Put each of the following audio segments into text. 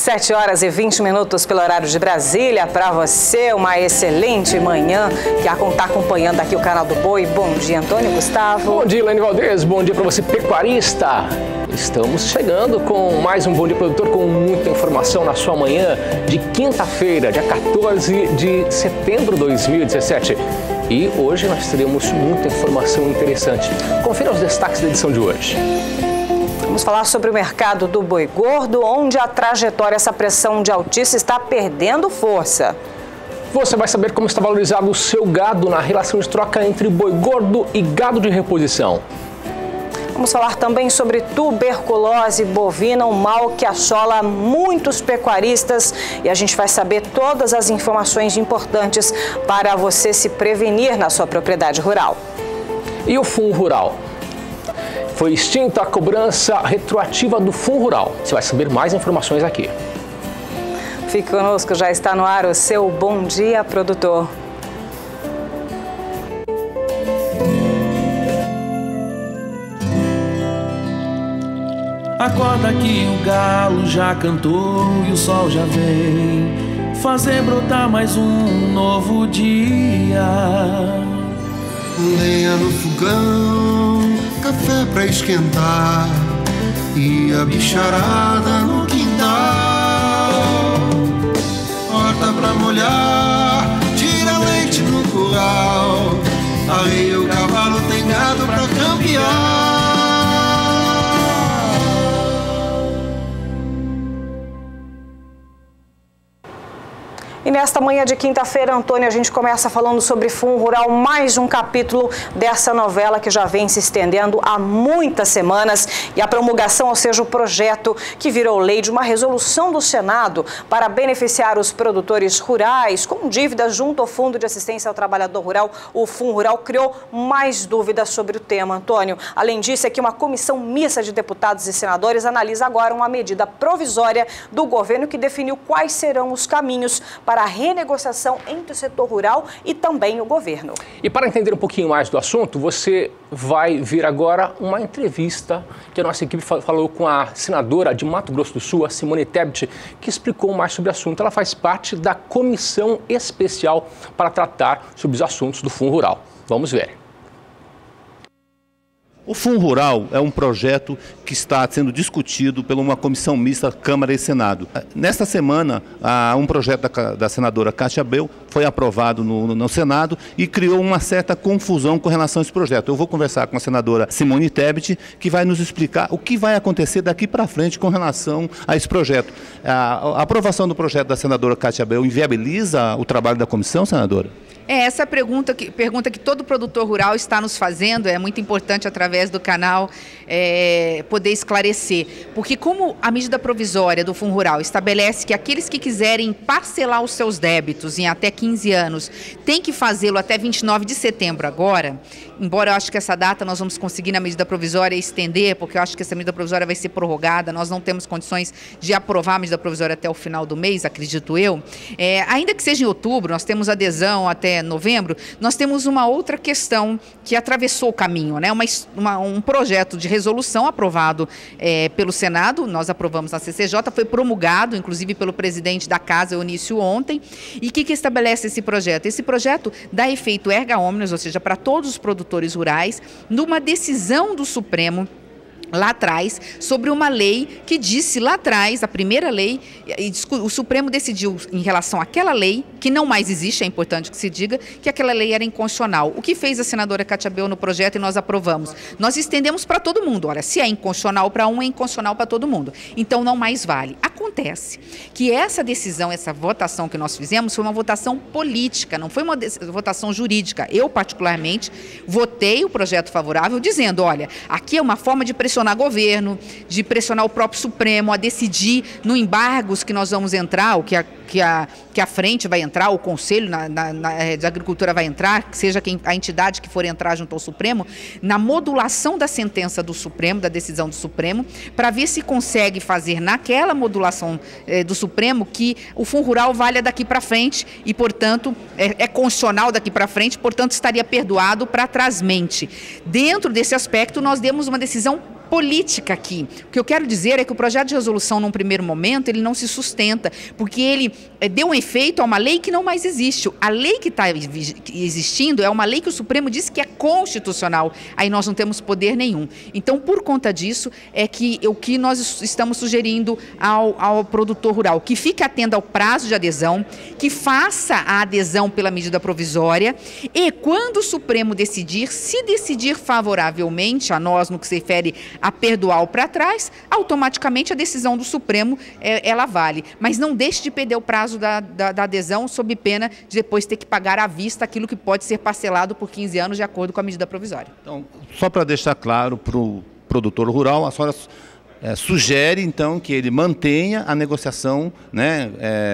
7 horas e 20 minutos pelo horário de Brasília. Para você, uma excelente manhã que está acompanhando aqui o canal do Boi. Bom dia, Antônio Gustavo. Bom dia, Elaine Valdez. Bom dia para você, pecuarista. Estamos chegando com mais um Bom Dia Produtor, com muita informação na sua manhã de quinta-feira, dia 14 de setembro de 2017. E hoje nós teremos muita informação interessante. Confira os destaques da edição de hoje. Vamos falar sobre o mercado do boi gordo, onde a trajetória, essa pressão de altice está perdendo força. Você vai saber como está valorizado o seu gado na relação de troca entre boi gordo e gado de reposição. Vamos falar também sobre tuberculose bovina, um mal que assola muitos pecuaristas, e a gente vai saber todas as informações importantes para você se prevenir na sua propriedade rural. E o Fundo Rural? Foi extinta a cobrança retroativa do Fundo Rural. Você vai saber mais informações aqui. Fique conosco, já está no ar o seu Bom Dia Produtor. Acorda que o galo já cantou e o sol já vem fazer brotar mais um novo dia. Lenha no fogão, café pra esquentar e a bicharada no quintal. Horta pra molhar, tira leite no curral. Arreia o cavalo, tem gado pra campear. E nesta manhã de quinta-feira, Antônio, a gente começa falando sobre Fundo Rural, mais um capítulo dessa novela que já vem se estendendo há muitas semanas. E a promulgação, ou seja, o projeto que virou lei de uma resolução do Senado para beneficiar os produtores rurais com dívidas junto ao Fundo de Assistência ao Trabalhador Rural, o Fundo Rural, criou mais dúvidas sobre o tema, Antônio. Além disso, é que uma comissão mista de deputados e senadores analisa agora uma medida provisória do governo que definiu quais serão os caminhos para a renegociação entre o setor rural e também o governo. E para entender um pouquinho mais do assunto, você vai ver agora uma entrevista que a nossa equipe falou com a senadora de Mato Grosso do Sul, a Simone Tebet, que explicou mais sobre o assunto. Ela faz parte da comissão especial para tratar sobre os assuntos do Fundo Rural. Vamos ver. O Fundo Rural é um projeto que está sendo discutido por uma comissão mista Câmara e Senado. Nesta semana, um projeto da senadora Cátia Abreu foi aprovado no Senado e criou uma certa confusão com relação a esse projeto. Eu vou conversar com a senadora Simone Tebet, que vai nos explicar o que vai acontecer daqui para frente com relação a esse projeto. A aprovação do projeto da senadora Cátia Abreu inviabiliza o trabalho da comissão, senadora? Essa é a pergunta que todo produtor rural está nos fazendo. É muito importante, através do canal, poder esclarecer. Porque como a medida provisória do Fundo Rural estabelece que aqueles que quiserem parcelar os seus débitos em até 15 anos têm que fazê-lo até 29 de setembro agora, embora eu acho que essa data nós vamos conseguir na medida provisória estender, porque eu acho que essa medida provisória vai ser prorrogada, nós não temos condições de aprovar a medida provisória até o final do mês, acredito eu. Ainda que seja em outubro, nós temos adesão até novembro, nós temos uma outra questão que atravessou o caminho, né? Um projeto de resolução aprovado pelo Senado, nós aprovamos na CCJ, foi promulgado, inclusive pelo presidente da Casa, Eunício, ontem. E o que estabelece esse projeto? Esse projeto dá efeito erga omnes, ou seja, para todos os produtores rurais, numa decisão do Supremo lá atrás, sobre uma lei que disse lá atrás, a primeira lei, o Supremo decidiu em relação àquela lei, que não mais existe, é importante que se diga, que aquela lei era inconstitucional. O que fez a senadora Cátia Abreu no projeto e nós aprovamos? Nós estendemos para todo mundo. Olha, se é inconstitucional para um, é inconstitucional para todo mundo. Então não mais vale. Acontece que essa decisão, essa votação que nós fizemos, foi uma votação política, não foi uma votação jurídica. Eu, particularmente, votei o projeto favorável dizendo, olha, aqui é uma forma de pressionar governo, de pressionar o próprio Supremo a decidir no embargos que nós vamos entrar, o que a frente vai entrar, o Conselho de Agricultura vai entrar, seja a entidade que for entrar junto ao Supremo, na modulação da sentença do Supremo, da decisão do Supremo, para ver se consegue fazer naquela modulação do Supremo que o Fundo Rural valha daqui para frente e, portanto, é constitucional daqui para frente, portanto, estaria perdoado para trásmente. Dentro desse aspecto, nós demos uma decisão política aqui. O que eu quero dizer é que o projeto de resolução, num primeiro momento, ele não se sustenta, porque ele deu um efeito a uma lei que não mais existe. A lei que está existindo é uma lei que o Supremo disse que é constitucional. Aí nós não temos poder nenhum. Então, por conta disso, é que o que nós estamos sugerindo ao produtor rural, que fique atento ao prazo de adesão, que faça a adesão pela medida provisória e, quando o Supremo decidir, se decidir favoravelmente a nós, no que se refere a perdoar o para trás, automaticamente a decisão do Supremo ela vale. Mas não deixe de perder o prazo da adesão sob pena de depois ter que pagar à vista aquilo que pode ser parcelado por 15 anos de acordo com a medida provisória. Então, só para deixar claro para o produtor rural, a senhora sugere então que ele mantenha a negociação, né,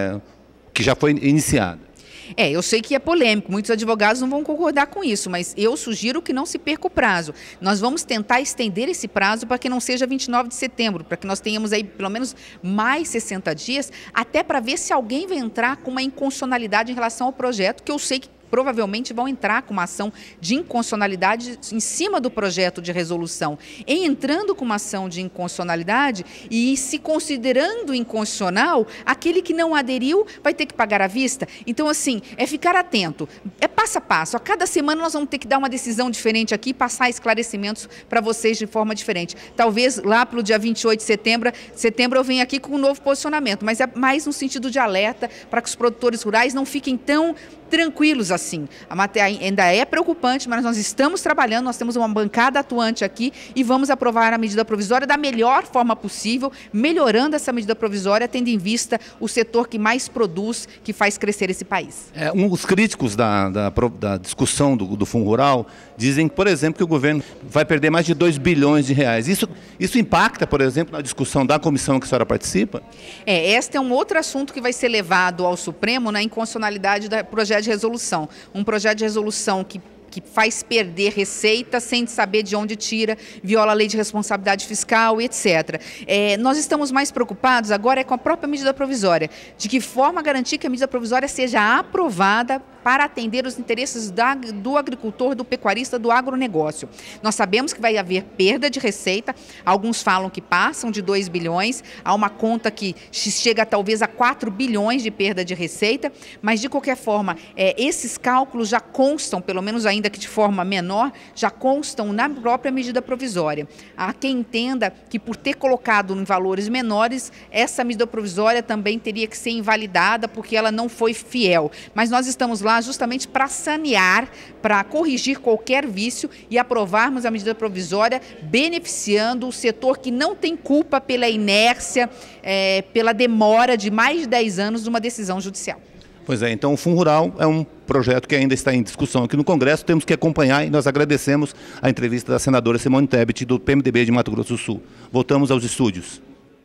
que já foi iniciada. Eu sei que é polêmico, muitos advogados não vão concordar com isso, mas eu sugiro que não se perca o prazo. Nós vamos tentar estender esse prazo para que não seja 29 de setembro, para que nós tenhamos aí pelo menos mais 60 dias, até para ver se alguém vai entrar com uma inconstitucionalidade em relação ao projeto, que eu sei que provavelmente vão entrar com uma ação de inconstitucionalidade em cima do projeto de resolução. Em entrando com uma ação de inconstitucionalidade e se considerando inconstitucional, aquele que não aderiu vai ter que pagar à vista. Então, assim, é ficar atento. É passo a passo. A cada semana nós vamos ter que dar uma decisão diferente aqui e passar esclarecimentos para vocês de forma diferente. Talvez lá para o dia 28 de setembro eu venha aqui com um novo posicionamento, mas é mais no sentido de alerta para que os produtores rurais não fiquem tão tranquilos assim. A matéria ainda é preocupante, mas nós estamos trabalhando, nós temos uma bancada atuante aqui e vamos aprovar a medida provisória da melhor forma possível, melhorando essa medida provisória, tendo em vista o setor que mais produz, que faz crescer esse país. Os críticos da discussão do Fundo Rural dizem, por exemplo, que o governo vai perder mais de 2 bilhões de reais. Isso impacta, por exemplo, na discussão da comissão que a senhora participa? Este é um outro assunto que vai ser levado ao Supremo na inconstitucionalidade do projeto de resolução. Um projeto de resolução que faz perder receita sem saber de onde tira, viola a lei de responsabilidade fiscal, etc. Nós estamos mais preocupados agora com a própria medida provisória. De que forma garantir que a medida provisória seja aprovada para atender os interesses do agricultor, do pecuarista, do agronegócio. Nós sabemos que vai haver perda de receita, alguns falam que passam de 2 bilhões, há uma conta que chega talvez a 4 bilhões de perda de receita, mas de qualquer forma, esses cálculos já constam, pelo menos ainda que de forma menor, já constam na própria medida provisória. Há quem entenda que por ter colocado em valores menores, essa medida provisória também teria que ser invalidada porque ela não foi fiel. Mas nós estamos lá justamente para sanear, para corrigir qualquer vício e aprovarmos a medida provisória beneficiando o setor que não tem culpa pela inércia, pela demora de mais de 10 anos de uma decisão judicial. Pois é, então o Fundo Rural é um projeto que ainda está em discussão aqui no Congresso, temos que acompanhar e nós agradecemos a entrevista da senadora Simone Tebet do PMDB de Mato Grosso do Sul. Voltamos aos estúdios.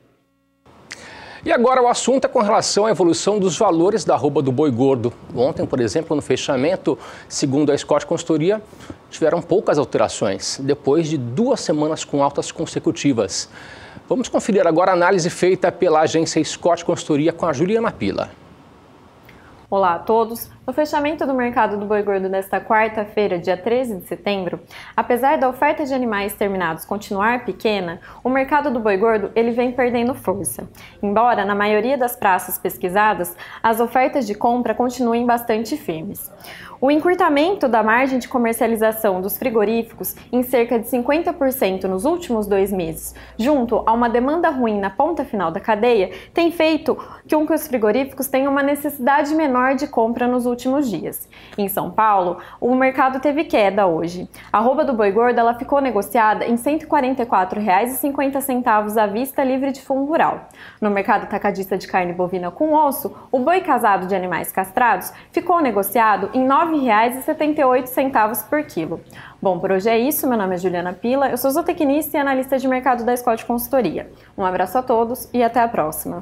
E agora o assunto é com relação à evolução dos valores da arroba do boi gordo. Ontem, por exemplo, no fechamento, segundo a Scott Consultoria, tiveram poucas alterações, depois de 2 semanas com altas consecutivas. Vamos conferir agora a análise feita pela agência Scott Consultoria com a Juliana Pila. Olá a todos! No fechamento do mercado do boi gordo nesta quarta-feira, dia 13 de setembro, apesar da oferta de animais terminados continuar pequena, o mercado do boi gordo ele vem perdendo força. Embora, na maioria das praças pesquisadas, as ofertas de compra continuem bastante firmes. O encurtamento da margem de comercialização dos frigoríficos em cerca de 50% nos últimos 2 meses, junto a uma demanda ruim na ponta final da cadeia, tem feito com que os frigoríficos tenham uma necessidade menor de compra nos últimos dias. Em São Paulo, o mercado teve queda hoje. A arroba do boi gordo ela ficou negociada em R$ 144,50 à vista livre de fundo rural. No mercado atacadista de carne bovina com osso, o boi casado de animais castrados ficou negociado em R$ 9,78 por quilo. Bom, por hoje é isso. Meu nome é Juliana Pila, eu sou zootecnista e analista de mercado da Scott Consultoria. Um abraço a todos e até a próxima.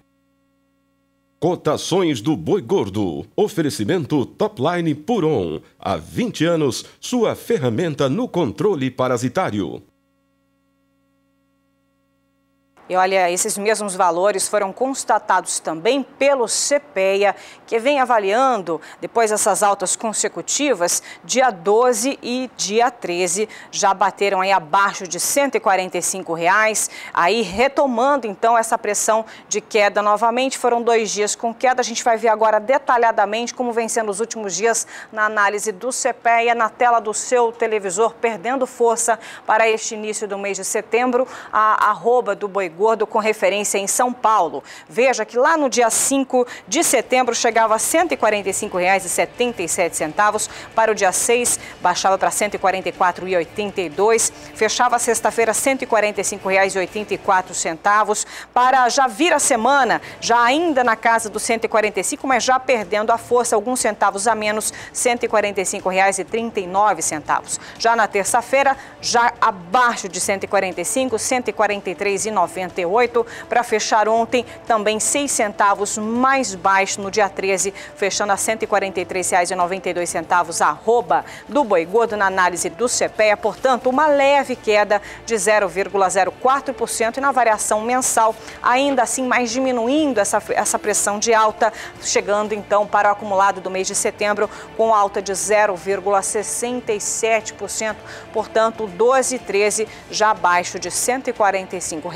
Cotações do boi gordo. Oferecimento Topline Puron. Há 20 anos, sua ferramenta no controle parasitário. E olha, esses mesmos valores foram constatados também pelo CPEA, que vem avaliando, depois dessas altas consecutivas, dia 12 e dia 13, já bateram aí abaixo de R$ 145, aí retomando então essa pressão de queda novamente. Foram 2 dias com queda, a gente vai ver agora detalhadamente como vem sendo os últimos dias na análise do CPEA, na tela do seu televisor, perdendo força para este início do mês de setembro, a arroba do boi gordo com referência em São Paulo. Veja que lá no dia 5 de setembro chegava a R$ 145,77, para o dia 6 baixava para R$ 144,82, fechava a sexta-feira R$ 145,84, para já vir a semana, já ainda na casa dos 145, mas já perdendo a força, alguns centavos a menos, R$ 145,39. Já na terça-feira, já abaixo de 145, R$ 143,98, para fechar ontem também 6 centavos mais baixo no dia 13, fechando a R$ 143,92, arroba do boi gordo na análise do CPEA, portanto uma leve queda de 0,04% e na variação mensal, ainda assim mais diminuindo essa pressão de alta, chegando então para o acumulado do mês de setembro com alta de 0,67%, portanto 12,13 já abaixo de R$ 145.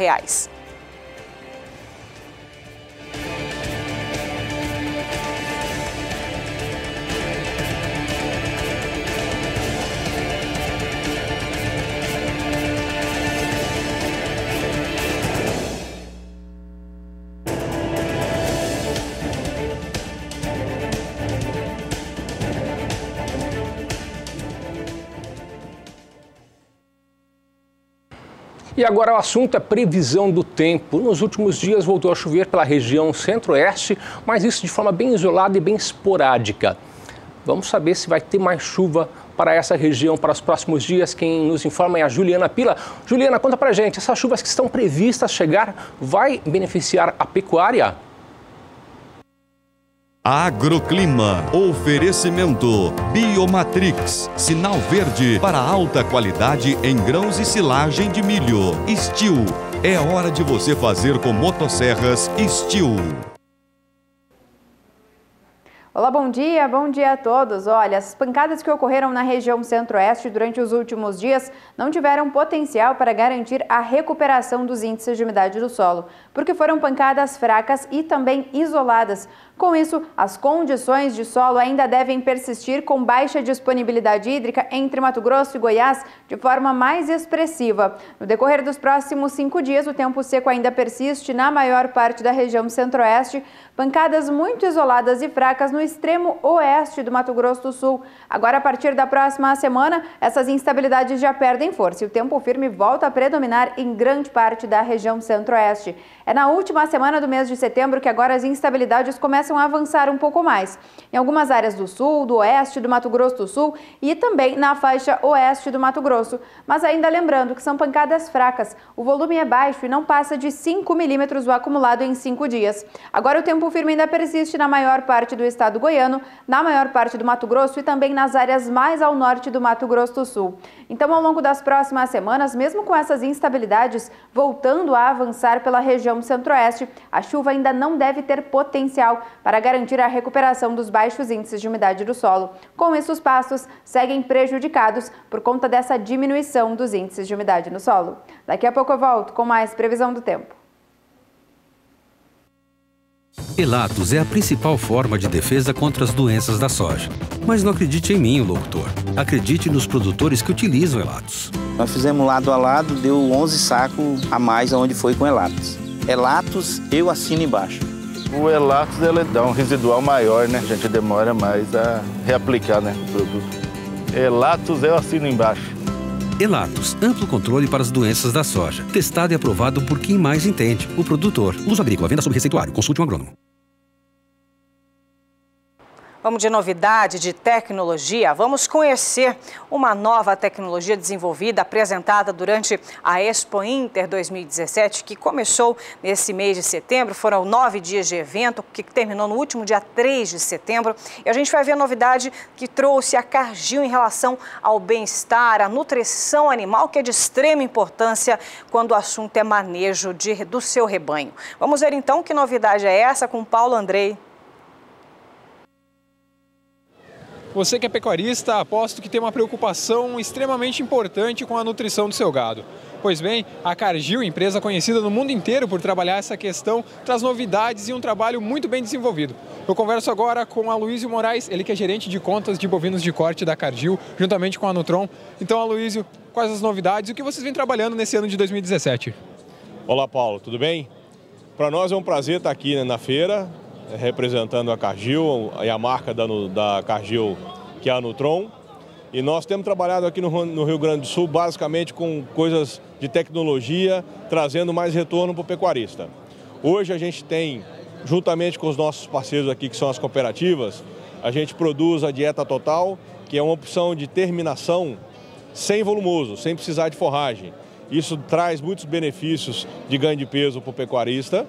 E agora o assunto é previsão do tempo. Nos últimos dias voltou a chover pela região centro-oeste, mas isso de forma bem isolada e bem esporádica. Vamos saber se vai ter mais chuva para essa região para os próximos dias. Quem nos informa é a Juliana Pila. Juliana, conta pra gente, essas chuvas que estão previstas chegar, vai beneficiar a pecuária? Agroclima, oferecimento, Biomatrix, sinal verde para alta qualidade em grãos e silagem de milho. Steel, é hora de você fazer com motosserras Steel. Olá, bom dia a todos. Olha, as pancadas que ocorreram na região centro-oeste durante os últimos dias não tiveram potencial para garantir a recuperação dos índices de umidade do solo, porque foram pancadas fracas e também isoladas. Com isso, as condições de solo ainda devem persistir com baixa disponibilidade hídrica entre Mato Grosso e Goiás de forma mais expressiva. No decorrer dos próximos 5 dias, o tempo seco ainda persiste na maior parte da região centro-oeste, pancadas muito isoladas e fracas no extremo oeste do Mato Grosso do Sul. Agora, a partir da próxima semana, essas instabilidades já perdem força e o tempo firme volta a predominar em grande parte da região centro-oeste. É na última semana do mês de setembro que agora as instabilidades começam a avançar um pouco mais. Em algumas áreas do sul, do oeste do Mato Grosso do Sul e também na faixa oeste do Mato Grosso. Mas ainda lembrando que são pancadas fracas, o volume é baixo e não passa de 5 milímetros o acumulado em 5 dias. Agora o tempo firme ainda persiste na maior parte do estado goiano, na maior parte do Mato Grosso e também nas áreas mais ao norte do Mato Grosso do Sul. Então, ao longo das próximas semanas, mesmo com essas instabilidades voltando a avançar pela região centro-oeste, a chuva ainda não deve ter potencial para garantir a recuperação dos baixos índices de umidade do solo. Com isso, os pastos seguem prejudicados por conta dessa diminuição dos índices de umidade no solo. Daqui a pouco eu volto com mais previsão do tempo. Elatos é a principal forma de defesa contra as doenças da soja. Mas não acredite em mim, locutor. Acredite nos produtores que utilizam Elatos. Nós fizemos lado a lado, deu 11 sacos a mais onde foi com Elatos. Elatos, eu assino embaixo. O Elatos ele dá um residual maior, né? A gente demora mais a reaplicar, né, o produto. Elatos eu assino embaixo. Elatos, amplo controle para as doenças da soja. Testado e aprovado por quem mais entende, o produtor. Uso agrícola, venda sob receituário. Consulte um agrônomo. Vamos de novidade, de tecnologia. Vamos conhecer uma nova tecnologia desenvolvida, apresentada durante a Expo Inter 2017, que começou nesse mês de setembro. Foram 9 dias de evento, que terminou no último dia 3 de setembro. E a gente vai ver a novidade que trouxe a Cargill em relação ao bem-estar, à nutrição animal, que é de extrema importância quando o assunto é manejo do seu rebanho. Vamos ver então que novidade é essa com Paulo Andrei. Você que é pecuarista, aposto que tem uma preocupação extremamente importante com a nutrição do seu gado. Pois bem, a Cargill, empresa conhecida no mundo inteiro por trabalhar essa questão, traz novidades e um trabalho muito bem desenvolvido. Eu converso agora com Aloísio Moraes, ele que é gerente de contas de bovinos de corte da Cargill, juntamente com a Nutron. Então, Aloísio, quais as novidades e o que vocês vêm trabalhando nesse ano de 2017? Olá, Paulo, tudo bem? Para nós é um prazer estar aqui na feira, representando a Cargill e a marca da Cargill, que é a Nutron. E nós temos trabalhado aqui no Rio Grande do Sul basicamente com coisas de tecnologia, trazendo mais retorno para o pecuarista. Hoje a gente tem, juntamente com os nossos parceiros aqui, que são as cooperativas, a gente produz a dieta total, que é uma opção de terminação sem volumoso, sem precisar de forragem. Isso traz muitos benefícios de ganho de peso para o pecuarista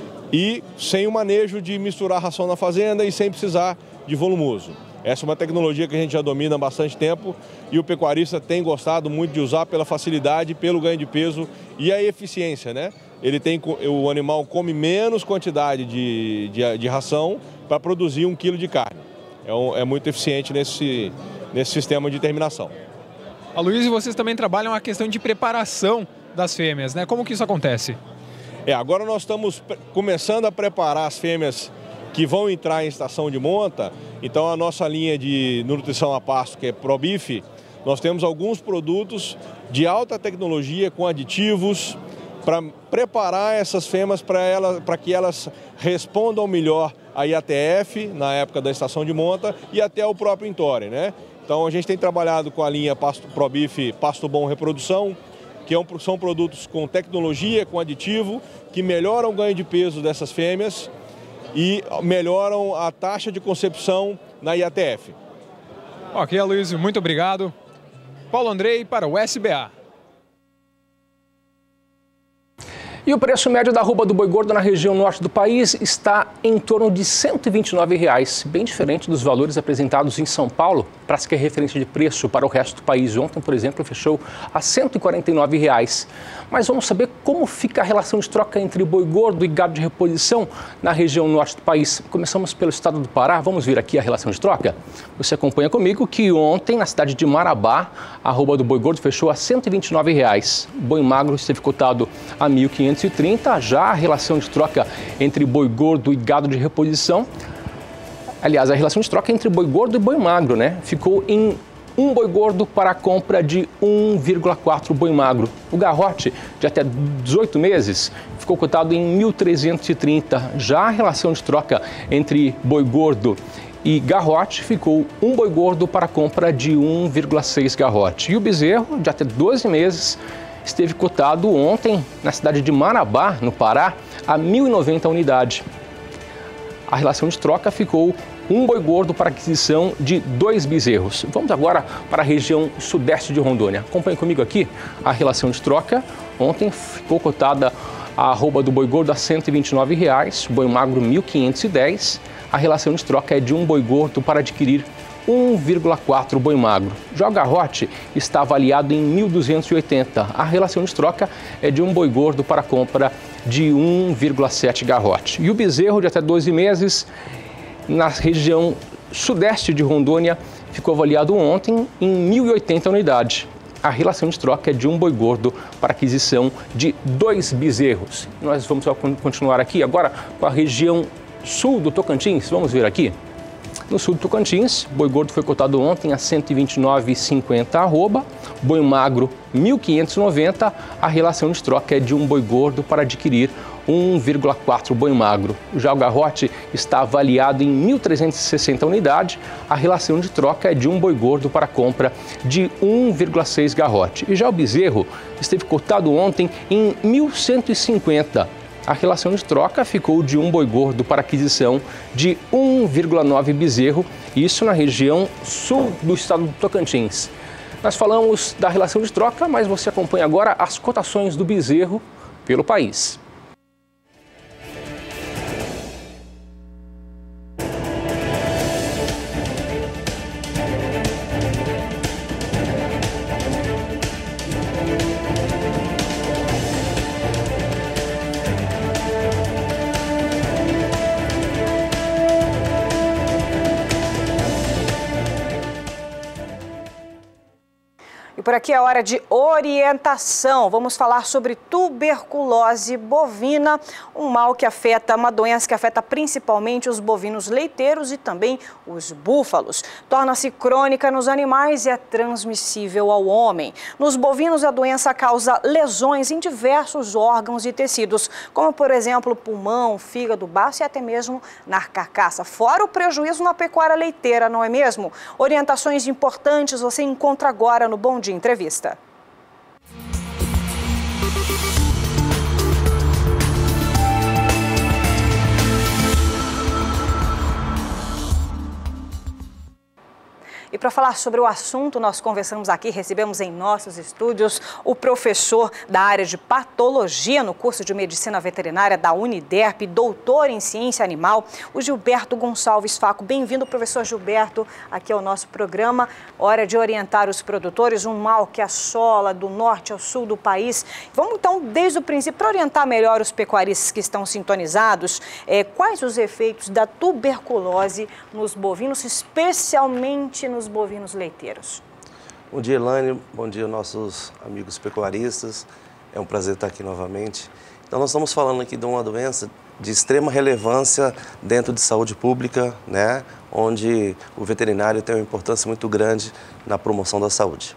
e sem o manejo de misturar ração na fazenda e sem precisar de volumoso. Essa é uma tecnologia que a gente já domina há bastante tempo e o pecuarista tem gostado muito de usar pela facilidade, pelo ganho de peso e a eficiência, né? O animal come menos quantidade de ração para produzir 1 quilo de carne. É muito eficiente nesse sistema de terminação. Aloísio, vocês também trabalham a questão de preparação das fêmeas, né? Como que isso acontece? Agora nós estamos começando a preparar as fêmeas que vão entrar em estação de monta. Então a nossa linha de nutrição a pasto, que é ProBif, nós temos alguns produtos de alta tecnologia com aditivos para preparar essas fêmeas para que elas respondam melhor a IATF na época da estação de monta e até o próprio Intore, né? Então a gente tem trabalhado com a linha ProBif Pasto Bom Reprodução, que são produtos com tecnologia, com aditivo, que melhoram o ganho de peso dessas fêmeas e melhoram a taxa de concepção na IATF. Ok, Aloísio, muito obrigado. Paulo Andrei para o SBA. E o preço médio da arroba do boi gordo na região norte do país está em torno de R$ 129, bem diferente dos valores apresentados em São Paulo, para que é referência de preço para o resto do país. Ontem, por exemplo, fechou a R$ 149. Mas vamos saber como fica a relação de troca entre boi gordo e gado de reposição na região norte do país. Começamos pelo estado do Pará, vamos ver aqui a relação de troca? Você acompanha comigo que ontem, na cidade de Marabá, a arroba do boi gordo fechou a R$ 129. Boi magro esteve cotado a R$ 1.530, já a relação de troca entre boi gordo e gado de reposição, aliás, a relação de troca entre boi gordo e boi magro, né? Ficou em um boi gordo para a compra de 1,4 boi magro. O garrote, de até 18 meses, ficou cotado em 1.330. Já a relação de troca entre boi gordo e garrote ficou um boi gordo para a compra de 1,6 garrote. E o bezerro, de até 12 meses, esteve cotado ontem na cidade de Marabá, no Pará, a 1.090 unidade. A relação de troca ficou um boi gordo para aquisição de 2 bezerros. Vamos agora para a região sudeste de Rondônia. Acompanhe comigo aqui a relação de troca. Ontem ficou cotada a arroba do boi gordo a R$ 129, boi magro R$ 1.510. A relação de troca é de um boi gordo para adquirir 1,4 boi magro. Já o garrote está avaliado em 1.280. A relação de troca é de um boi gordo para compra de 1,7 garrote. E o bezerro de até 12 meses, na região sudeste de Rondônia, ficou avaliado ontem em 1.080 unidades. A relação de troca é de um boi gordo para aquisição de 2 bezerros. Nós vamos continuar aqui agora com a região sul do Tocantins. Vamos ver aqui. No sul do Tocantins, boi gordo foi cotado ontem a R$ 129,50 arroba, boi magro R$ 1.590. A relação de troca é de um boi gordo para adquirir 1,4 boi magro. Já o garrote está avaliado em 1.360 unidades. A relação de troca é de um boi gordo para compra de 1,6 garrote. E já o bezerro esteve cotado ontem em 1.150. a relação de troca ficou de um boi gordo para aquisição de 1,9 bezerro, isso na região sul do estado do Tocantins. Nós falamos da relação de troca, mas você acompanha agora as cotações do bezerro pelo país. E por aqui é hora de orientação. Vamos falar sobre tuberculose bovina, um mal que afeta, uma doença que afeta principalmente os bovinos leiteiros e também os búfalos. Torna-se crônica nos animais e é transmissível ao homem. Nos bovinos, a doença causa lesões em diversos órgãos e tecidos, como por exemplo pulmão, fígado, baço e até mesmo na carcaça. Fora o prejuízo na pecuária leiteira, não é mesmo? Orientações importantes você encontra agora no Bom Dia Entrevista. E para falar sobre o assunto, nós conversamos aqui, recebemos em nossos estúdios o professor da área de patologia no curso de medicina veterinária da Uniderp, doutor em ciência animal, o Gilberto Gonçalves Facco. Bem-vindo, professor Gilberto, aqui ao nosso programa. Hora de orientar os produtores, um mal que assola do norte ao sul do país. Vamos então, desde o princípio, para orientar melhor os pecuaristas que estão sintonizados, quais os efeitos da tuberculose nos bovinos, especialmente nos bovinos leiteiros? Bom dia, Elaine. Bom dia, nossos amigos pecuaristas. É um prazer estar aqui novamente. Então, nós estamos falando aqui de uma doença de extrema relevância dentro de saúde pública, né? Onde o veterinário tem uma importância muito grande na promoção da saúde.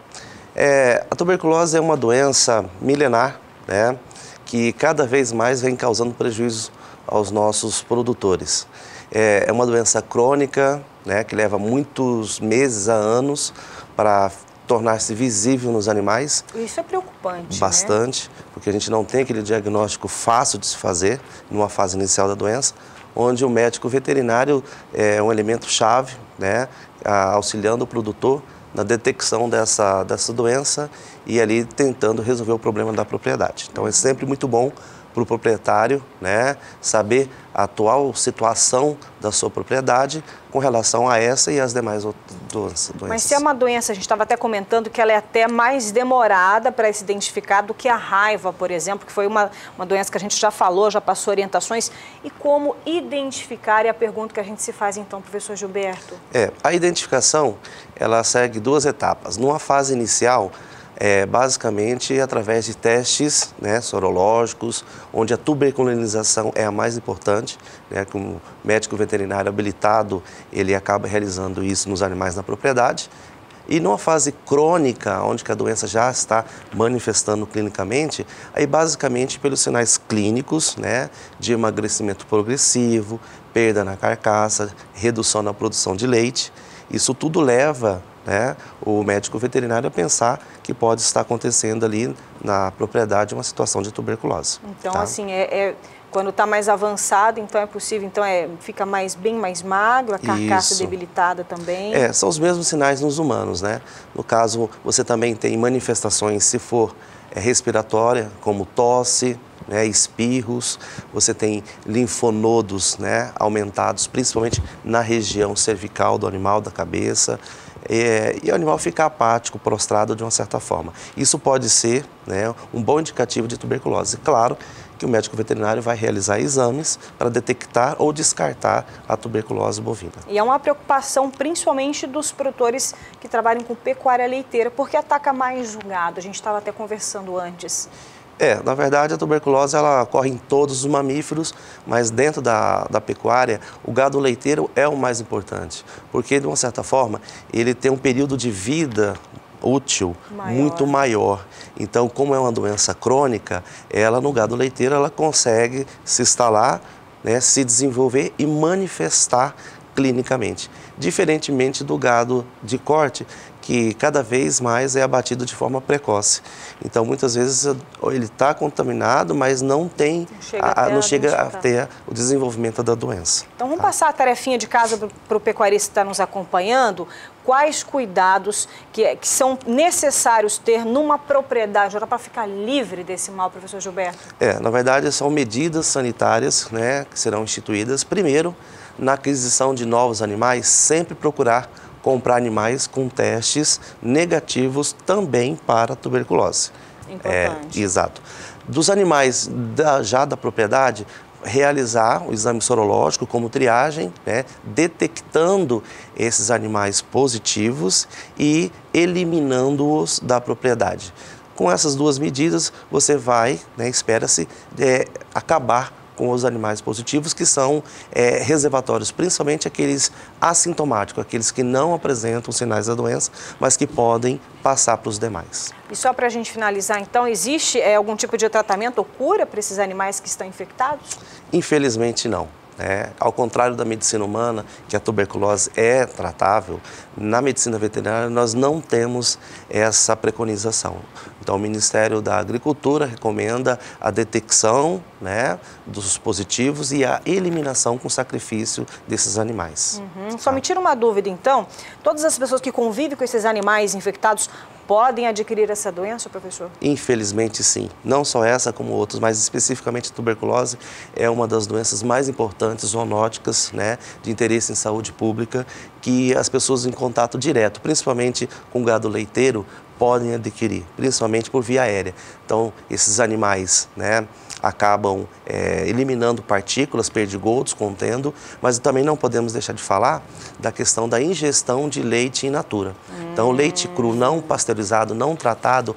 A tuberculose é uma doença milenar, né? Que cada vez mais vem causando prejuízo aos nossos produtores. É uma doença crônica, né, que leva muitos meses a anos para tornar-se visível nos animais. Isso é preocupante, bastante, né? Porque a gente não tem aquele diagnóstico fácil de se fazer numa fase inicial da doença, onde o médico veterinário é um elemento-chave, né, auxiliando o produtor na detecção dessa doença e ali tentando resolver o problema da propriedade. Então é sempre muito bom para o proprietário, né, saber a atual situação da sua propriedade com relação a essa e as demais doenças. Mas se é uma doença, a gente estava até comentando que ela é até mais demorada para se identificar do que a raiva, por exemplo, que foi uma doença que a gente já falou, já passou orientações. E como identificar? É a pergunta que a gente se faz então, professor Gilberto. A identificação, ela segue duas etapas. Numa fase inicial, basicamente através de testes, né, sorológicos, onde a tuberculinização é a mais importante, né, que o médico veterinário habilitado, ele acaba realizando isso nos animais na propriedade. E numa fase crônica, onde a doença já está manifestando clinicamente, aí basicamente pelos sinais clínicos, né, de emagrecimento progressivo, perda na carcaça, redução na produção de leite, isso tudo leva, né, o médico veterinário a pensar que pode estar acontecendo ali na propriedade uma situação de tuberculose. Então, assim, quando está mais avançado, então é possível, então fica bem mais magro, a carcaça debilitada também? São os mesmos sinais nos humanos, né? No caso, você também tem manifestações, se for respiratória, como tosse, né, espirros, você tem linfonodos, né, aumentados, principalmente na região cervical do animal, da cabeça, e o animal fica apático, prostrado de uma certa forma. Isso pode ser, né, um bom indicativo de tuberculose. Claro que o médico veterinário vai realizar exames para detectar ou descartar a tuberculose bovina. E é uma preocupação principalmente dos produtores que trabalham com pecuária leiteira, porque ataca mais o gado. A gente estava até conversando antes. Na verdade, a tuberculose ela ocorre em todos os mamíferos, mas dentro da pecuária, o gado leiteiro é o mais importante, porque, de uma certa forma, ele tem um período de vida útil muito maior. Então, como é uma doença crônica, ela no gado leiteiro ela consegue se instalar, né, se desenvolver e manifestar clinicamente. Diferentemente do gado de corte, que cada vez mais é abatido de forma precoce. Então, muitas vezes ele está contaminado, mas não chega a ter o desenvolvimento da doença. Então, vamos passar a tarefinha de casa para o pecuarista que está nos acompanhando. Quais cuidados que são necessários ter numa propriedade para ficar livre desse mal, professor Gilberto? Na verdade, são medidas sanitárias, né, que serão instituídas. Primeiro, na aquisição de novos animais, sempre procurar comprar animais com testes negativos também para tuberculose. Importante. Exato. Dos animais já da propriedade, realizar o exame sorológico como triagem, né, detectando esses animais positivos e eliminando-os da propriedade. Com essas duas medidas, você vai, né, espera-se, acabar com os animais positivos, que são reservatórios, principalmente aqueles assintomáticos, aqueles que não apresentam sinais da doença, mas que podem passar para os demais. E só para a gente finalizar, então, existe algum tipo de tratamento ou cura para esses animais que estão infectados? Infelizmente, não. Ao contrário da medicina humana, que a tuberculose é tratável, na medicina veterinária nós não temos essa preconização. Então, o Ministério da Agricultura recomenda a detecção, né, dos positivos e a eliminação com sacrifício desses animais. Só me tira uma dúvida, então. Todas as pessoas que convivem com esses animais infectados podem adquirir essa doença, professor? Infelizmente, sim. Não só essa, como outras, mas especificamente a tuberculose é uma das doenças mais importantes, zoonóticas, né, de interesse em saúde pública, que as pessoas em contato direto, principalmente com gado leiteiro, podem adquirir, principalmente por via aérea. Então, esses animais, né, acabam eliminando partículas, perdigotos, contendo, mas também não podemos deixar de falar da questão da ingestão de leite in natura. Então, o leite cru não pasteurizado, não tratado,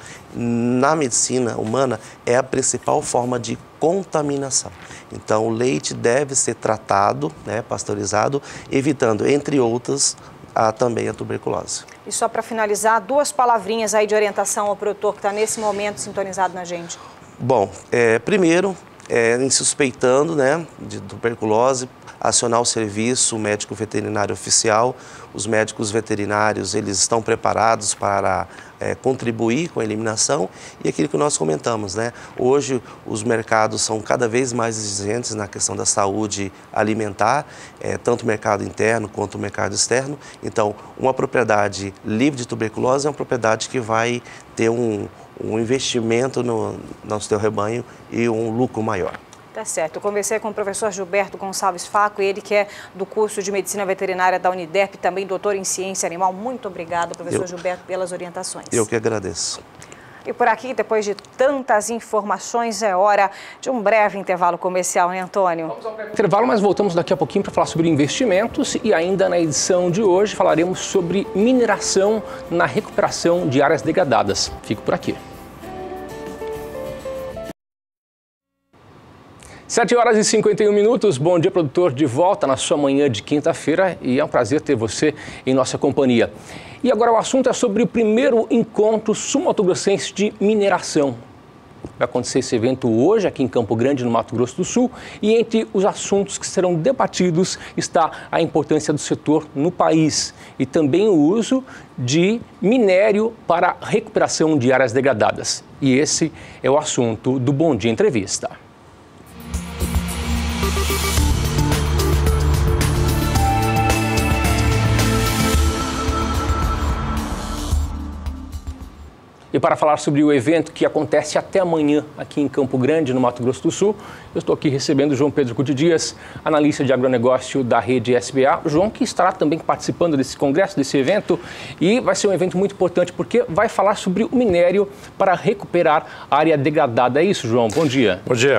na medicina humana, é a principal forma de contaminação. Então, o leite deve ser tratado, né, pasteurizado, evitando, entre outras, também a tuberculose. E só para finalizar, 2 palavrinhas aí de orientação ao produtor que está nesse momento sintonizado na gente. Bom, primeiro, em suspeitando, né, de tuberculose, acionar o serviço médico veterinário oficial. Os médicos veterinários, eles estão preparados para contribuir com a eliminação, e aquilo que nós comentamos, né? Hoje os mercados são cada vez mais exigentes na questão da saúde alimentar, tanto o mercado interno quanto o mercado externo. Então, uma propriedade livre de tuberculose é uma propriedade que vai ter um investimento no seu rebanho e um lucro maior. Tá certo. Eu conversei com o professor Gilberto Gonçalves Faco, ele que é do curso de Medicina Veterinária da Uniderp, também doutor em Ciência Animal. Muito obrigada, professor Gilberto, pelas orientações. Eu que agradeço. E por aqui, depois de tantas informações, é hora de um breve intervalo comercial, né, Antônio? Vamos ao breve intervalo, mas voltamos daqui a pouquinho para falar sobre investimentos e ainda na edição de hoje falaremos sobre mineração na recuperação de áreas degradadas. Fico por aqui. 7h51. Bom dia, produtor, de volta na sua manhã de quinta-feira e é um prazer ter você em nossa companhia. E agora o assunto é sobre o primeiro encontro sul-mato-grossense de mineração. Vai acontecer esse evento hoje aqui em Campo Grande, no Mato Grosso do Sul, e entre os assuntos que serão debatidos está a importância do setor no país e também o uso de minério para recuperação de áreas degradadas. E esse é o assunto do Bom Dia Entrevista. E para falar sobre o evento que acontece até amanhã aqui em Campo Grande, no Mato Grosso do Sul, eu estou aqui recebendo o João Pedro Cuti Dias, analista de agronegócio da rede SBA. O João que estará também participando desse congresso, desse evento, e vai ser um evento muito importante porque vai falar sobre o minério para recuperar a área degradada. É isso, João? Bom dia. Bom dia.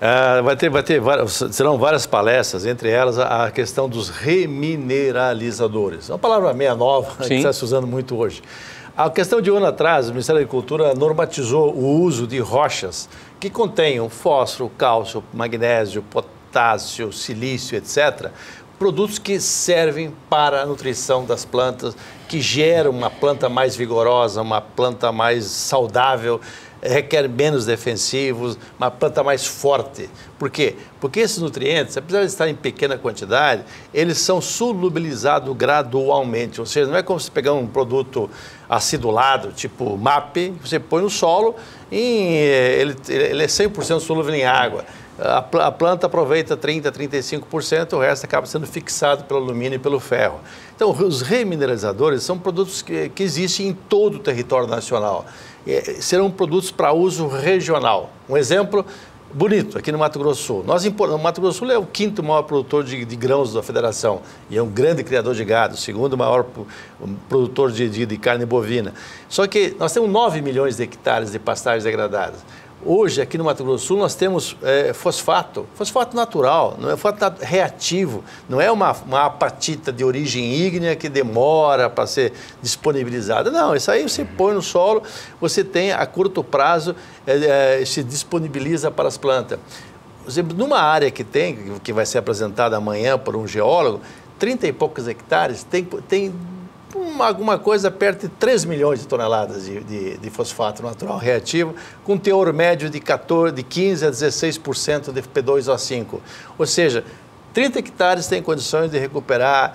Serão várias palestras, entre elas a questão dos remineralizadores. É uma palavra meia nova que está se usando muito hoje. A questão de um ano atrás, o Ministério da Agricultura normatizou o uso de rochas que contenham fósforo, cálcio, magnésio, potássio, silício, etc. Produtos que servem para a nutrição das plantas, que geram uma planta mais vigorosa, uma planta mais saudável. requer menos defensivos, uma planta mais forte. Por quê? Porque esses nutrientes, apesar de estarem em pequena quantidade, eles são solubilizados gradualmente. Ou seja, não é como se pegar um produto acidulado, tipo MAP, você põe no solo e ele é 100% solúvel em água. A planta aproveita 30%, 35%, o resto acaba sendo fixado pelo alumínio e pelo ferro. Então, os remineralizadores são produtos que existem em todo o território nacional. Serão produtos para uso regional. Um exemplo bonito, aqui no Mato Grosso Sul. O Mato Grosso Sul é o 5º maior produtor de grãos da federação e é um grande criador de gado, o 2º maior produtor de carne bovina. Só que nós temos 9 milhões de hectares de pastagens degradadas. Hoje, aqui no Mato Grosso do Sul, nós temos fosfato natural, não é fosfato reativo, não é uma apatita de origem ígnea que demora para ser disponibilizada. Não, isso aí você põe no solo, você tem a curto prazo, se disponibiliza para as plantas. Por exemplo, numa área que vai ser apresentada amanhã por um geólogo, 30 e poucos hectares, tem alguma coisa perto de 3 milhões de toneladas de fosfato natural reativo, com teor médio de 15% a 16% de P2O5. Ou seja, 30 hectares têm condições de recuperar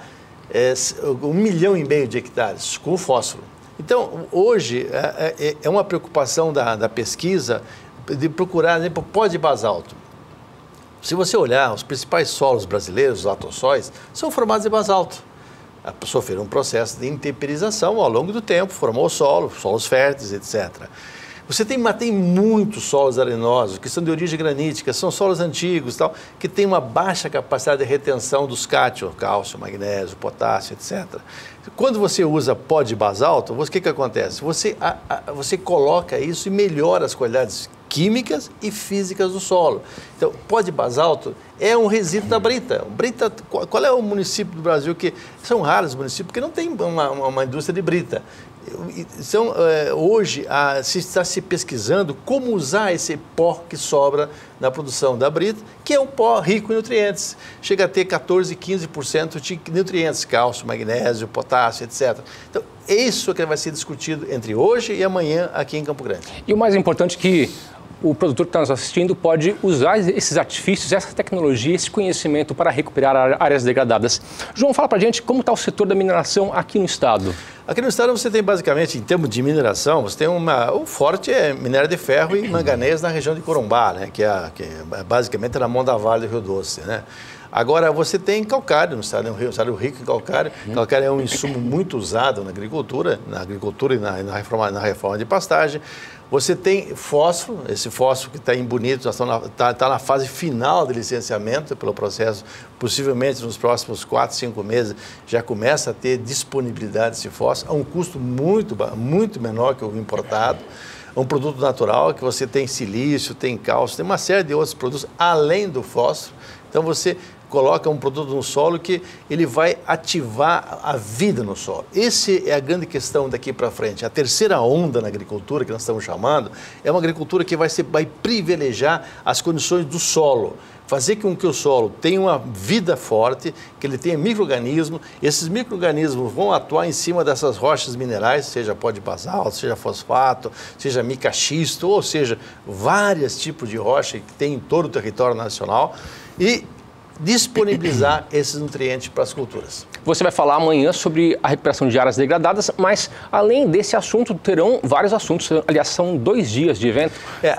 1,5 milhão de hectares com fósforo. Então, hoje, é uma preocupação da pesquisa de procurar, por exemplo, pó de basalto. Se você olhar, os principais solos brasileiros, os latossóis, são formados de basalto. Sofreram um processo de intemperização ao longo do tempo, formou solos férteis, etc. Você tem muitos solos arenosos, que são de origem granítica, são solos antigos, que têm uma baixa capacidade de retenção dos cátions, cálcio, magnésio, potássio, etc. Quando você usa pó de basalto, o que acontece? Você coloca isso e melhora as qualidades químicas e físicas do solo. Então, pó de basalto é um resíduo da brita. Qual é o município do Brasil que... São raros municípios que não tem uma indústria de brita. Então, hoje, se está se pesquisando como usar esse pó que sobra na produção da brita, que é um pó rico em nutrientes. Chega a ter 14%, 15% de nutrientes, cálcio, magnésio, potássio, etc. Então, isso que vai ser discutido entre hoje e amanhã aqui em Campo Grande. E o mais importante é que o produtor que está nos assistindo pode usar esses artifícios, essa tecnologia, esse conhecimento para recuperar áreas degradadas. João, fala para a gente como está o setor da mineração aqui no estado. Aqui no estado você tem basicamente, em termos de mineração, você tem o forte é minério de ferro e manganês na região de Corumbá, né, que é basicamente na mão da Vale do Rio Doce, né? Agora, você tem calcário no estado, é um estado rico em calcário. Calcário é um insumo muito usado na agricultura e na reforma de pastagem. Você tem fósforo, esse fósforo que está em Bonito, está na fase final de licenciamento pelo processo, possivelmente nos próximos 4, 5 meses já começa a ter disponibilidade desse fósforo, a um custo muito menor que o importado. É um produto natural que você tem silício, tem cálcio, tem uma série de outros produtos além do fósforo. Então você coloca um produto no solo que ele vai ativar a vida no solo. Essa é a grande questão daqui para frente. A terceira onda na agricultura, que nós estamos chamando, é uma agricultura que vai privilegiar as condições do solo. Fazer com que o solo tenha uma vida forte, que ele tenha micro-organismos. Esses micro-organismos vão atuar em cima dessas rochas minerais, seja pó de basalto, seja fosfato, seja mica-xisto, ou seja, vários tipos de rocha que tem em todo o território nacional, e disponibilizar esses nutrientes para as culturas. Você vai falar amanhã sobre a recuperação de áreas degradadas, mas além desse assunto, terão vários assuntos. Aliás, são 2 dias de evento.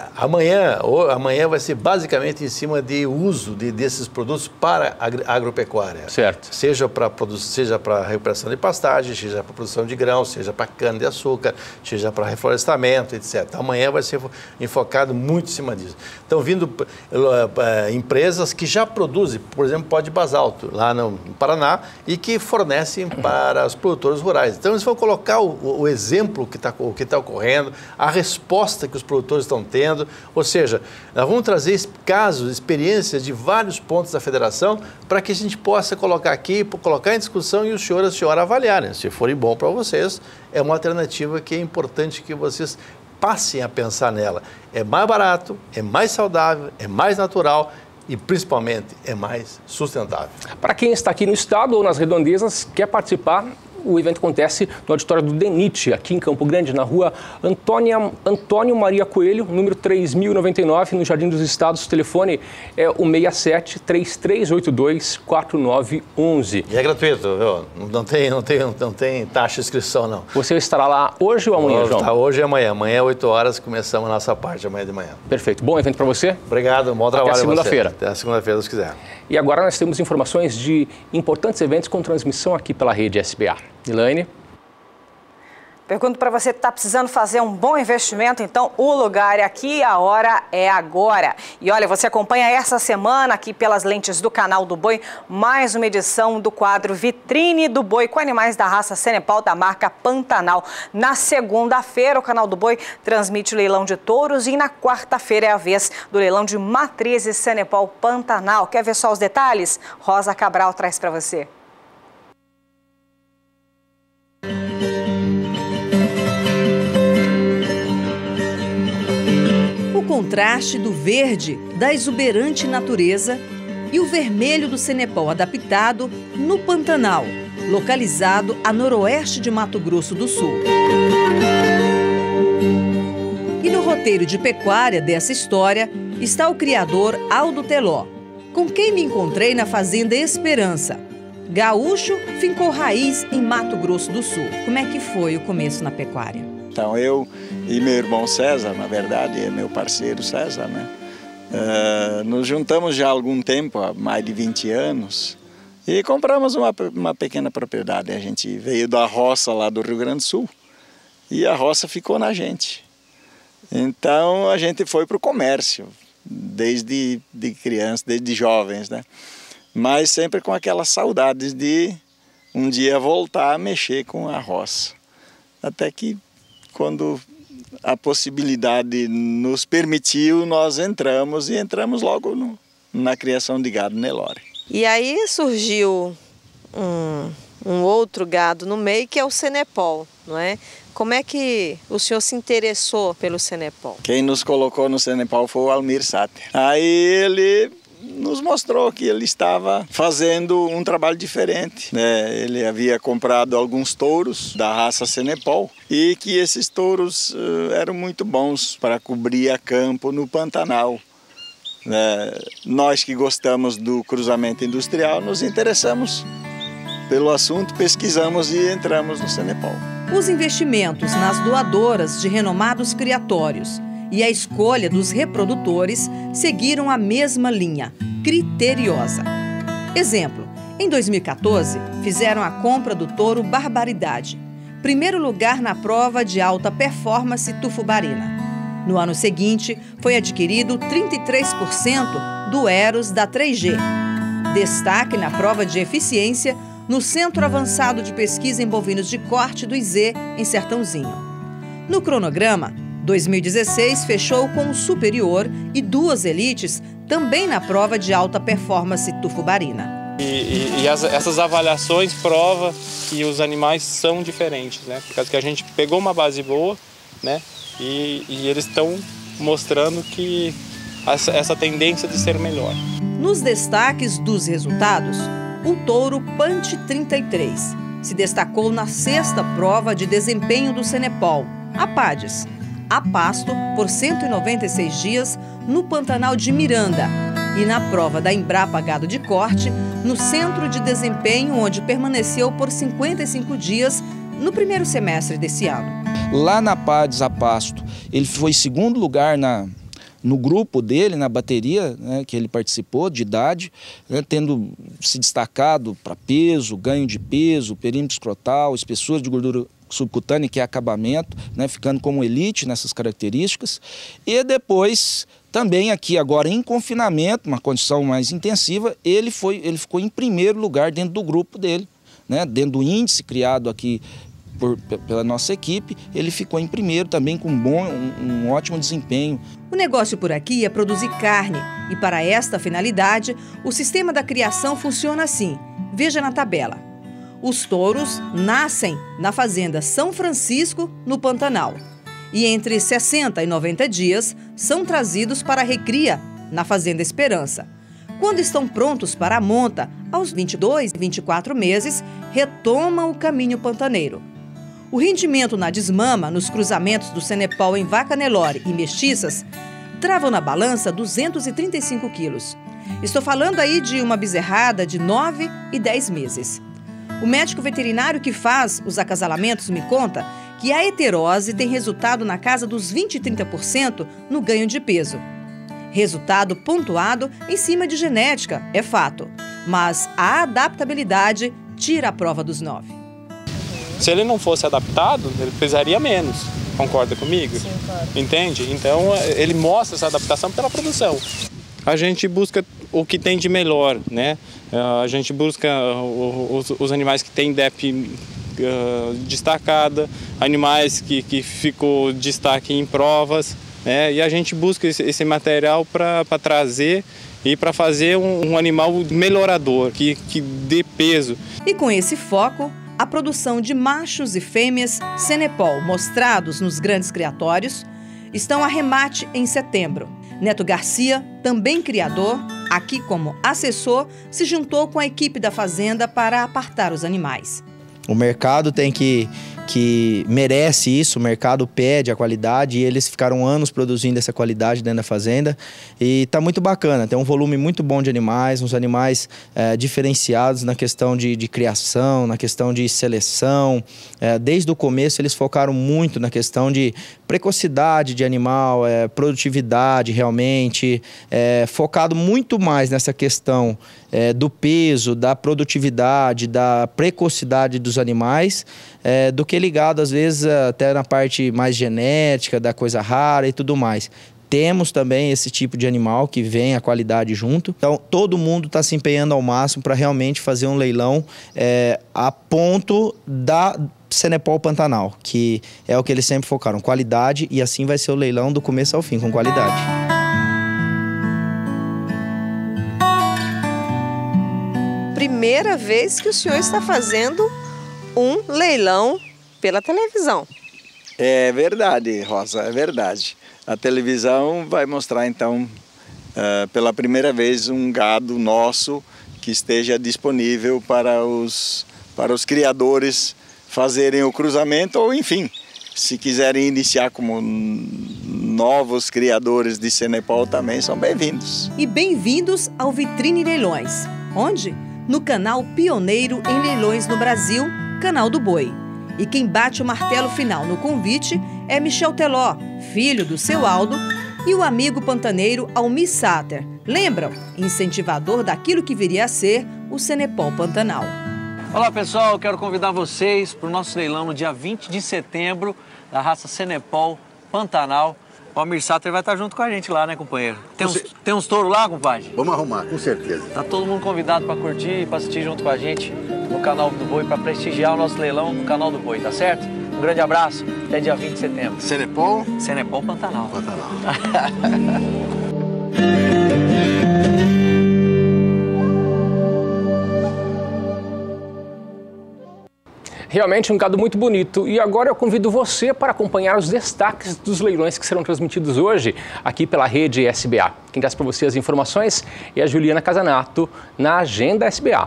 Amanhã vai ser basicamente em cima de uso desses produtos para a agropecuária. Certo. Seja para a recuperação de pastagem, seja para a produção de grãos, seja para cana-de-açúcar, seja para reflorestamento, etc. Amanhã vai ser enfocado muito em cima disso. Estão vindo empresas que já produzem, por exemplo, pó de basalto, lá no Paraná, e que fornecem para os produtores rurais. Então, eles vão colocar o exemplo que está ocorrendo, a resposta que os produtores estão tendo, ou seja, nós vamos trazer casos, experiências de vários pontos da federação para que a gente possa colocar aqui, colocar em discussão e os senhores e a senhora avaliarem. Se forem bom para vocês, é uma alternativa que é importante que vocês passem a pensar nela. É mais barato, é mais saudável, é mais natural e, principalmente, é mais sustentável. Para quem está aqui no estado ou nas redondezas, quer participar, O evento acontece no auditório do DENIT, aqui em Campo Grande, na rua Antônio Maria Coelho, número 3099, no Jardim dos Estados. O telefone é o 67-3382-4911. E é gratuito, viu? Não tem taxa de inscrição, não. Você estará lá hoje ou amanhã, João? Tá, hoje e amanhã. Amanhã, 8 horas, começamos a nossa parte, amanhã de manhã. Perfeito. Bom evento para você. Obrigado, bom trabalho. Até segunda-feira. Até segunda-feira, se quiser. E agora nós temos informações de importantes eventos com transmissão aqui pela rede SBA. Elaine? Pergunto para você que está precisando fazer um bom investimento, então o lugar é aqui, a hora é agora. E olha, você acompanha essa semana aqui pelas lentes do Canal do Boi, mais uma edição do quadro Vitrine do Boi com animais da raça Cenepal da marca Pantanal. Na segunda-feira, o Canal do Boi transmite o leilão de touros e na quarta-feira é a vez do leilão de matrizes Cenepal Pantanal. Quer ver só os detalhes? Rosa Cabral traz para você. O contraste do verde da exuberante natureza e o vermelho do Cenepal adaptado no Pantanal, localizado a noroeste de Mato Grosso do Sul. E no roteiro de pecuária dessa história está o criador Aldo Teló, com quem me encontrei na Fazenda Esperança. Gaúcho fincou raiz em Mato Grosso do Sul. Como é que foi o começo na pecuária? Então, eu e meu irmão César, na verdade, é meu parceiro César, né? Nos juntamos já há algum tempo, há mais de 20 anos, e compramos uma pequena propriedade. A gente veio da roça lá do Rio Grande do Sul e a roça ficou na gente. Então, a gente foi para o comércio, desde criança, desde jovens, né? Mas sempre com aquelas saudades de um dia voltar a mexer com a roça. Até que, quando a possibilidade nos permitiu, nós entramos logo na criação de gado Nelore. E aí surgiu um outro gado no meio, que é o Cenepal, não é? Como é que o senhor se interessou pelo Cenepal? Quem nos colocou no Cenepal foi o Almir Sater. Aí ele nos mostrou que ele estava fazendo um trabalho diferente, né? Ele havia comprado alguns touros da raça Cenepal e que esses touros eram muito bons para cobrir a campo no Pantanal. Nós que gostamos do cruzamento industrial nos interessamos pelo assunto, pesquisamos e entramos no Cenepal. Os investimentos nas doadoras de renomados criatórios e a escolha dos reprodutores seguiram a mesma linha, criteriosa. Exemplo, em 2014, fizeram a compra do touro Barbaridade, primeiro lugar na prova de alta performance Tufubarina. No ano seguinte, foi adquirido 33% do Eros da 3G. Destaque na prova de eficiência no Centro Avançado de Pesquisa em Bovinos de Corte do IZ, em Sertãozinho. No cronograma, 2016 fechou com o superior e duas elites também na prova de alta performance Tufubarina. Essas avaliações provam que os animais são diferentes, né? Por causa que a gente pegou uma base boa, né? E eles estão mostrando que essa tendência de ser melhor. Nos destaques dos resultados, o touro Punch 33 se destacou na sexta prova de desempenho do Cenepal, a Pades, a pasto por 196 dias no Pantanal de Miranda e na prova da Embrapa Gado de Corte, no Centro de Desempenho, onde permaneceu por 55 dias no primeiro semestre desse ano. Lá na Pades, a pasto, ele foi segundo lugar no grupo dele, na bateria, né, que ele participou, de idade, né, tendo se destacado para peso, ganho de peso, perímetro escrotal, espessura de gordura subcutânea, que é acabamento, né, ficando como elite nessas características. E depois, também aqui agora em confinamento, uma condição mais intensiva, ele ficou em primeiro lugar dentro do grupo dele, né, dentro do índice criado aqui pela nossa equipe, ele ficou em primeiro também com um ótimo desempenho. O negócio por aqui é produzir carne e para esta finalidade, o sistema da criação funciona assim. Veja na tabela. Os touros nascem na Fazenda São Francisco, no Pantanal, e entre 60 e 90 dias são trazidos para a recria na Fazenda Esperança. Quando estão prontos para a monta, aos 22, 24 meses, retomam o caminho pantaneiro. O rendimento na desmama, nos cruzamentos do Cenepol em vaca Nelore e mestiças, travam na balança 235 quilos. Estou falando aí de uma bezerrada de 9 e 10 meses. O médico veterinário que faz os acasalamentos me conta que a heterose tem resultado na casa dos 20 e 30% no ganho de peso. Resultado pontuado em cima de genética, é fato. Mas a adaptabilidade tira a prova dos 9. Se ele não fosse adaptado, ele pesaria menos. Concorda comigo? Sim, claro. Entende? Então, ele mostra essa adaptação pela produção. A gente busca o que tem de melhor, né? A gente busca os animais que têm DEP destacada, animais que ficou destaque em provas, né? E a gente busca esse material para trazer e para fazer um animal melhorador, que dê peso. E com esse foco, a produção de machos e fêmeas Cenepol mostrados nos grandes criatórios estão a remate em setembro. Neto Garcia, também criador, aqui como assessor, se juntou com a equipe da fazenda para apartar os animais. O mercado merece isso, o mercado pede a qualidade e eles ficaram anos produzindo essa qualidade dentro da fazenda e está muito bacana, tem um volume muito bom de animais, uns animais diferenciados na questão de criação, na questão de seleção. Desde o começo eles focaram muito na questão de precocidade de animal, produtividade realmente, focado muito mais nessa questão do peso, da produtividade, da precocidade dos animais, do que ligado às vezes até na parte mais genética, da coisa rara e tudo mais. Temos também esse tipo de animal que vem a qualidade junto. Então, todo mundo está se empenhando ao máximo para realmente fazer um leilão a ponto da Cenepol Pantanal, que é o que eles sempre focaram, qualidade, e assim vai ser o leilão do começo ao fim, com qualidade. Primeira vez que o senhor está fazendo um leilão pela televisão. É verdade, Rosa, é verdade. A televisão vai mostrar, então, pela primeira vez, um gado nosso que esteja disponível para os criadores fazerem o cruzamento ou, enfim, se quiserem iniciar como novos criadores de Cenepol também são bem-vindos. E bem-vindos ao Vitrine Leilões. Onde? No canal pioneiro em leilões no Brasil, Canal do Boi. E quem bate o martelo final no convite é Michel Teló, filho do seu Aldo, e o amigo pantaneiro Almir Sater. Lembram? Incentivador daquilo que viria a ser o Cenepol Pantanal. Olá pessoal, quero convidar vocês para o nosso leilão no dia 20 de setembro da raça Cenepol Pantanal. O Almir Sater vai estar junto com a gente lá, né, companheiro? Tem uns touros lá, compadre? Vamos arrumar, com certeza. Tá todo mundo convidado para curtir e para assistir junto com a gente no Canal do Boi, para prestigiar o nosso leilão no Canal do Boi, tá certo? Um grande abraço, até dia 20 de setembro. Cenepol? Cenepol Pantanal. Pantanal. Realmente um gado muito bonito. E agora eu convido você para acompanhar os destaques dos leilões que serão transmitidos hoje aqui pela rede SBA. Quem traz para você as informações é a Juliana Casanato, na Agenda SBA.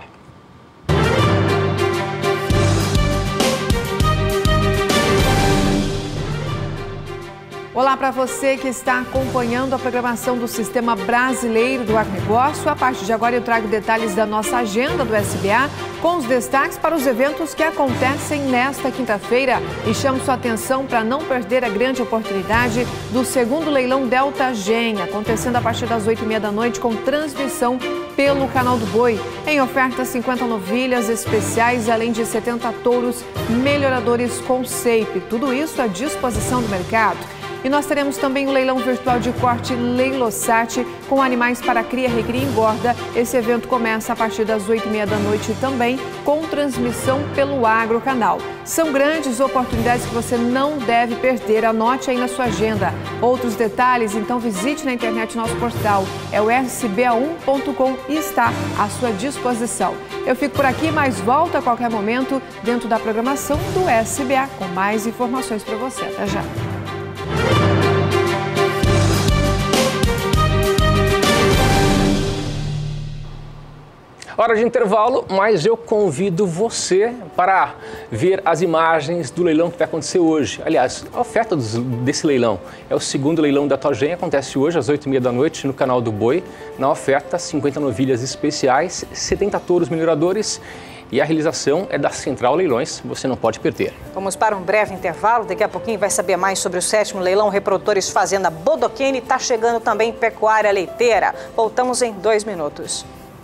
Olá para você que está acompanhando a programação do Sistema Brasileiro do Agronegócio. A partir de agora eu trago detalhes da nossa agenda do SBA com os destaques para os eventos que acontecem nesta quinta-feira e chamo sua atenção para não perder a grande oportunidade do segundo leilão Delta Gen, acontecendo a partir das 8h30 da noite com transmissão pelo Canal do Boi. Em oferta, 50 novilhas especiais, além de 70 touros melhoradores com shape. Tudo isso à disposição do mercado. E nós teremos também o leilão virtual de corte Leilosat com animais para cria, recria e engorda. Esse evento começa a partir das 8h30 da noite também, com transmissão pelo Agro Canal. São grandes oportunidades que você não deve perder. Anote aí na sua agenda. Outros detalhes, então visite na internet nosso portal. É o sba1.com e está à sua disposição. Eu fico por aqui, mas volto a qualquer momento dentro da programação do SBA com mais informações para você. Até já. Hora de intervalo, mas eu convido você para ver as imagens do leilão que vai acontecer hoje. Aliás, a oferta desse leilão é o segundo leilão da Togem, acontece hoje às 8h30 da noite no canal do Boi. Na oferta, 50 novilhas especiais, 70 touros melhoradores e a realização é da Central Leilões, você não pode perder. Vamos para um breve intervalo, daqui a pouquinho vai saber mais sobre o 7º leilão Reprodutores Fazenda Bodoquene, está chegando também Pecuária Leiteira. Voltamos em 2 minutos.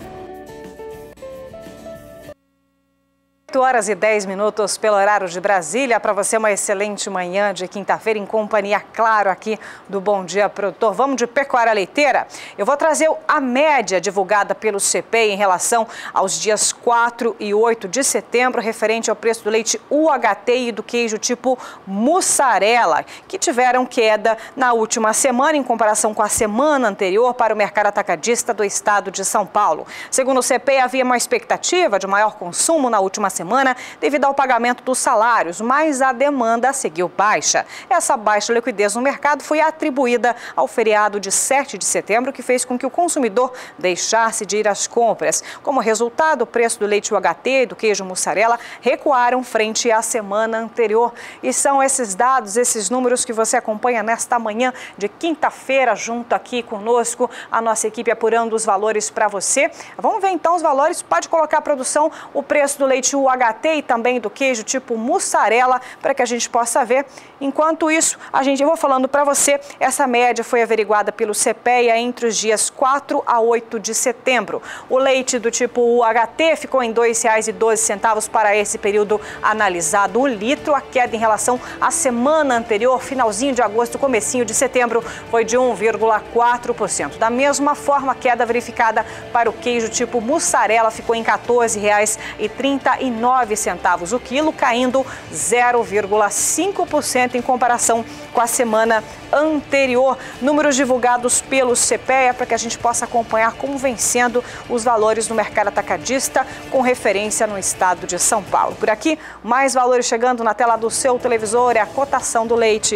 8h10 pelo horário de Brasília. Para você, uma excelente manhã de quinta-feira em companhia, claro, aqui do Bom Dia Produtor. Vamos de pecuária leiteira? Eu vou trazer a média divulgada pelo CPEA em relação aos dias 4 e 8 de setembro, referente ao preço do leite UHT e do queijo tipo mussarela, que tiveram queda na última semana em comparação com a semana anterior para o mercado atacadista do estado de São Paulo. Segundo o CPEA, havia uma expectativa de maior consumo na última semana devido ao pagamento dos salários, mas a demanda seguiu baixa. Essa baixa liquidez no mercado foi atribuída ao feriado de 7 de setembro, que fez com que o consumidor deixasse de ir às compras. Como resultado, o preço do leite UHT e do queijo mussarela recuaram frente à semana anterior. E são esses dados, esses números que você acompanha nesta manhã de quinta-feira, junto aqui conosco, a nossa equipe apurando os valores para você. Vamos ver então os valores, pode colocar a produção, o preço do leite UHT e também do queijo tipo mussarela, para que a gente possa ver. Enquanto isso, eu vou falando para você, essa média foi averiguada pelo CPEA entre os dias 4 a 8 de setembro. O leite do tipo UHT ficou em R$ 2,12 para esse período analisado o litro. A queda em relação à semana anterior, finalzinho de agosto, comecinho de setembro, foi de 1,4%. Da mesma forma, a queda verificada para o queijo tipo mussarela ficou em R$ 14,39 o quilo, caindo 0,5% em comparação com a semana anterior. Números divulgados pelo CPEA para que a gente possa acompanhar como vem sendo os valores no mercado atacadista com referência no estado de São Paulo. Por aqui, mais valores chegando na tela do seu televisor, é a cotação do leite.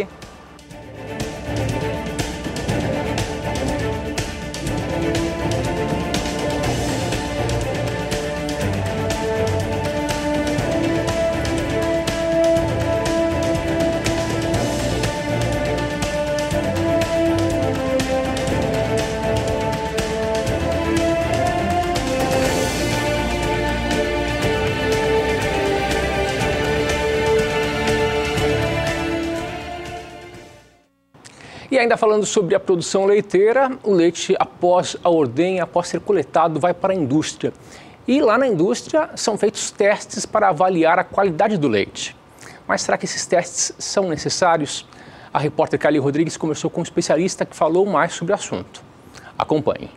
E ainda falando sobre a produção leiteira, o leite após a ordenha, após ser coletado, vai para a indústria. E lá na indústria são feitos testes para avaliar a qualidade do leite. Mas será que esses testes são necessários? A repórter Cali Rodrigues conversou com um especialista que falou mais sobre o assunto. Acompanhe.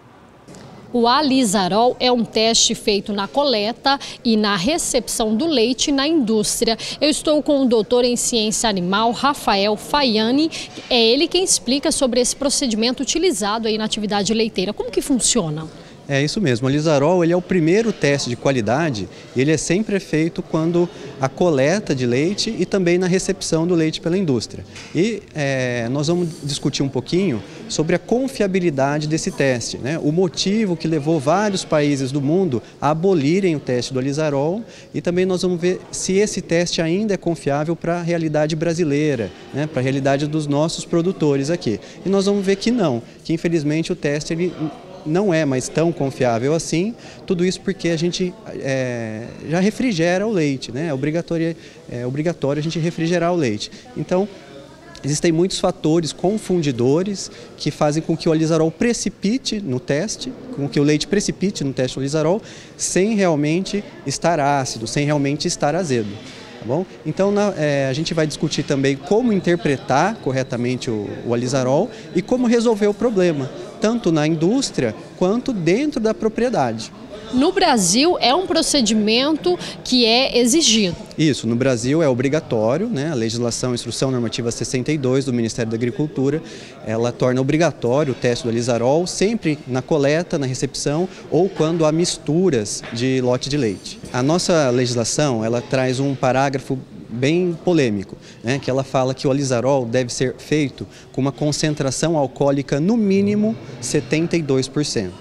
O alizarol é um teste feito na coleta e na recepção do leite na indústria. Eu estou com o doutor em ciência animal, Rafael Faiani. É ele quem explica sobre esse procedimento utilizado aí na atividade leiteira. Como que funciona? É isso mesmo, o alizarol ele é o primeiro teste de qualidade, ele é sempre feito quando a coleta de leite e também na recepção do leite pela indústria. E nós vamos discutir um pouquinho sobre a confiabilidade desse teste, né? O motivo que levou vários países do mundo a abolirem o teste do alizarol e também nós vamos ver se esse teste ainda é confiável para a realidade brasileira, né? Para a realidade dos nossos produtores aqui. E nós vamos ver que não, que infelizmente o teste ele não é mais tão confiável assim, tudo isso porque a gente já refrigera o leite, né? É obrigatório a gente refrigerar o leite. Então, existem muitos fatores confundidores que fazem com que o alizarol precipite no teste, com que o leite precipite no teste do alizarol, sem realmente estar ácido, sem realmente estar azedo. Tá bom? Então, a gente vai discutir também como interpretar corretamente o alizarol e como resolver o problema, tanto na indústria quanto dentro da propriedade. No Brasil, é um procedimento que é exigido. Isso, no Brasil é obrigatório, né? A legislação Instrução Normativa 62 do Ministério da Agricultura, ela torna obrigatório o teste do alizarol sempre na coleta, na recepção ou quando há misturas de lote de leite. A nossa legislação, ela traz um parágrafo bem polêmico, né, que ela fala que o alizarol deve ser feito com uma concentração alcoólica no mínimo 72%.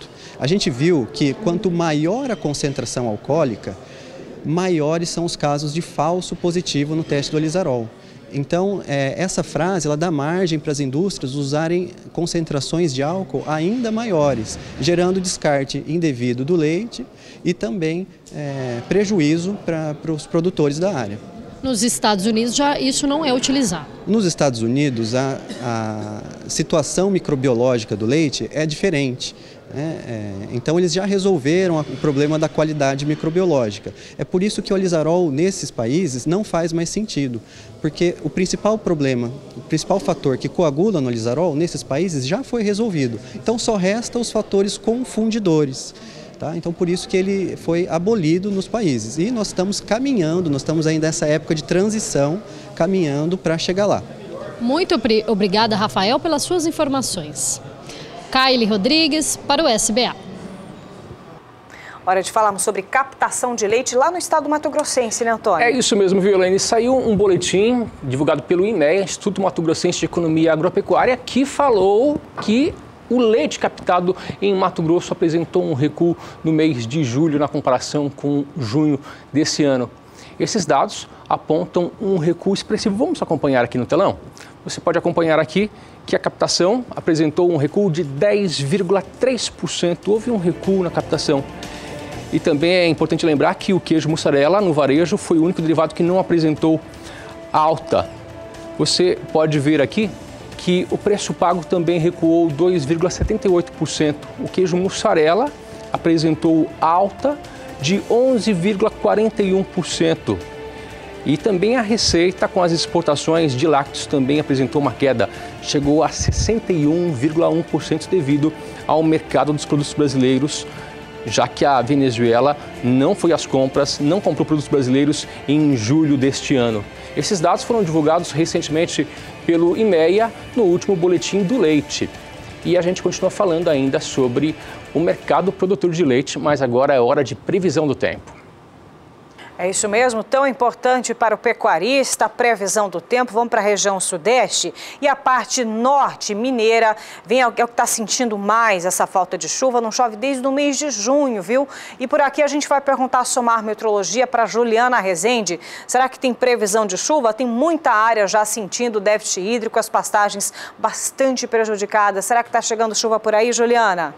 a gente viu que quanto maior a concentração alcoólica, maiores são os casos de falso positivo no teste do Alizarol. Então, essa frase ela dá margem para as indústrias usarem concentrações de álcool ainda maiores, gerando descarte indevido do leite e também prejuízo para os produtores da área. Nos Estados Unidos já isso não é utilizado. Nos Estados Unidos a situação microbiológica do leite é diferente. Então eles já resolveram o problema da qualidade microbiológica. É por isso que o Alizarol nesses países não faz mais sentido, porque o principal problema, o principal fator que coagula no Alizarol nesses países já foi resolvido. Então só resta os fatores confundidores. Tá? Então por isso que ele foi abolido nos países. E nós estamos caminhando, nós estamos ainda nessa época de transição, caminhando para chegar lá. Muito obrigada, Rafael, pelas suas informações. Kaile Rodrigues para o SBA. Hora de falarmos sobre captação de leite lá no estado do Mato Grossense, né, Antônio? É isso mesmo, Violene. Saiu um boletim divulgado pelo IMEA, Instituto Mato Grossense de Economia Agropecuária, que falou que o leite captado em Mato Grosso apresentou um recuo no mês de julho na comparação com junho desse ano. Esses dados apontam um recuo expressivo. Vamos acompanhar aqui no telão? Você pode acompanhar aqui que a captação apresentou um recuo de 10,3%. Houve um recuo na captação. E também é importante lembrar que o queijo mussarela no varejo foi o único derivado que não apresentou alta. Você pode ver aqui que o preço pago também recuou 2,78%. O queijo mussarela apresentou alta de 11,41%. E também a receita com as exportações de lácteos também apresentou uma queda. Chegou a 61,1% devido ao mercado dos produtos brasileiros, já que a Venezuela não foi às compras, não comprou produtos brasileiros em julho deste ano. Esses dados foram divulgados recentemente pelo IMEA no último boletim do leite. E a gente continua falando ainda sobre o mercado produtor de leite, mas agora é hora de previsão do tempo. É isso mesmo, tão importante para o pecuarista, a previsão do tempo. Vamos para a região sudeste e a parte norte mineira é o que está sentindo mais essa falta de chuva. Não chove desde o mês de junho, viu? E por aqui a gente vai perguntar a Somar Meteorologia para Juliana Rezende. Será que tem previsão de chuva? Tem muita área já sentindo déficit hídrico, as pastagens bastante prejudicadas. Será que está chegando chuva por aí, Juliana?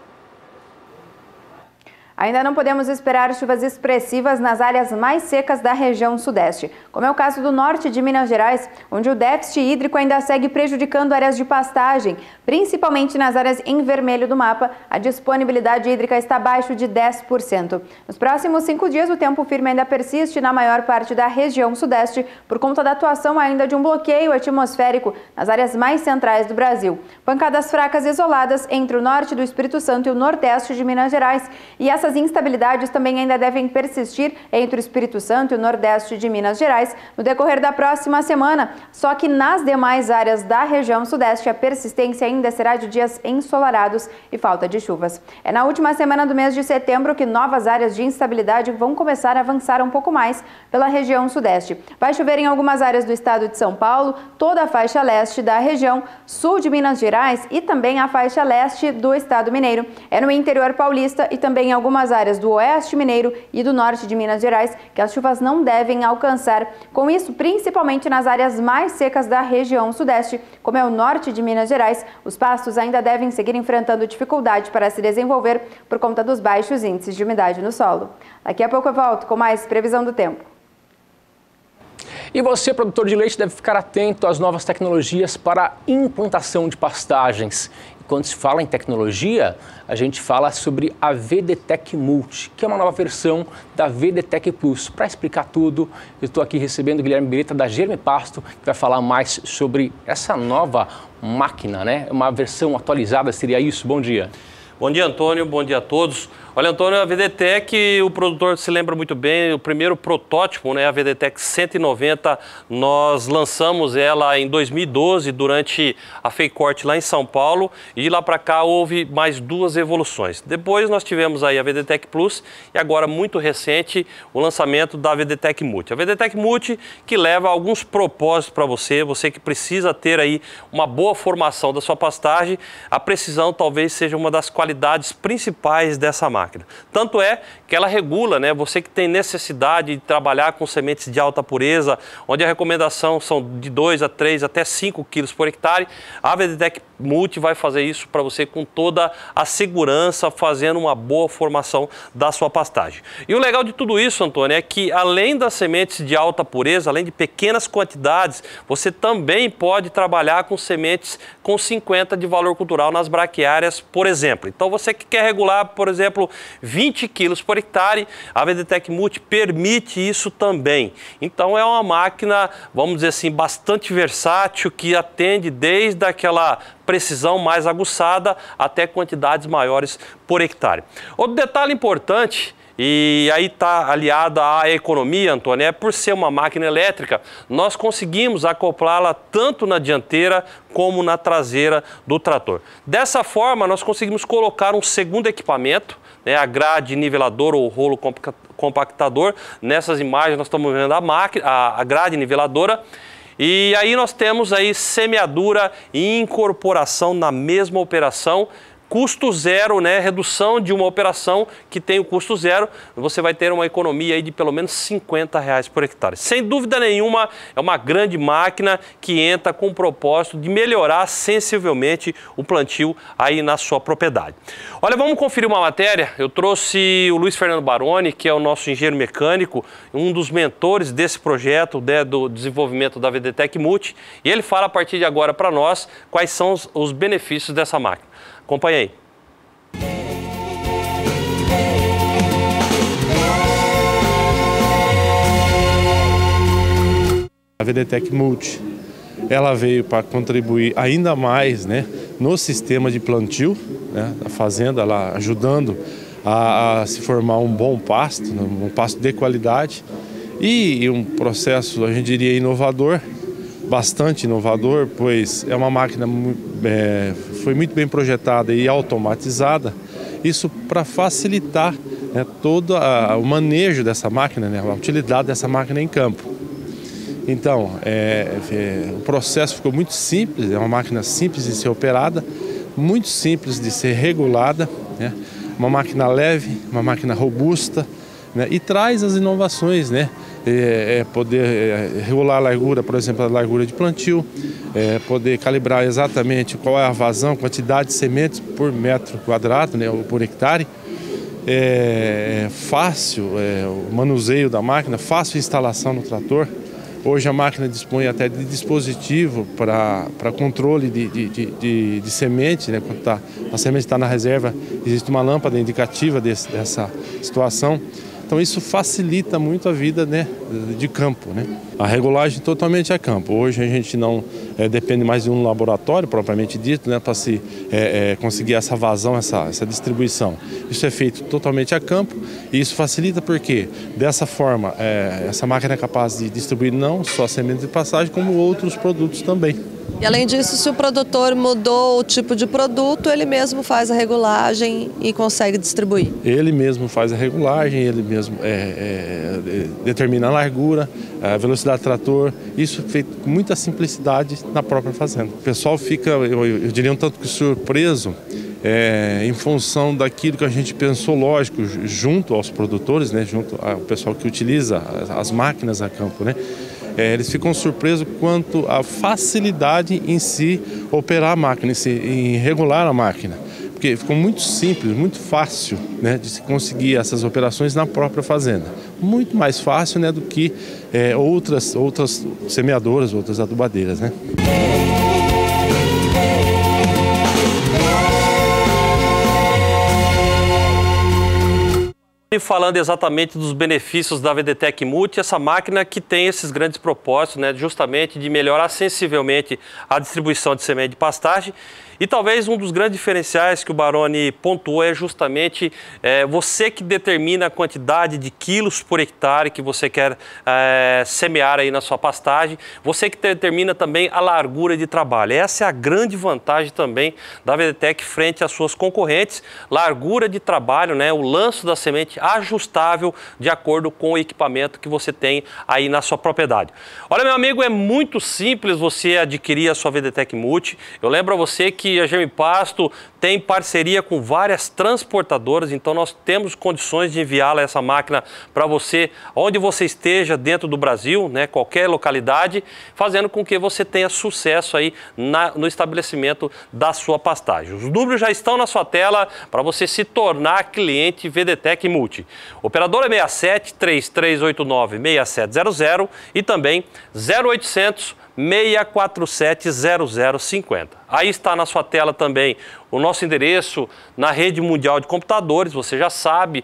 Ainda não podemos esperar chuvas expressivas nas áreas mais secas da região sudeste, como é o caso do norte de Minas Gerais, onde o déficit hídrico ainda segue prejudicando áreas de pastagem, principalmente nas áreas em vermelho do mapa. A disponibilidade hídrica está abaixo de 10%. Nos próximos 5 dias, o tempo firme ainda persiste na maior parte da região sudeste, por conta da atuação ainda de um bloqueio atmosférico nas áreas mais centrais do Brasil. Pancadas fracas isoladas entre o norte do Espírito Santo e o nordeste de Minas Gerais. E essas instabilidades também ainda devem persistir entre o Espírito Santo e o nordeste de Minas Gerais no decorrer da próxima semana. Só que nas demais áreas da região sudeste, a persistência ainda será de dias ensolarados e falta de chuvas. É na última semana do mês de setembro que novas áreas de instabilidade vão começar a avançar um pouco mais pela região sudeste. Vai chover em algumas áreas do estado de São Paulo, toda a faixa leste da região, sul de Minas Gerais e também a faixa leste do estado mineiro. É no interior paulista e também em algumas áreas do oeste mineiro e do norte de Minas Gerais que as chuvas não devem alcançar. Com isso, principalmente nas áreas mais secas da região sudeste, como é o norte de Minas Gerais, os pastos ainda devem seguir enfrentando dificuldade para se desenvolver por conta dos baixos índices de umidade no solo. Daqui a pouco eu volto com mais previsão do tempo. E você, produtor de leite, deve ficar atento às novas tecnologias para a implantação de pastagens. Quando se fala em tecnologia, a gente fala sobre a VDTech Multi, que é uma nova versão da VDTech Plus. Para explicar tudo, eu estou aqui recebendo o Guilherme Beretta da Germe Pasto, que vai falar mais sobre essa nova máquina, né? Uma versão atualizada, seria isso? Bom dia. Bom dia, Antônio. Bom dia a todos. Olha, Antônio, a VDTEC, o produtor se lembra muito bem, o primeiro protótipo, né, a VDTEC 190, nós lançamos ela em 2012 durante a FEICORT lá em São Paulo, e lá para cá houve mais 2 evoluções. Depois nós tivemos aí a VDTEC Plus e agora, muito recente, o lançamento da VDTEC Multi. A VDTEC Multi que leva alguns propósitos para você que precisa ter aí uma boa formação da sua pastagem. A precisão talvez seja uma das qualidades principais dessa máquina. Tanto é que ela regula, né? Você que tem necessidade de trabalhar com sementes de alta pureza, onde a recomendação são de 2 a 3 até 5 quilos por hectare, a VDTEC Multi vai fazer isso para você com toda a segurança, fazendo uma boa formação da sua pastagem. E o legal de tudo isso, Antônio, é que além das sementes de alta pureza, além de pequenas quantidades, você também pode trabalhar com sementes com 50 de valor cultural nas braquiárias, por exemplo. Então você que quer regular, por exemplo, 20 quilos por hectare, a VDTEC Multi permite isso também. Então é uma máquina, vamos dizer assim, bastante versátil, que atende desde aquela precisão mais aguçada até quantidades maiores por hectare. Outro detalhe importante, e aí está aliado à economia, Antônio, é por ser uma máquina elétrica, nós conseguimos acoplá-la tanto na dianteira como na traseira do trator. Dessa forma, nós conseguimos colocar um segundo equipamento, né, a grade nivelador ou rolo compactador. Nessas imagens nós estamos vendo a grade niveladora. E aí nós temos aí semeadura e incorporação na mesma operação. Custo zero, né? Redução de uma operação que tem o custo zero, você vai ter uma economia aí de pelo menos R$50 por hectare. Sem dúvida nenhuma, é uma grande máquina que entra com o propósito de melhorar sensivelmente o plantio aí na sua propriedade. Olha, vamos conferir uma matéria. Eu trouxe o Luiz Fernando Baroni, que é o nosso engenheiro mecânico, um dos mentores desse projeto, né, do desenvolvimento da VDTEC Multi, e ele fala a partir de agora para nós quais são os benefícios dessa máquina. Acompanhe aí. A VDTEC Multi, ela veio para contribuir ainda mais, né, no sistema de plantio, né, da fazenda, lá ajudando a se formar um bom pasto, um pasto de qualidade, e um processo, a gente diria, inovador, bastante inovador, pois é uma máquina foi muito bem projetada e automatizada, isso para facilitar, né, todo o manejo dessa máquina, né, a utilidade dessa máquina em campo. Então, o processo ficou muito simples, é uma máquina simples de ser operada, muito simples de ser regulada, né, uma máquina leve, uma máquina robusta, né, e traz as inovações, né? Poder regular a largura, por exemplo, a largura de plantio, poder calibrar exatamente qual é a vazão, quantidade de sementes por metro quadrado, né, ou por hectare. Fácil o manuseio da máquina, fácil a instalação no trator. Hoje a máquina dispõe até de dispositivo para controle de semente, né? Quando a semente está na reserva, existe uma lâmpada indicativa dessa situação. Então isso facilita muito a vida, né, de campo, né? A regulagem totalmente a campo. Hoje a gente não depende mais de um laboratório propriamente dito, né, para se conseguir essa vazão, essa distribuição. Isso é feito totalmente a campo e isso facilita porque dessa forma essa máquina é capaz de distribuir não só sementes de pastagem como outros produtos também. E além disso, se o produtor mudou o tipo de produto, ele mesmo faz a regulagem e consegue distribuir? Ele mesmo faz a regulagem, ele mesmo determina a largura, a velocidade do trator, isso feito com muita simplicidade na própria fazenda. O pessoal fica, eu diria um tanto que surpreso, em função daquilo que a gente pensou, lógico, junto aos produtores, né, junto ao pessoal que utiliza as máquinas a campo, né? Eles ficam surpresos quanto à facilidade em si operar a máquina, em regular a máquina. Porque ficou muito simples, muito fácil, né, de se conseguir essas operações na própria fazenda. Muito mais fácil, né, do que outras semeadoras, outras adubadeiras, né? Falando exatamente dos benefícios da VDTEC Multi, essa máquina que tem esses grandes propósitos, né, justamente de melhorar sensivelmente a distribuição de semente de pastagem E talvez um dos grandes diferenciais que o Baroni pontuou é justamente você que determina a quantidade de quilos por hectare que você quer semear aí na sua pastagem, você que determina também a largura de trabalho. Essa é a grande vantagem também da VDTEC frente às suas concorrentes, largura de trabalho, né, o lanço da semente ajustável de acordo com o equipamento que você tem aí na sua propriedade. Olha, meu amigo, é muito simples você adquirir a sua VDTEC Multi. Eu lembro a você que a Germipasto tem parceria com várias transportadoras, então nós temos condições de enviá-la essa máquina para você, onde você esteja dentro do Brasil, né, qualquer localidade, fazendo com que você tenha sucesso aí no estabelecimento da sua pastagem. Os números já estão na sua tela para você se tornar cliente VDTEC Multi. O operador é 67 3389 6700 e também 0800 647 0050. Aí está na sua tela também o nosso endereço na rede mundial de computadores, você já sabe,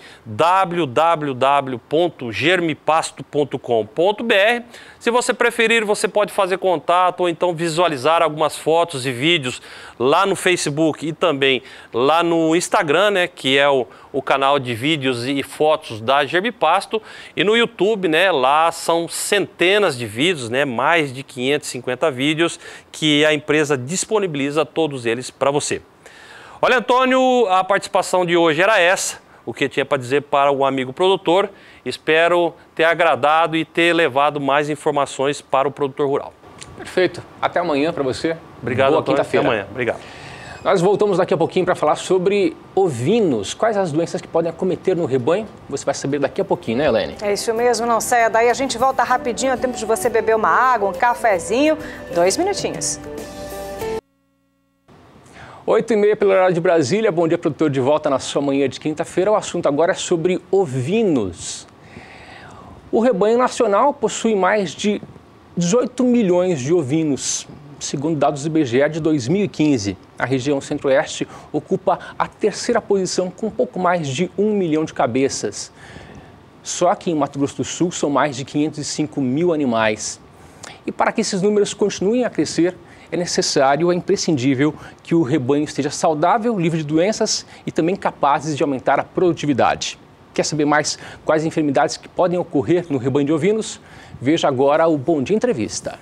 www.germipasto.com.br. Se você preferir, você pode fazer contato ou então visualizar algumas fotos e vídeos lá no Facebook e também lá no Instagram, né, que é o canal de vídeos e fotos da Germipasto, e no YouTube, né, lá são centenas de vídeos, né, mais de 550 vídeos que a empresa disponibiliza todos eles para você. Olha, Antônio, a participação de hoje era essa, o que eu tinha para dizer para o amigo produtor. Espero ter agradado e ter levado mais informações para o produtor rural. Perfeito. Até amanhã para você. Obrigado, Boa quinta-feira. Até amanhã. Obrigado. Nós voltamos daqui a pouquinho para falar sobre ovinos. Quais as doenças que podem acometer no rebanho? Você vai saber daqui a pouquinho, né, Helene? É isso mesmo, não saia daí. A gente volta rapidinho, é tempo de você beber uma água, um cafezinho. 2 minutinhos. 8h30 pelo horário de Brasília. Bom dia, produtor, de volta na sua manhã de quinta-feira. O assunto agora é sobre ovinos. O rebanho nacional possui mais de 18 milhões de ovinos. Segundo dados do IBGE de 2015, a região centro-oeste ocupa a 3ª posição com pouco mais de 1 milhão de cabeças. Só que em Mato Grosso do Sul são mais de 505 mil animais. E para que esses números continuem a crescer, é necessário, é imprescindível que o rebanho esteja saudável, livre de doenças e também capazes de aumentar a produtividade. Quer saber mais quais enfermidades que podem ocorrer no rebanho de ovinos? Veja agora o Bom Dia Entrevista.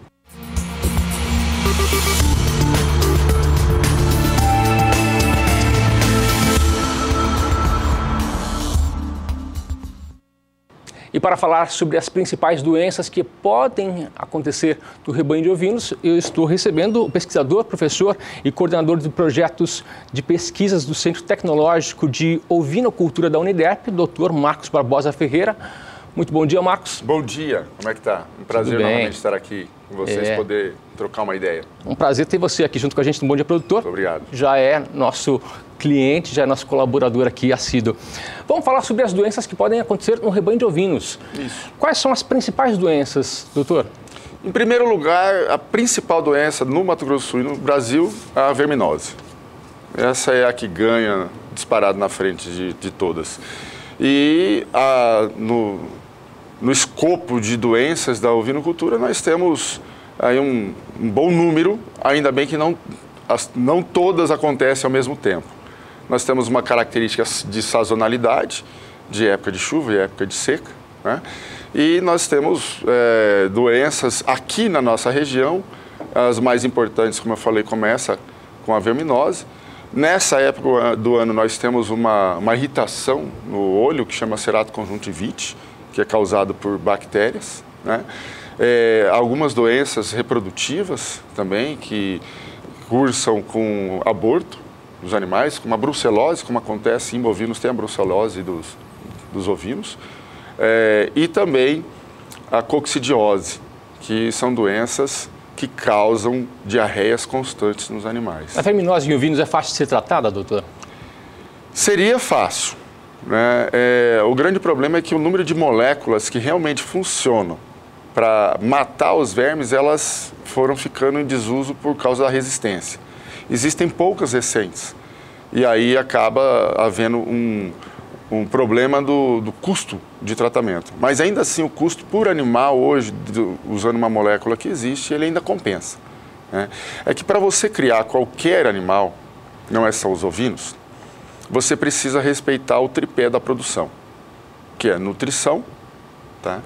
E para falar sobre as principais doenças que podem acontecer no rebanho de ovinos, eu estou recebendo o pesquisador, professor e coordenador de projetos de pesquisas do Centro Tecnológico de Ovinocultura da Uniderp, Dr. Marcos Barbosa Ferreira. Muito bom dia, Marcos. Bom dia, como é que tá? Um prazer novamente estar aqui com vocês, poder trocar uma ideia. Um prazer ter você aqui junto com a gente no Bom Dia Produtor. Muito obrigado. Já é nosso cliente, já é nosso colaborador aqui assíduo. Vamos falar sobre as doenças que podem acontecer no rebanho de ovinos. Isso. Quais são as principais doenças, doutor? Em primeiro lugar, a principal doença no Mato Grosso do Sul e no Brasil é a verminose. Essa é a que ganha disparado na frente de todas. E no escopo de doenças da ovinocultura, nós temos aí um bom número, ainda bem que não todas acontecem ao mesmo tempo. Nós temos uma característica de sazonalidade, de época de chuva e época de seca, né? E nós temos doenças aqui na nossa região, as mais importantes, como eu falei, começa com a verminose. Nessa época do ano nós temos uma irritação no olho, que chama ceratoconjuntivite, que é causado por bactérias, né? Algumas doenças reprodutivas também, que cursam com aborto dos animais, como a brucelose, como acontece em bovinos, tem a brucelose dos ovinos, e também a coccidiose, que são doenças que causam diarreias constantes nos animais. A verminose em ovinos é fácil de ser tratada, doutor? Seria fácil, né? O grande problema é que o número de moléculas que realmente funcionam para matar os vermes, elas foram ficando em desuso por causa da resistência. Existem poucas recentes, e aí acaba havendo um problema do custo de tratamento. Mas ainda assim, o custo por animal hoje, usando uma molécula que existe, ele ainda compensa. né, é que para você criar qualquer animal, não é só os ovinos, você precisa respeitar o tripé da produção, que é nutrição, tá?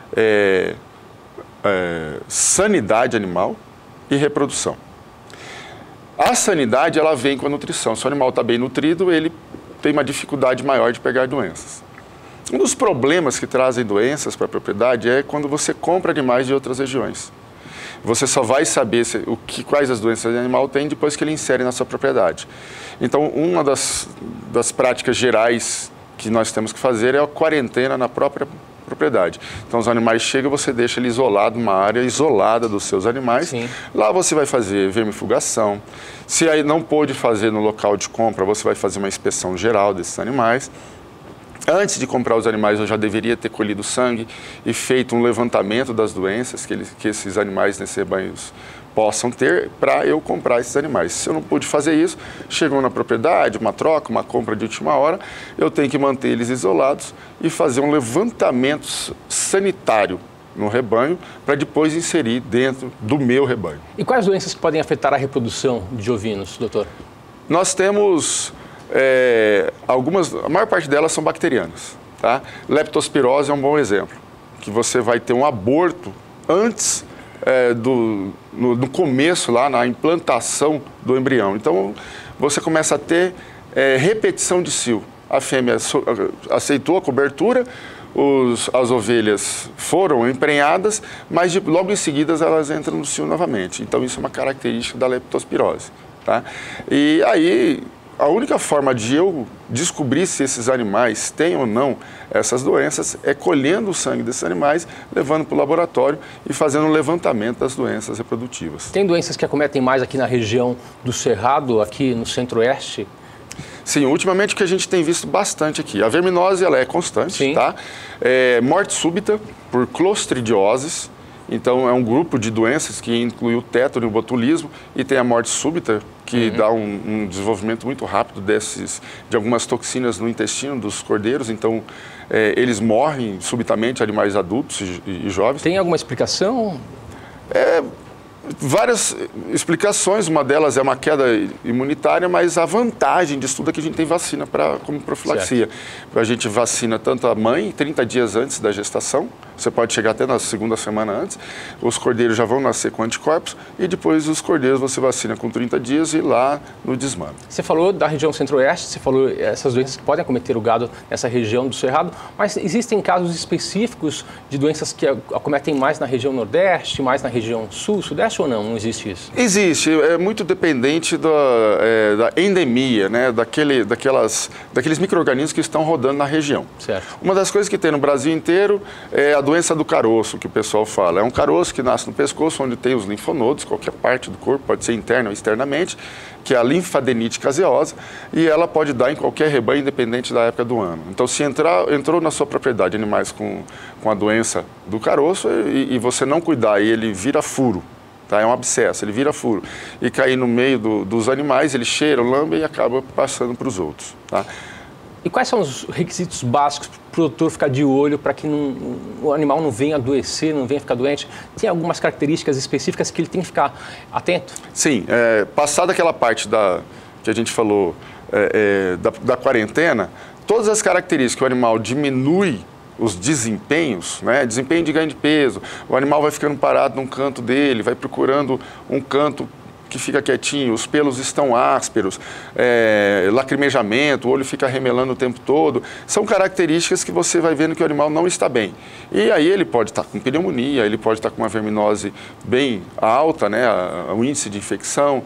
Sanidade animal e reprodução. A sanidade, ela vem com a nutrição. Se o animal está bem nutrido, ele tem uma dificuldade maior de pegar doenças. Um dos problemas que trazem doenças para a propriedade é quando você compra animais de outras regiões. Você só vai saber quais as doenças o animal tem depois que ele insere na sua propriedade. Então, uma das práticas gerais que nós temos que fazer é a quarentena na própria propriedade. Então, os animais chegam, você deixa ele isolado, uma área isolada dos seus animais. Sim. Lá você vai fazer vermifugação. Se aí não pôde fazer no local de compra, você vai fazer uma inspeção geral desses animais. Antes de comprar os animais, eu já deveria ter colhido sangue e feito um levantamento das doenças que esses animais nesses rebanhos possam ter para eu comprar esses animais. Se eu não pude fazer isso, chegou na propriedade, uma troca, uma compra de última hora, eu tenho que manter eles isolados e fazer um levantamento sanitário no rebanho para depois inserir dentro do meu rebanho. E quais doenças que podem afetar a reprodução de ovinos, doutor? Nós temos a maior parte delas são bacterianas, tá? Leptospirose é um bom exemplo, que você vai ter um aborto antes no começo, lá na implantação do embrião. Então, você começa a ter repetição de cio. A fêmea aceitou a cobertura, as ovelhas foram emprenhadas, mas logo em seguida elas entram no cio novamente. Então, isso é uma característica da leptospirose, tá? E aí, a única forma de eu descobrir se esses animais têm ou não essas doenças é colhendo o sangue desses animais, levando para o laboratório e fazendo um levantamento das doenças reprodutivas. Tem doenças que acometem mais aqui na região do Cerrado, aqui no Centro-Oeste? Sim, ultimamente o que a gente tem visto bastante aqui. A verminose, ela é constante, tá? Morte súbita por clostridioses. Então, é um grupo de doenças que inclui o tétano e o botulismo e tem a morte súbita, que dá um desenvolvimento muito rápido de algumas toxinas no intestino dos cordeiros. Então, eles morrem subitamente, animais adultos e jovens. Tem alguma explicação? Várias explicações, uma delas é uma queda imunitária, mas a vantagem disso tudo é que a gente tem vacina como profilaxia. A gente vacina tanto a mãe 30 dias antes da gestação, você pode chegar até na segunda semana antes, os cordeiros já vão nascer com anticorpos e depois os cordeiros você vacina com 30 dias e lá no desmame. Você falou da região Centro-Oeste, você falou essas doenças que podem acometer o gado nessa região do Cerrado, mas existem casos específicos de doenças que acometem mais na região Nordeste, mais na região Sul, Sudeste ou não? Não existe isso? Existe, é muito dependente da endemia, né? daqueles micro-organismos que estão rodando na região. Certo. Uma das coisas que tem no Brasil inteiro é a doença do caroço, que o pessoal fala. É um caroço que nasce no pescoço, onde tem os linfonodos, qualquer parte do corpo, pode ser interna ou externamente, que é a linfadenite caseosa, e ela pode dar em qualquer rebanho, independente da época do ano. Então, se entrou na sua propriedade animais com a doença do caroço e você não cuidar e ele vira furo, tá? É um abscesso, ele vira furo, e cair no meio dos animais, ele cheira, lambe e acaba passando para os outros, tá? E quais são os requisitos básicos para o produtor ficar de olho para que o animal não venha adoecer, não venha ficar doente? Tem algumas características específicas que ele tem que ficar atento? Sim, passada aquela parte que a gente falou da quarentena, todas as características que o animal diminui os desempenhos, né? Desempenho de ganho de peso, o animal vai ficando parado num canto dele, vai procurando um canto que fica quietinho, os pelos estão ásperos, lacrimejamento, o olho fica remelando o tempo todo, são características que você vai vendo que o animal não está bem. E aí ele pode estar com pneumonia, ele pode estar com uma verminose bem alta, né? O índice de infecção,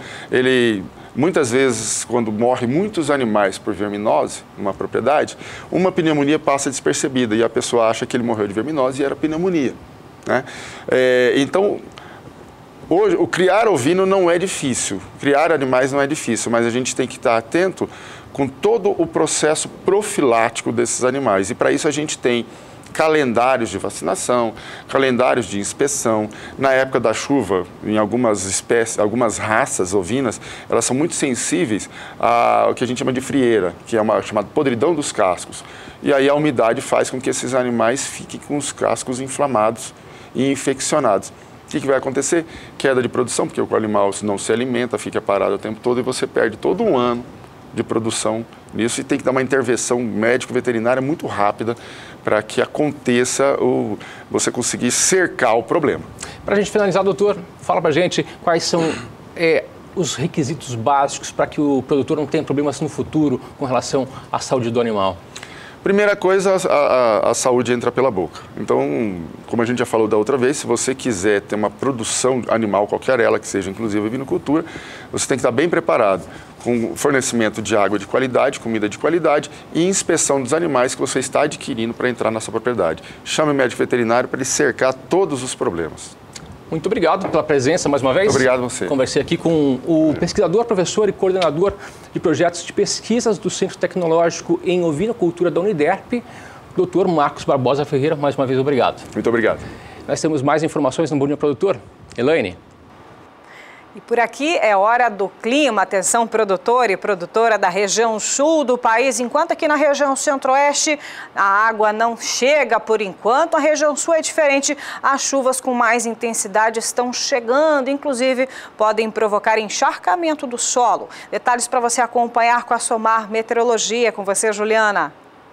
muitas vezes, quando morrem muitos animais por verminose numa propriedade, uma pneumonia passa despercebida e a pessoa acha que ele morreu de verminose e era pneumonia, né? Então, hoje, o criar ovino não é difícil, criar animais não é difícil, mas a gente tem que estar atento com todo o processo profilático desses animais. E para isso a gente tem calendários de vacinação, calendários de inspeção. Na época da chuva, em algumas espécies, algumas raças ovinas, elas são muito sensíveis ao que a gente chama de frieira, que é uma chamada podridão dos cascos. E aí a umidade faz com que esses animais fiquem com os cascos inflamados e infeccionados. O que vai acontecer? Queda de produção, porque o animal não se alimenta, fica parado o tempo todo e você perde todo um ano de produção nisso e tem que dar uma intervenção médico-veterinária muito rápida para que aconteça você conseguir cercar o problema. Para a gente finalizar, doutor, fala para a gente quais são os requisitos básicos para que o produtor não tenha problemas no futuro com relação à saúde do animal. Primeira coisa, a saúde entra pela boca. Então, como a gente já falou da outra vez, se você quiser ter uma produção animal, qualquer ela que seja, inclusive a vinocultura, você tem que estar bem preparado, com fornecimento de água de qualidade, comida de qualidade e inspeção dos animais que você está adquirindo para entrar na sua propriedade. Chame o médico veterinário para ele cercar todos os problemas. Muito obrigado pela presença mais uma vez. Obrigado a você. Conversei aqui com o pesquisador, professor e coordenador de projetos de pesquisas do Centro Tecnológico em Ovinocultura da Uniderp, Dr. Marcos Barbosa Ferreira. Mais uma vez, obrigado. Muito obrigado. Nós temos mais informações no Bom Dia Produtor. Elaine. E por aqui é hora do clima. Atenção, produtor e produtora da região sul do país. Enquanto aqui na região centro-oeste a água não chega por enquanto, a região sul é diferente. As chuvas com mais intensidade estão chegando, inclusive podem provocar encharcamento do solo. Detalhes para você acompanhar com a Somar Meteorologia. Com você, Juliana.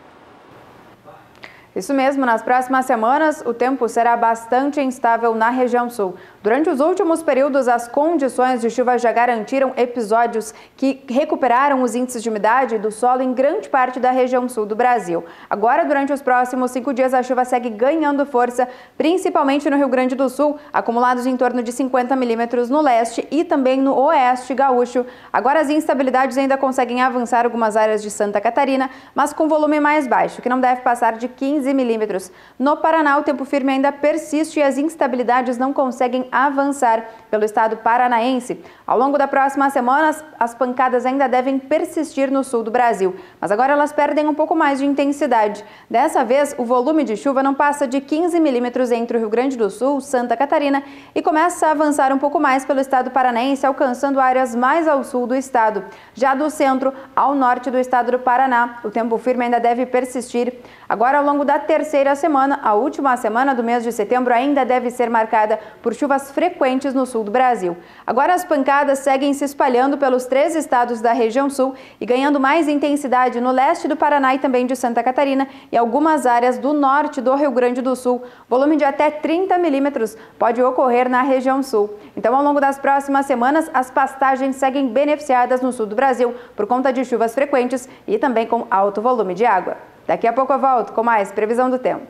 Isso mesmo, nas próximas semanas o tempo será bastante instável na região sul. Durante os últimos períodos, as condições de chuva já garantiram episódios que recuperaram os índices de umidade do solo em grande parte da região sul do Brasil. Agora, durante os próximos 5 dias, a chuva segue ganhando força, principalmente no Rio Grande do Sul, acumulados em torno de 50 milímetros no leste e também no oeste gaúcho. Agora, as instabilidades ainda conseguem avançar algumas áreas de Santa Catarina, mas com volume mais baixo, que não deve passar de 15 milímetros. No Paraná, o tempo firme ainda persiste e as instabilidades não conseguem avançar pelo estado paranaense. Ao longo da próxima semana, as pancadas ainda devem persistir no sul do Brasil, mas agora elas perdem um pouco mais de intensidade. Dessa vez, o volume de chuva não passa de 15 milímetros entre o Rio Grande do Sul, Santa Catarina e começa a avançar um pouco mais pelo estado paranaense, alcançando áreas mais ao sul do estado. Já do centro ao norte do estado do Paraná, o tempo firme ainda deve persistir. Agora, ao longo da terceira semana, a última semana do mês de setembro ainda deve ser marcada por chuvas frequentes no sul do Brasil. Agora as pancadas seguem se espalhando pelos 3 estados da região sul e ganhando mais intensidade no leste do Paraná e também de Santa Catarina e algumas áreas do norte do Rio Grande do Sul. Volume de até 30 milímetros pode ocorrer na região sul. Então, ao longo das próximas semanas, as pastagens seguem beneficiadas no sul do Brasil por conta de chuvas frequentes e também com alto volume de água. Daqui a pouco eu volto com mais previsão do tempo.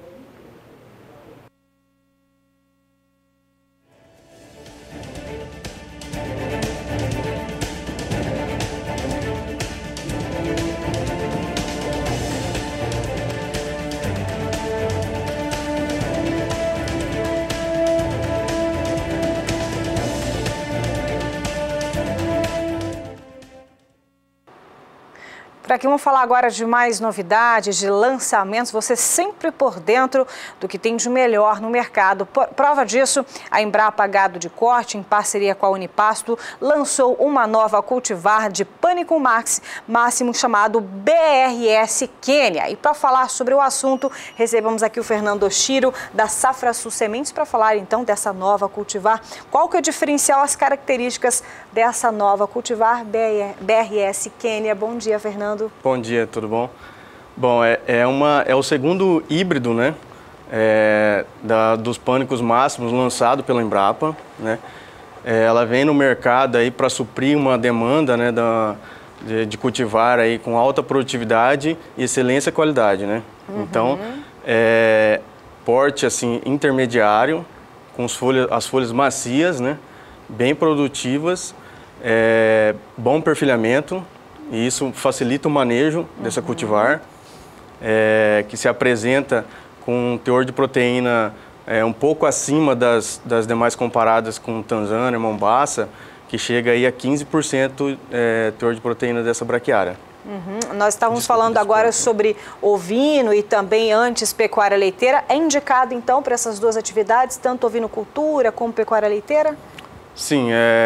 Por aqui vamos falar agora de mais novidades, de lançamentos, você sempre por dentro do que tem de melhor no mercado. Prova disso, a Embrapa Gado de Corte, em parceria com a Unipasto, lançou uma nova cultivar de pânico máximo chamado BRS Quênia. E para falar sobre o assunto, recebemos aqui o Fernando Oshiro, da Safra Sul Sementes, para falar então dessa nova cultivar. Qual que é o diferencial, as características dessa nova cultivar BRS Quênia? Bom dia, Fernando. Bom dia, tudo bom? Bom, é o segundo híbrido, né, dos pânicos máximos lançado pela Embrapa, né? Ela vem no mercado aí para suprir uma demanda, né, de cultivar aí com alta produtividade e excelência e qualidade, né? Uhum. Então, porte assim intermediário, com as folhas macias, né, bem produtivas, bom perfilhamento. E isso facilita o manejo dessa cultivar, que se apresenta com um teor de proteína um pouco acima das demais comparadas com Tanzânia, Mombasa, que chega aí a 15% teor de proteína dessa braquiária. Uhum. Nós estávamos falando agora sobre ovino e também antes pecuária leiteira. É indicado então para essas duas atividades, tanto ovinocultura como pecuária leiteira? Sim,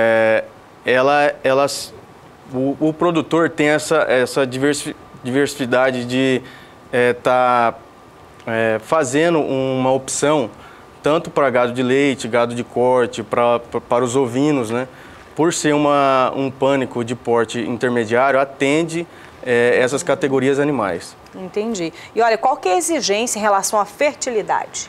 o produtor tem essa diversidade de estar fazendo uma opção tanto para gado de leite, gado de corte, para os ovinos, né? Por ser um pânico de porte intermediário, atende essas categorias animais. Entendi. E olha, qual que é a exigência em relação à fertilidade?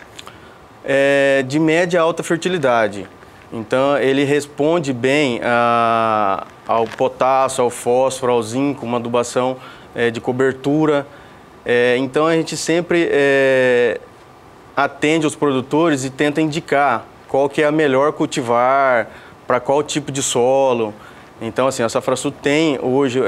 De média a alta fertilidade. Então, ele responde bem ao potássio, ao fósforo, ao zinco, uma adubação de cobertura. Então, a gente sempre atende os produtores e tenta indicar qual que é a melhor cultivar, para qual tipo de solo. Então, assim, a Safrasul tem hoje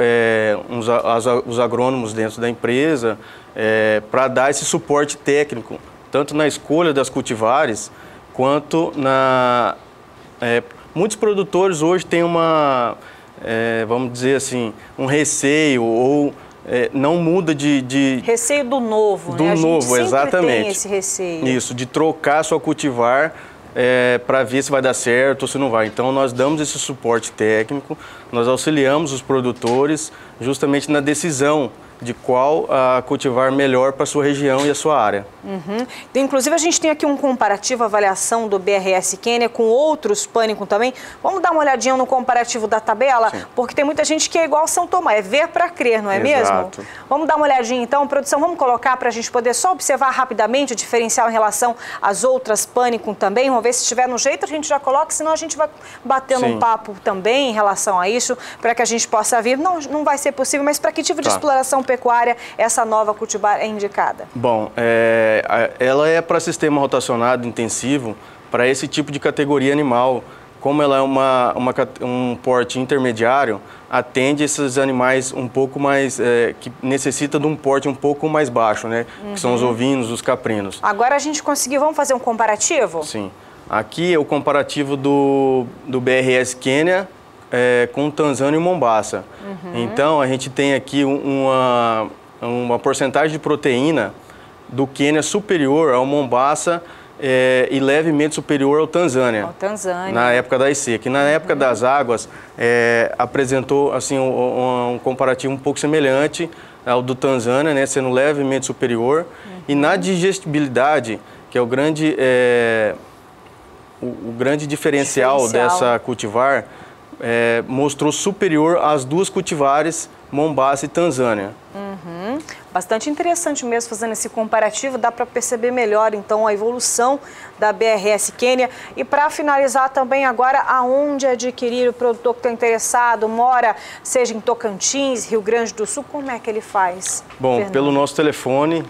os agrônomos dentro da empresa para dar esse suporte técnico, tanto na escolha das cultivares, quanto muitos produtores hoje têm vamos dizer assim, um receio ou não muda de... Receio do novo, do né? novo, a gente exatamente. tem esse receio. Isso, de trocar sua cultivar para ver se vai dar certo ou se não vai. Então, nós damos esse suporte técnico, nós auxiliamos os produtores justamente na decisão de qual cultivar melhor para a sua região e a sua área. Uhum. Inclusive, a gente tem aqui um comparativo, avaliação do BRS Quênia com outros pânicos também. Vamos dar uma olhadinha no comparativo da tabela? Sim. Porque tem muita gente que é igual São Tomé, é ver para crer, não é mesmo? Vamos dar uma olhadinha então, produção, vamos colocar para a gente poder só observar rapidamente o diferencial em relação às outras pânicos também. Vamos ver se estiver no jeito, a gente já coloca, senão a gente vai batendo um papo também em relação a isso, para que a gente possa vir. Não vai ser possível, mas para que tipo de exploração pecuária essa nova cultivar é indicada? Bom, ela é para sistema rotacionado intensivo, para esse tipo de categoria animal. Como ela é um porte intermediário, atende esses animais um pouco mais, que necessita de um porte um pouco mais baixo, né? Uhum. Que são os ovinos, os caprinos. Agora a gente conseguiu, vamos fazer um comparativo? Sim. Aqui é o comparativo do BRS Quênia com Tanzânia e Mombasa. Uhum. Então, a gente tem aqui uma porcentagem de proteína do Quênia superior ao Mombasa e levemente superior ao Tanzânia. Na época da seca. Na época das águas, apresentou assim, um comparativo um pouco semelhante ao do Tanzânia, né, sendo levemente superior. Uhum. E na digestibilidade, que é o grande diferencial dessa cultivar, mostrou superior às duas cultivares, Mombasa e Tanzânia. Uhum. Bastante interessante mesmo fazendo esse comparativo, dá para perceber melhor então a evolução da BRS Quênia. E para finalizar também agora, aonde adquirir o produtor que está interessado, mora, seja em Tocantins, Rio Grande do Sul, como é que ele faz? Bom, Fernando? Pelo nosso telefone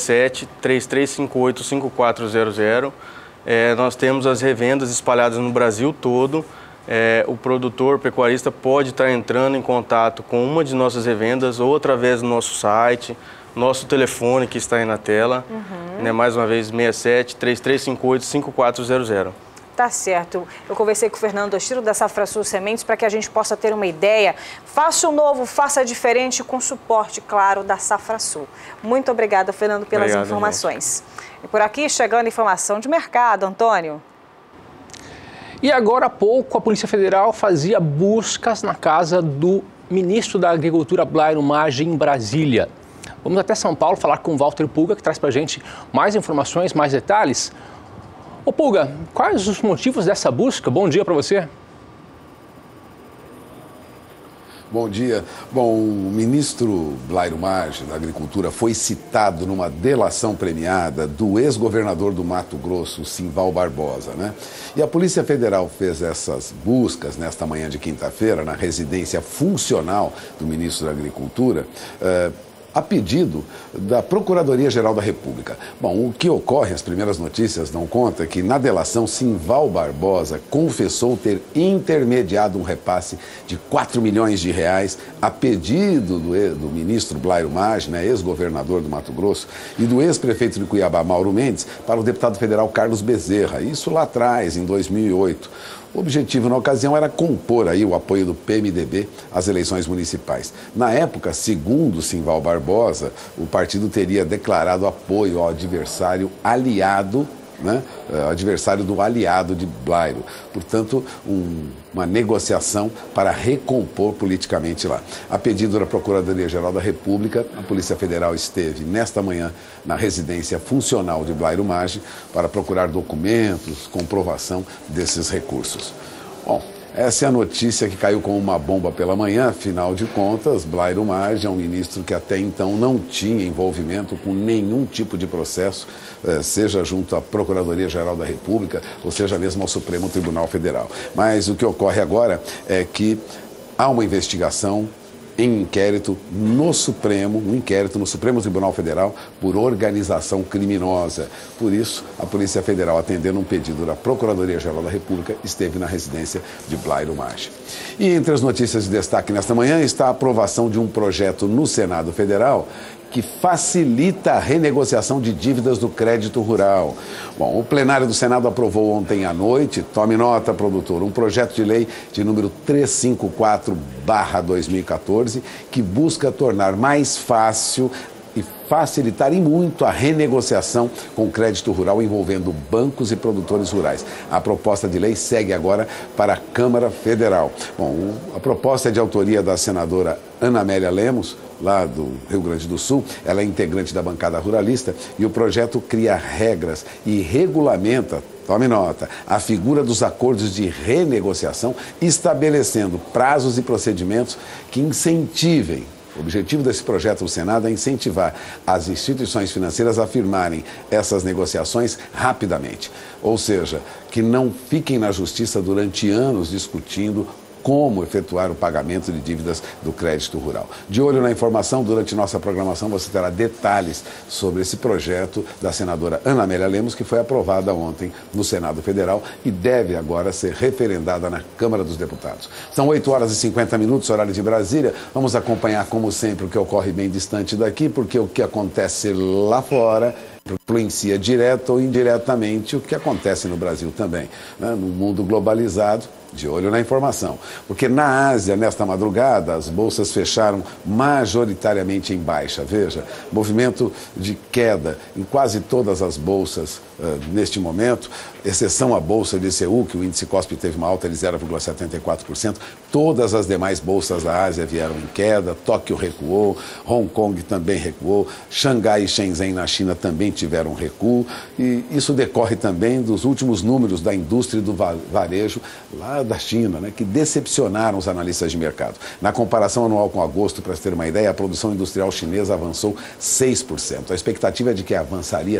67-3358-5400, nós temos as revendas espalhadas no Brasil todo. O produtor pecuarista pode estar entrando em contato com uma de nossas revendas ou através do nosso site, nosso telefone que está aí na tela, né, mais uma vez 67-3358-5400. Tá certo. Eu conversei com o Fernando Oshiro da Safrasul Sementes para que a gente possa ter uma ideia. Faça o novo, faça diferente com suporte, claro, da Safrasul. Muito obrigada, Fernando, pelas informações. Gente. E por aqui, chegando a informação de mercado, Antônio. E agora há pouco, a Polícia Federal fazia buscas na casa do ministro da Agricultura, Blairo Maggi, em Brasília. Vamos até São Paulo falar com o Walter Pulga, que traz para a gente mais informações, mais detalhes. Ô Pulga, quais os motivos dessa busca? Bom dia para você. Bom dia. Bom, o ministro Blairo Maggi, da Agricultura, foi citado numa delação premiada do ex-governador do Mato Grosso, Simval Barbosa, né? E a Polícia Federal fez essas buscas nesta manhã de quinta-feira na residência funcional do ministro da Agricultura, a pedido da Procuradoria-Geral da República. Bom, o que ocorre, as primeiras notícias dão conta que na delação Simval Barbosa confessou ter intermediado um repasse de 4 milhões de reais a pedido do ministro Blairo Maggi, né, ex-governador do Mato Grosso, e do ex-prefeito de Cuiabá, Mauro Mendes, para o deputado federal Carlos Bezerra. Isso lá atrás, em 2008. O objetivo, na ocasião, era compor aí o apoio do PMDB às eleições municipais. Na época, segundo Simval Barbosa, o partido teria declarado apoio ao adversário aliado, né, adversário do aliado de Blairo. Portanto, uma negociação para recompor politicamente lá. A pedido da Procuradoria-Geral da República, a Polícia Federal esteve nesta manhã na residência funcional de Blairo Maggi para procurar documentos, comprovação desses recursos. Bom, essa é a notícia que caiu como uma bomba pela manhã. Afinal de contas, Blairo Maggi é um ministro que até então não tinha envolvimento com nenhum tipo de processo, seja junto à Procuradoria-Geral da República ou seja mesmo ao Supremo Tribunal Federal. Mas o que ocorre agora é que há uma investigação em inquérito no Supremo, Tribunal Federal por organização criminosa. Por isso, a Polícia Federal, atendendo um pedido da Procuradoria-Geral da República, esteve na residência de Blairo Maggi. E entre as notícias de destaque nesta manhã está a aprovação de um projeto no Senado Federal que facilita a renegociação de dívidas do crédito rural. Bom, o plenário do Senado aprovou ontem à noite, tome nota, produtor, um projeto de lei de número 354/2014, que busca tornar mais fácil e facilitar e muito a renegociação com crédito rural envolvendo bancos e produtores rurais. A proposta de lei segue agora para a Câmara Federal. Bom, a proposta é de autoria da senadora Ana Amélia Lemos, lá do Rio Grande do Sul. Ela é integrante da bancada ruralista e o projeto cria regras e regulamenta, tome nota, a figura dos acordos de renegociação, estabelecendo prazos e procedimentos que incentivem. O objetivo desse projeto do Senado é incentivar as instituições financeiras a firmarem essas negociações rapidamente. Ou seja, que não fiquem na justiça durante anos discutindo como efetuar o pagamento de dívidas do crédito rural. De olho na informação, durante nossa programação você terá detalhes sobre esse projeto da senadora Ana Amélia Lemos, que foi aprovada ontem no Senado Federal e deve agora ser referendada na Câmara dos Deputados. São 8h50, horário de Brasília. Vamos acompanhar, como sempre, o que ocorre bem distante daqui, porque o que acontece lá fora influencia direta ou indiretamente o que acontece no Brasil também, né? No mundo globalizado, de olho na informação. Porque na Ásia, nesta madrugada, as bolsas fecharam majoritariamente em baixa. Veja, movimento de queda em quase todas as bolsas neste momento, exceção a bolsa de Seul, que o índice Kospi teve uma alta de 0,74%. Todas as demais bolsas da Ásia vieram em queda. Tóquio recuou, Hong Kong também recuou, Xangai e Shenzhen na China também tiveram recuo. E isso decorre também dos últimos números da indústria e do varejo lá da China, né, que decepcionaram os analistas de mercado. Na comparação anual com agosto, para se ter uma ideia, a produção industrial chinesa avançou 6%. A expectativa é de que avançaria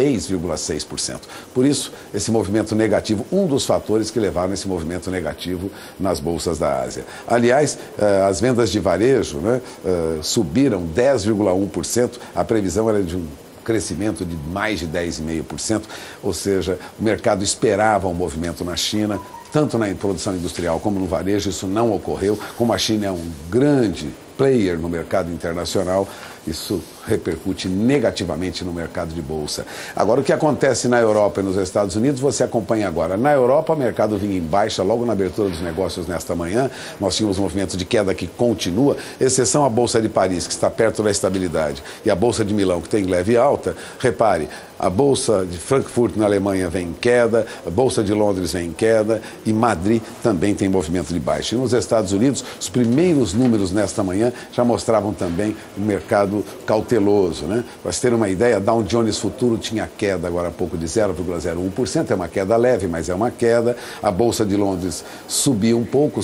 6,6%. Por isso, esse movimento negativo, um dos fatores que levaram esse movimento negativo nas bolsas da Ásia. Aliás, as vendas de varejo, né, subiram 10,1%, a previsão era de um crescimento de mais de 10,5%, ou seja, o mercado esperava um movimento na China, tanto na produção industrial como no varejo. Isso não ocorreu. Como a China é um grande player no mercado internacional, isso repercute negativamente no mercado de bolsa. Agora, o que acontece na Europa e nos Estados Unidos, você acompanha agora. Na Europa, o mercado vinha em baixa logo na abertura dos negócios nesta manhã. Nós tínhamos um movimento de queda que continua, exceção a Bolsa de Paris, que está perto da estabilidade, e a Bolsa de Milão, que tem leve alta. Repare, a Bolsa de Frankfurt, na Alemanha, vem em queda, a Bolsa de Londres vem em queda e Madrid também tem movimento de baixa. E nos Estados Unidos, os primeiros números nesta manhã já mostravam também um mercado cauteloso, né? Para se ter uma ideia, Dow Jones Futuro tinha queda agora há pouco de 0,01%, é uma queda leve, mas é uma queda. A Bolsa de Londres subia um pouco,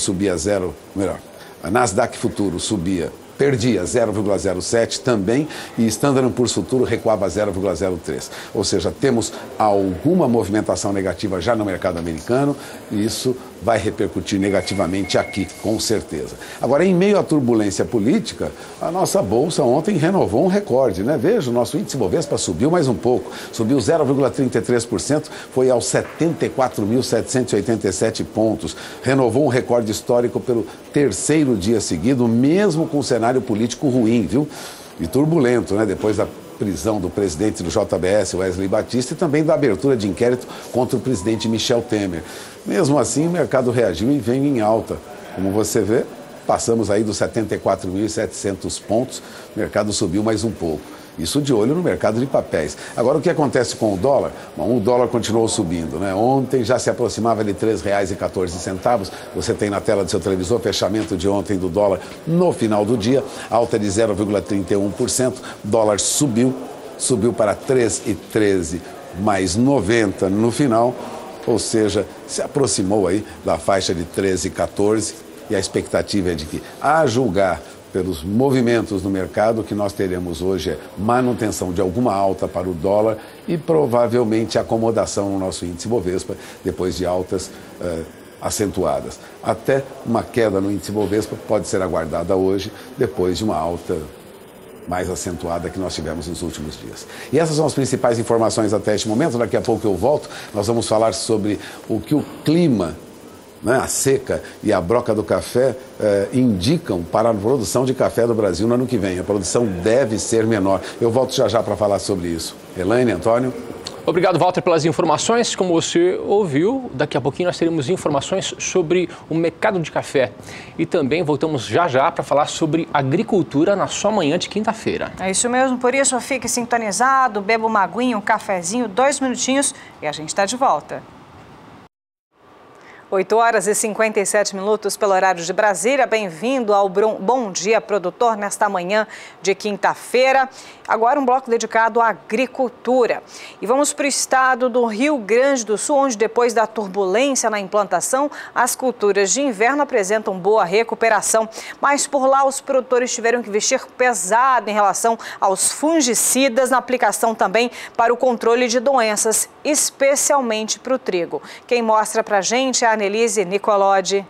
a Nasdaq Futuro perdia 0,07 também, e Standard & Poor's Futuro recuava 0,03. Ou seja, temos alguma movimentação negativa já no mercado americano, e isso vai repercutir negativamente aqui, com certeza. Agora, em meio à turbulência política, a nossa Bolsa ontem renovou um recorde, né? Veja, o nosso índice Bovespa subiu mais um pouco, subiu 0,33%, foi aos 74.787 pontos, renovou um recorde histórico pelo terceiro dia seguido, mesmo com um cenário político ruim, viu? E turbulento, né? Depois da prisão do presidente do JBS, Wesley Batista, e também da abertura de inquérito contra o presidente Michel Temer. Mesmo assim, o mercado reagiu e veio em alta. Como você vê, passamos aí dos 74.700 pontos, o mercado subiu mais um pouco. Isso de olho no mercado de papéis. Agora, o que acontece com o dólar? Bom, o dólar continuou subindo, né? Ontem já se aproximava de R$ 3,14. Você tem na tela do seu televisor fechamento de ontem do dólar no final do dia, alta de 0,31%. Dólar subiu para 3,13 mais 90 no final, ou seja, se aproximou aí da faixa de 13,14 e a expectativa é de que, a julgar pelos movimentos no mercado, o que nós teremos hoje é manutenção de alguma alta para o dólar e provavelmente acomodação no nosso índice Bovespa, depois de altas acentuadas. Até uma queda no índice Bovespa pode ser aguardada hoje, depois de uma alta mais acentuada que nós tivemos nos últimos dias. E essas são as principais informações até este momento. Daqui a pouco eu volto, nós vamos falar sobre o que o clima, né, a seca e a broca do café indicam para a produção de café do Brasil no ano que vem. A produção deve ser menor. Eu volto já para falar sobre isso. Elaine, Antônio. Obrigado, Walter, pelas informações. Como você ouviu, daqui a pouquinho nós teremos informações sobre o mercado de café. E também voltamos já para falar sobre agricultura na sua manhã de quinta-feira. É isso mesmo, por isso fique sintonizado, beba uma aguinha, um cafezinho, 2 minutinhos e a gente está de volta. 8h57 pelo horário de Brasília. Bem-vindo ao Bom Dia Produtor nesta manhã de quinta-feira. Agora um bloco dedicado à agricultura. E vamos para o estado do Rio Grande do Sul, onde depois da turbulência na implantação, as culturas de inverno apresentam boa recuperação. Mas por lá os produtores tiveram que vestir pesado em relação aos fungicidas na aplicação também para o controle de doenças, especialmente para o trigo. Quem mostra para a gente é a Annelise Nicolodi.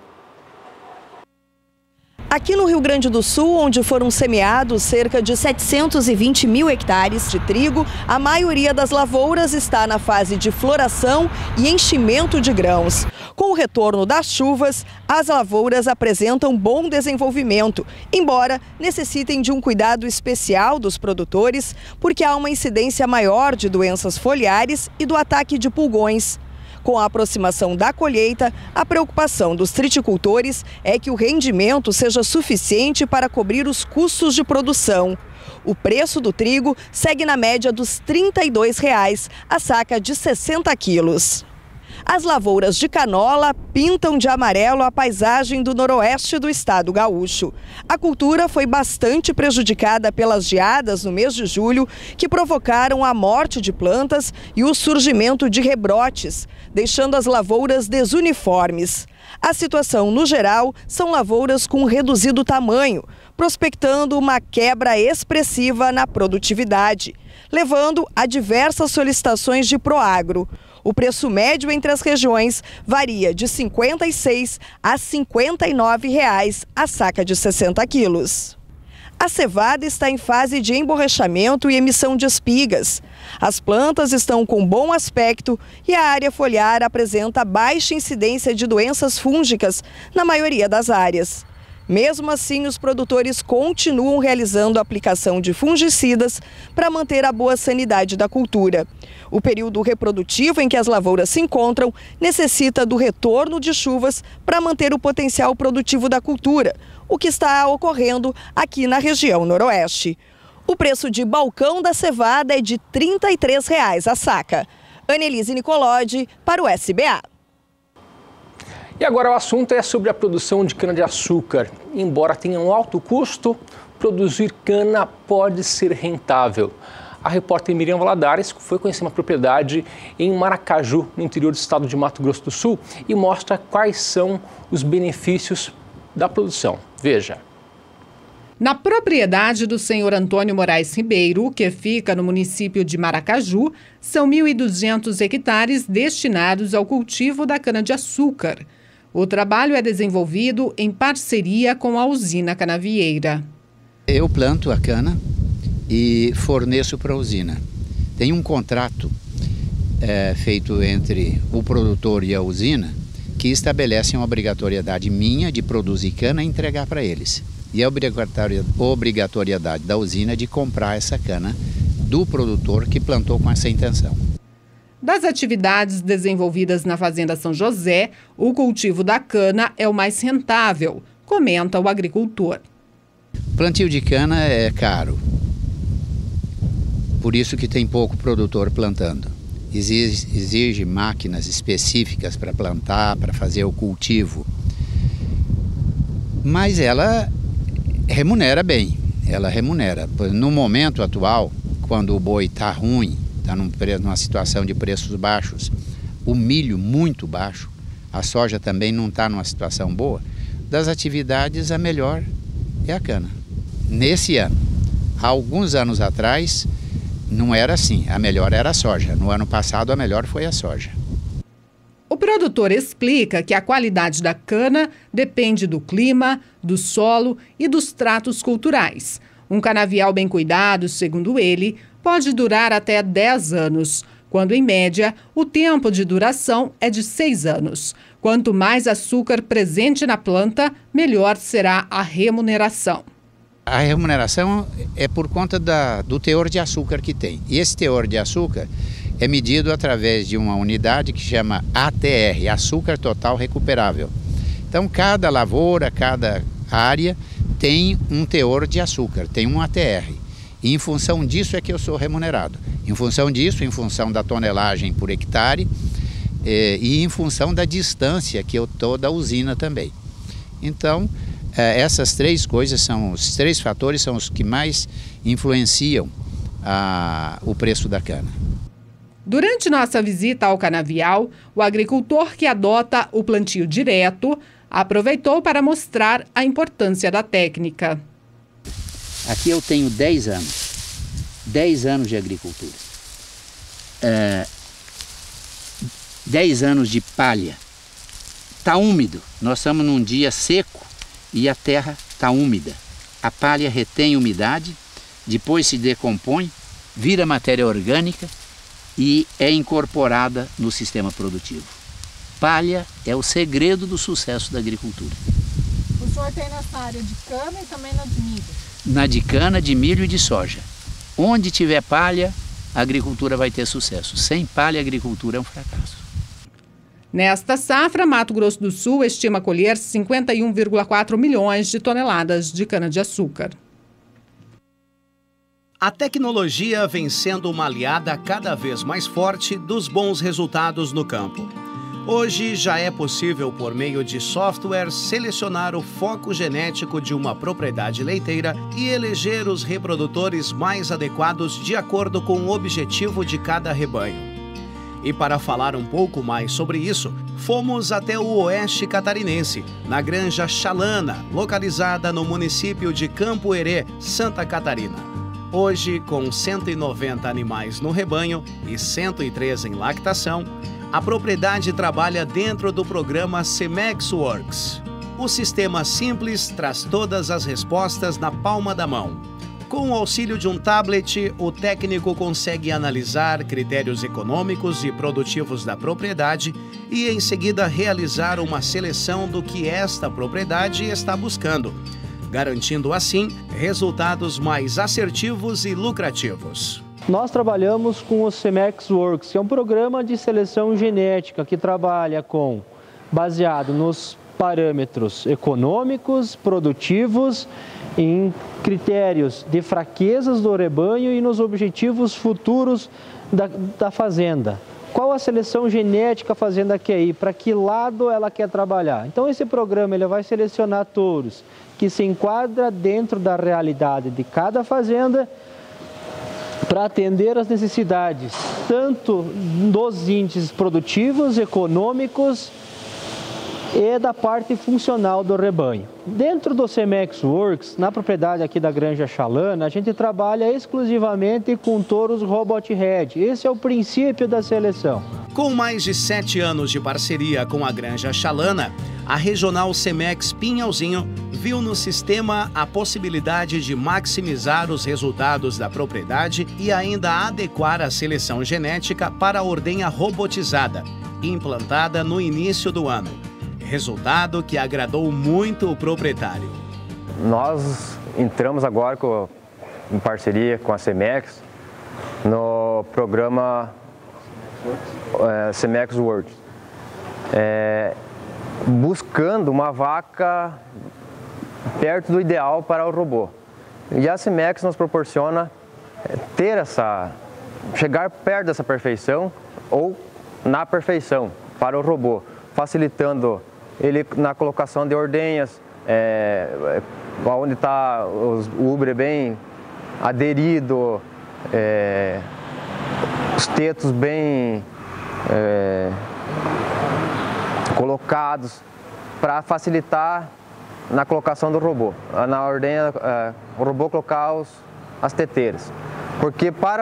Aqui no Rio Grande do Sul, onde foram semeados cerca de 720 mil hectares de trigo, a maioria das lavouras está na fase de floração e enchimento de grãos. Com o retorno das chuvas, as lavouras apresentam bom desenvolvimento, embora necessitem de um cuidado especial dos produtores, porque há uma incidência maior de doenças foliares e do ataque de pulgões. Com a aproximação da colheita, a preocupação dos triticultores é que o rendimento seja suficiente para cobrir os custos de produção. O preço do trigo segue na média dos R$ 32,00 a saca de 60 quilos. As lavouras de canola pintam de amarelo a paisagem do noroeste do estado gaúcho. A cultura foi bastante prejudicada pelas geadas no mês de julho, que provocaram a morte de plantas e o surgimento de rebrotes, deixando as lavouras desuniformes. A situação, no geral, são lavouras com reduzido tamanho, prospectando uma quebra expressiva na produtividade, levando a diversas solicitações de Proagro. O preço médio entre as regiões varia de R$ 56 a R$ 59,00 a saca de 60 quilos. A cevada está em fase de emborrachamento e emissão de espigas. As plantas estão com bom aspecto e a área foliar apresenta baixa incidência de doenças fúngicas na maioria das áreas. Mesmo assim, os produtores continuam realizando a aplicação de fungicidas para manter a boa sanidade da cultura. O período reprodutivo em que as lavouras se encontram necessita do retorno de chuvas para manter o potencial produtivo da cultura, o que está ocorrendo aqui na região noroeste. O preço de balcão da cevada é de R$ 33,00 a saca. Annelise Nicolodi para o SBA. E agora o assunto é sobre a produção de cana-de-açúcar. Embora tenha um alto custo, produzir cana pode ser rentável. A repórter Miriam Valadares foi conhecer uma propriedade em Maracaju, no interior do estado de Mato Grosso do Sul, e mostra quais são os benefícios da produção. Veja. Na propriedade do senhor Antônio Moraes Ribeiro, que fica no município de Maracaju, são 1.200 hectares destinados ao cultivo da cana-de-açúcar. O trabalho é desenvolvido em parceria com a usina canavieira. Eu planto a cana e forneço para a usina. Tem um contrato feito entre o produtor e a usina que estabelece uma obrigatoriedade minha de produzir cana e entregar para eles. E a obrigatoriedade da usina de comprar essa cana do produtor que plantou com essa intenção. Das atividades desenvolvidas na Fazenda São José, o cultivo da cana é o mais rentável, comenta o agricultor. Plantio de cana é caro. Por isso que tem pouco produtor plantando. Exige máquinas específicas para plantar, para fazer o cultivo. Mas ela remunera bem, ela remunera. No momento atual, quando o boi está ruim, está numa situação de preços baixos, o milho muito baixo, a soja também não está numa situação boa, das atividades a melhor é a cana. Nesse ano, há alguns anos atrás, não era assim, a melhor era a soja. No ano passado, a melhor foi a soja. O produtor explica que a qualidade da cana depende do clima, do solo e dos tratos culturais. Um canavial bem cuidado, segundo ele, pode durar até 10 anos, quando, em média, o tempo de duração é de 6 anos. Quanto mais açúcar presente na planta, melhor será a remuneração. A remuneração é por conta do teor de açúcar que tem. E esse teor de açúcar é medido através de uma unidade que chama ATR, Açúcar Total Recuperável. Então, cada lavoura, cada área tem um teor de açúcar, tem um ATR. E em função disso é que eu sou remunerado. Em função disso, em função da tonelagem por hectare e em função da distância que eu estou da usina também. Então, essas três coisas os três fatores são os que mais influenciam o preço da cana. Durante nossa visita ao canavial, o agricultor que adota o plantio direto aproveitou para mostrar a importância da técnica. Aqui eu tenho 10 anos. 10 anos de agricultura. 10 anos de palha. Está úmido. Nós estamos num dia seco e a terra está úmida. A palha retém umidade, depois se decompõe, vira matéria orgânica e é incorporada no sistema produtivo. Palha é o segredo do sucesso da agricultura. O senhor tem nessa área de cana e também na de milho? Na de cana, de milho e de soja. Onde tiver palha, a agricultura vai ter sucesso. Sem palha, a agricultura é um fracasso. Nesta safra, Mato Grosso do Sul estima colher 51,4 milhões de toneladas de cana-de-açúcar. A tecnologia vem sendo uma aliada cada vez mais forte dos bons resultados no campo. Hoje já é possível, por meio de software, selecionar o foco genético de uma propriedade leiteira e eleger os reprodutores mais adequados de acordo com o objetivo de cada rebanho. E para falar um pouco mais sobre isso, fomos até o oeste catarinense, na Granja Chalana, localizada no município de Campo Herê, Santa Catarina. Hoje, com 190 animais no rebanho e 103 em lactação, a propriedade trabalha dentro do programa Semex Works. O sistema simples traz todas as respostas na palma da mão. Com o auxílio de um tablet, o técnico consegue analisar critérios econômicos e produtivos da propriedade e, em seguida, realizar uma seleção do que esta propriedade está buscando, garantindo, assim, resultados mais assertivos e lucrativos. Nós trabalhamos com o Semex Works, que é um programa de seleção genética que trabalha baseado nos parâmetros econômicos, produtivos, em critérios de fraquezas do rebanho e nos objetivos futuros da fazenda. Qual a seleção genética a fazenda quer ir? Para que lado ela quer trabalhar? Então esse programa ele vai selecionar touros que se enquadra dentro da realidade de cada fazenda para atender às necessidades tanto dos índices produtivos, econômicos e da parte funcional do rebanho. Dentro do Semex Works, na propriedade aqui da Granja Chalana, a gente trabalha exclusivamente com touros Robot Head. Esse é o princípio da seleção. Com mais de 7 anos de parceria com a Granja Chalana, a Regional Semex Pinhalzinho viu no sistema a possibilidade de maximizar os resultados da propriedade e ainda adequar a seleção genética para a ordenha robotizada, implantada no início do ano. Resultado que agradou muito o proprietário. Nós entramos agora em parceria com a Semex no programa Semex Works, buscando uma vaca perto do ideal para o robô. E a Semex nos proporciona chegar perto dessa perfeição ou na perfeição para o robô, facilitando ele na colocação de ordenhas, onde está o ubre bem aderido, os tetos bem colocados, para facilitar na colocação do robô, na ordenha, o robô colocar as teteiras. Porque para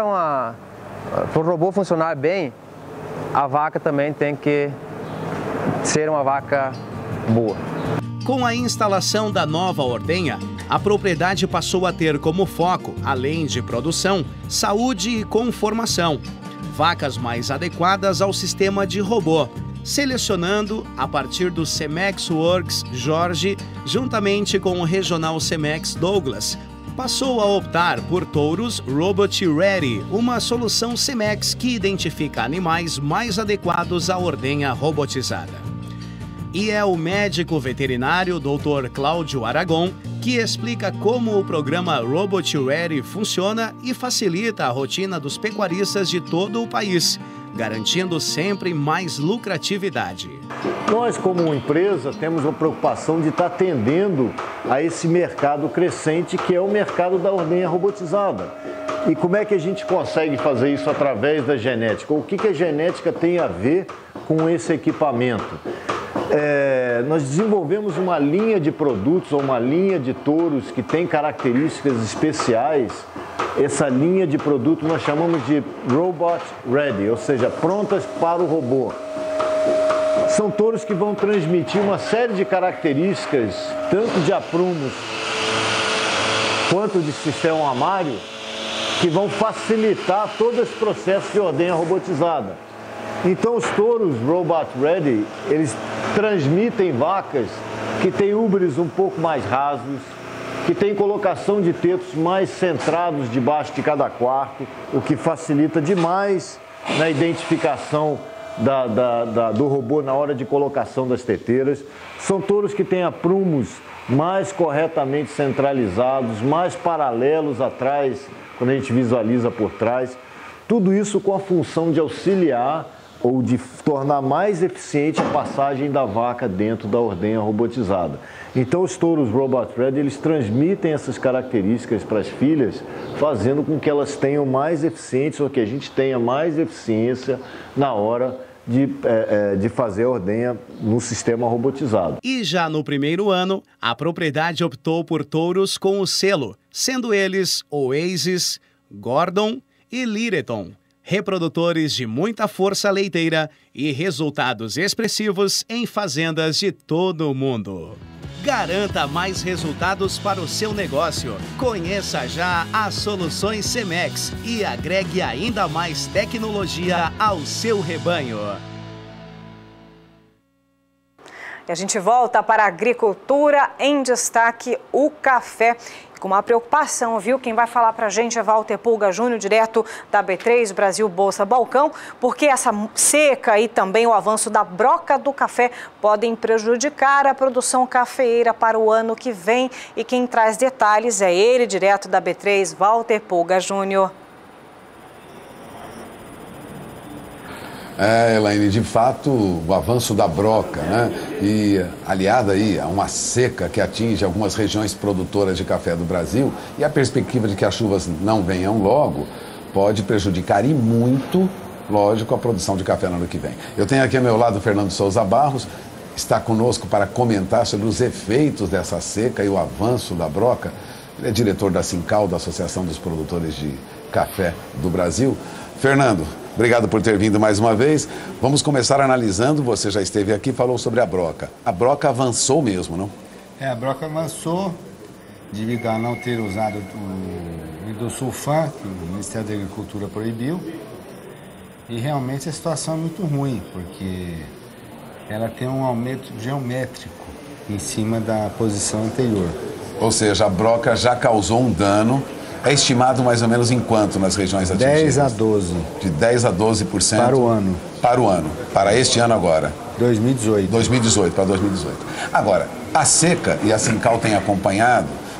o robô funcionar bem, a vaca também tem que ser uma vaca boa. Com a instalação da nova ordenha, a propriedade passou a ter como foco, além de produção, saúde e conformação. Vacas mais adequadas ao sistema de robô, selecionando a partir do Cemex Works Jorge, juntamente com o regional Cemex Douglas, passou a optar por touros Robot Ready, uma solução Cemex que identifica animais mais adequados à ordenha robotizada. E é o médico veterinário Dr. Cláudio Aragon que explica como o programa Robot Ready funciona e facilita a rotina dos pecuaristas de todo o país, garantindo sempre mais lucratividade. Nós, como empresa, temos a preocupação de estar atendendo a esse mercado crescente, que é o mercado da ordenha robotizada. E como é que a gente consegue fazer isso através da genética? O que a genética tem a ver com esse equipamento? Nós desenvolvemos uma linha de produtos ou uma linha de touros que tem características especiais. Essa linha de produto nós chamamos de Robot Ready, ou seja, prontas para o robô. São touros que vão transmitir uma série de características, tanto de aprumos quanto de sistema mamário, que vão facilitar todo esse processo de ordenha robotizada. Então os touros Robot Ready, eles transmitem vacas que têm úberes um pouco mais rasos, que tem colocação de tetos mais centrados debaixo de cada quarto, o que facilita demais na identificação do robô na hora de colocação das teteiras. São touros que têm aprumos mais corretamente centralizados, mais paralelos atrás, quando a gente visualiza por trás. Tudo isso com a função de auxiliar ou de tornar mais eficiente a passagem da vaca dentro da ordenha robotizada. Então os touros Robot Ready, eles transmitem essas características para as filhas, fazendo com que elas tenham mais eficiência, ou que a gente tenha mais eficiência na hora de fazer a ordenha no sistema robotizado. E já no primeiro ano, a propriedade optou por touros com o selo, sendo eles Oasis, Gordon e Lireton, reprodutores de muita força leiteira e resultados expressivos em fazendas de todo o mundo. Garanta mais resultados para o seu negócio. Conheça já as soluções Cemex e agregue ainda mais tecnologia ao seu rebanho. E a gente volta para a agricultura, em destaque o café. Com uma preocupação, viu? Quem vai falar para a gente é Walter Pulga Júnior, direto da B3 Brasil Bolsa Balcão, porque essa seca e também o avanço da broca do café podem prejudicar a produção cafeeira para o ano que vem. E quem traz detalhes é ele, direto da B3, Walter Pulga Júnior. Elaine, de fato, o avanço da broca, né? E aliada aí a uma seca que atinge algumas regiões produtoras de café do Brasil e a perspectiva de que as chuvas não venham logo, pode prejudicar e muito, lógico, a produção de café no ano que vem. Eu tenho aqui ao meu lado o Fernando Souza Barros, está conosco para comentar sobre os efeitos dessa seca e o avanço da broca. Ele é diretor da Sincal, da Associação dos Produtores de Café do Brasil. Fernando, obrigado por ter vindo mais uma vez. Vamos começar analisando, você já esteve aqui, falou sobre a broca. A broca avançou mesmo, não? A broca avançou devido a não ter usado o indossulfan, que o Ministério da Agricultura proibiu. E realmente a situação é muito ruim, porque ela tem um aumento geométrico em cima da posição anterior. Ou seja, a broca já causou um dano. É estimado mais ou menos em quanto nas regiões atingidas? 10 a 12. De 10 a 12%? Para o ano. Para o ano. Para este ano agora? 2018. 2018, para 2018. Agora, a seca, e a Sincal tem acompanhado,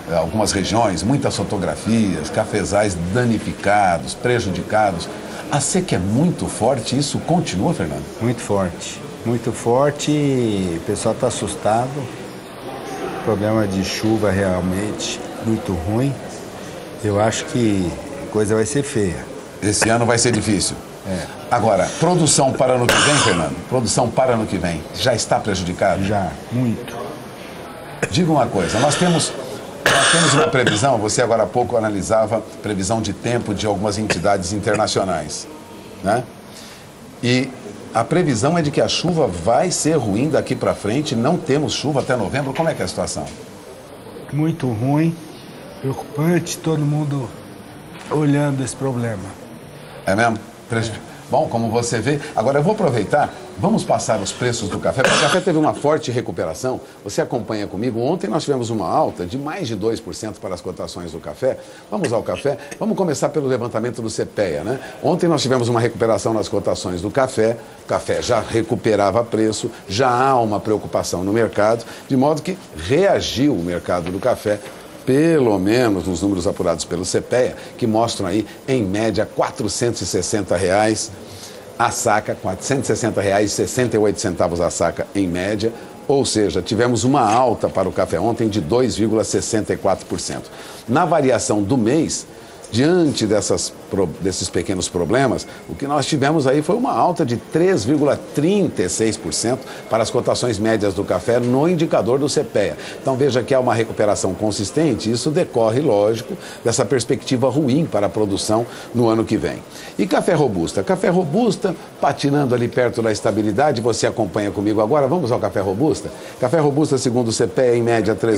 algumas regiões, muitas fotografias, cafezais danificados, prejudicados. A seca é muito forte, isso continua, Fernando? Muito forte e o pessoal está assustado. Problema de chuva realmente muito ruim. Eu acho que a coisa vai ser feia. Esse ano vai ser difícil. Agora, produção para ano que vem, Fernando? Produção para ano que vem, já está prejudicada? Já, muito. Diga uma coisa, nós temos uma previsão, você agora há pouco analisava previsão de tempo de algumas entidades internacionais, né? E a previsão é de que a chuva vai ser ruim daqui para frente, não temos chuva até novembro. Como é que é a situação? Muito ruim, preocupante, todo mundo olhando esse problema. É mesmo? Bom, como você vê, agora eu vou aproveitar, vamos passar os preços do café, porque o café teve uma forte recuperação, você acompanha comigo, ontem nós tivemos uma alta de mais de 2% para as cotações do café. Vamos ao café, vamos começar pelo levantamento do CPEA, né? Ontem nós tivemos uma recuperação nas cotações do café, o café já recuperava preço, já há uma preocupação no mercado, de modo que reagiu o mercado do café, pelo menos nos números apurados pelo CPEA, que mostram aí, em média, R$ 460 a saca, R$ 460,68 a saca em média, ou seja, tivemos uma alta para o café ontem de 2,64%. Na variação do mês, diante desses pequenos problemas, o que nós tivemos aí foi uma alta de 3,36% para as cotações médias do café no indicador do CPEA. Então veja que há uma recuperação consistente, isso decorre, lógico, dessa perspectiva ruim para a produção no ano que vem. E café robusta? Café robusta, patinando ali perto da estabilidade, você acompanha comigo agora, vamos ao café robusta? Café robusta, segundo o CPEA, em média R$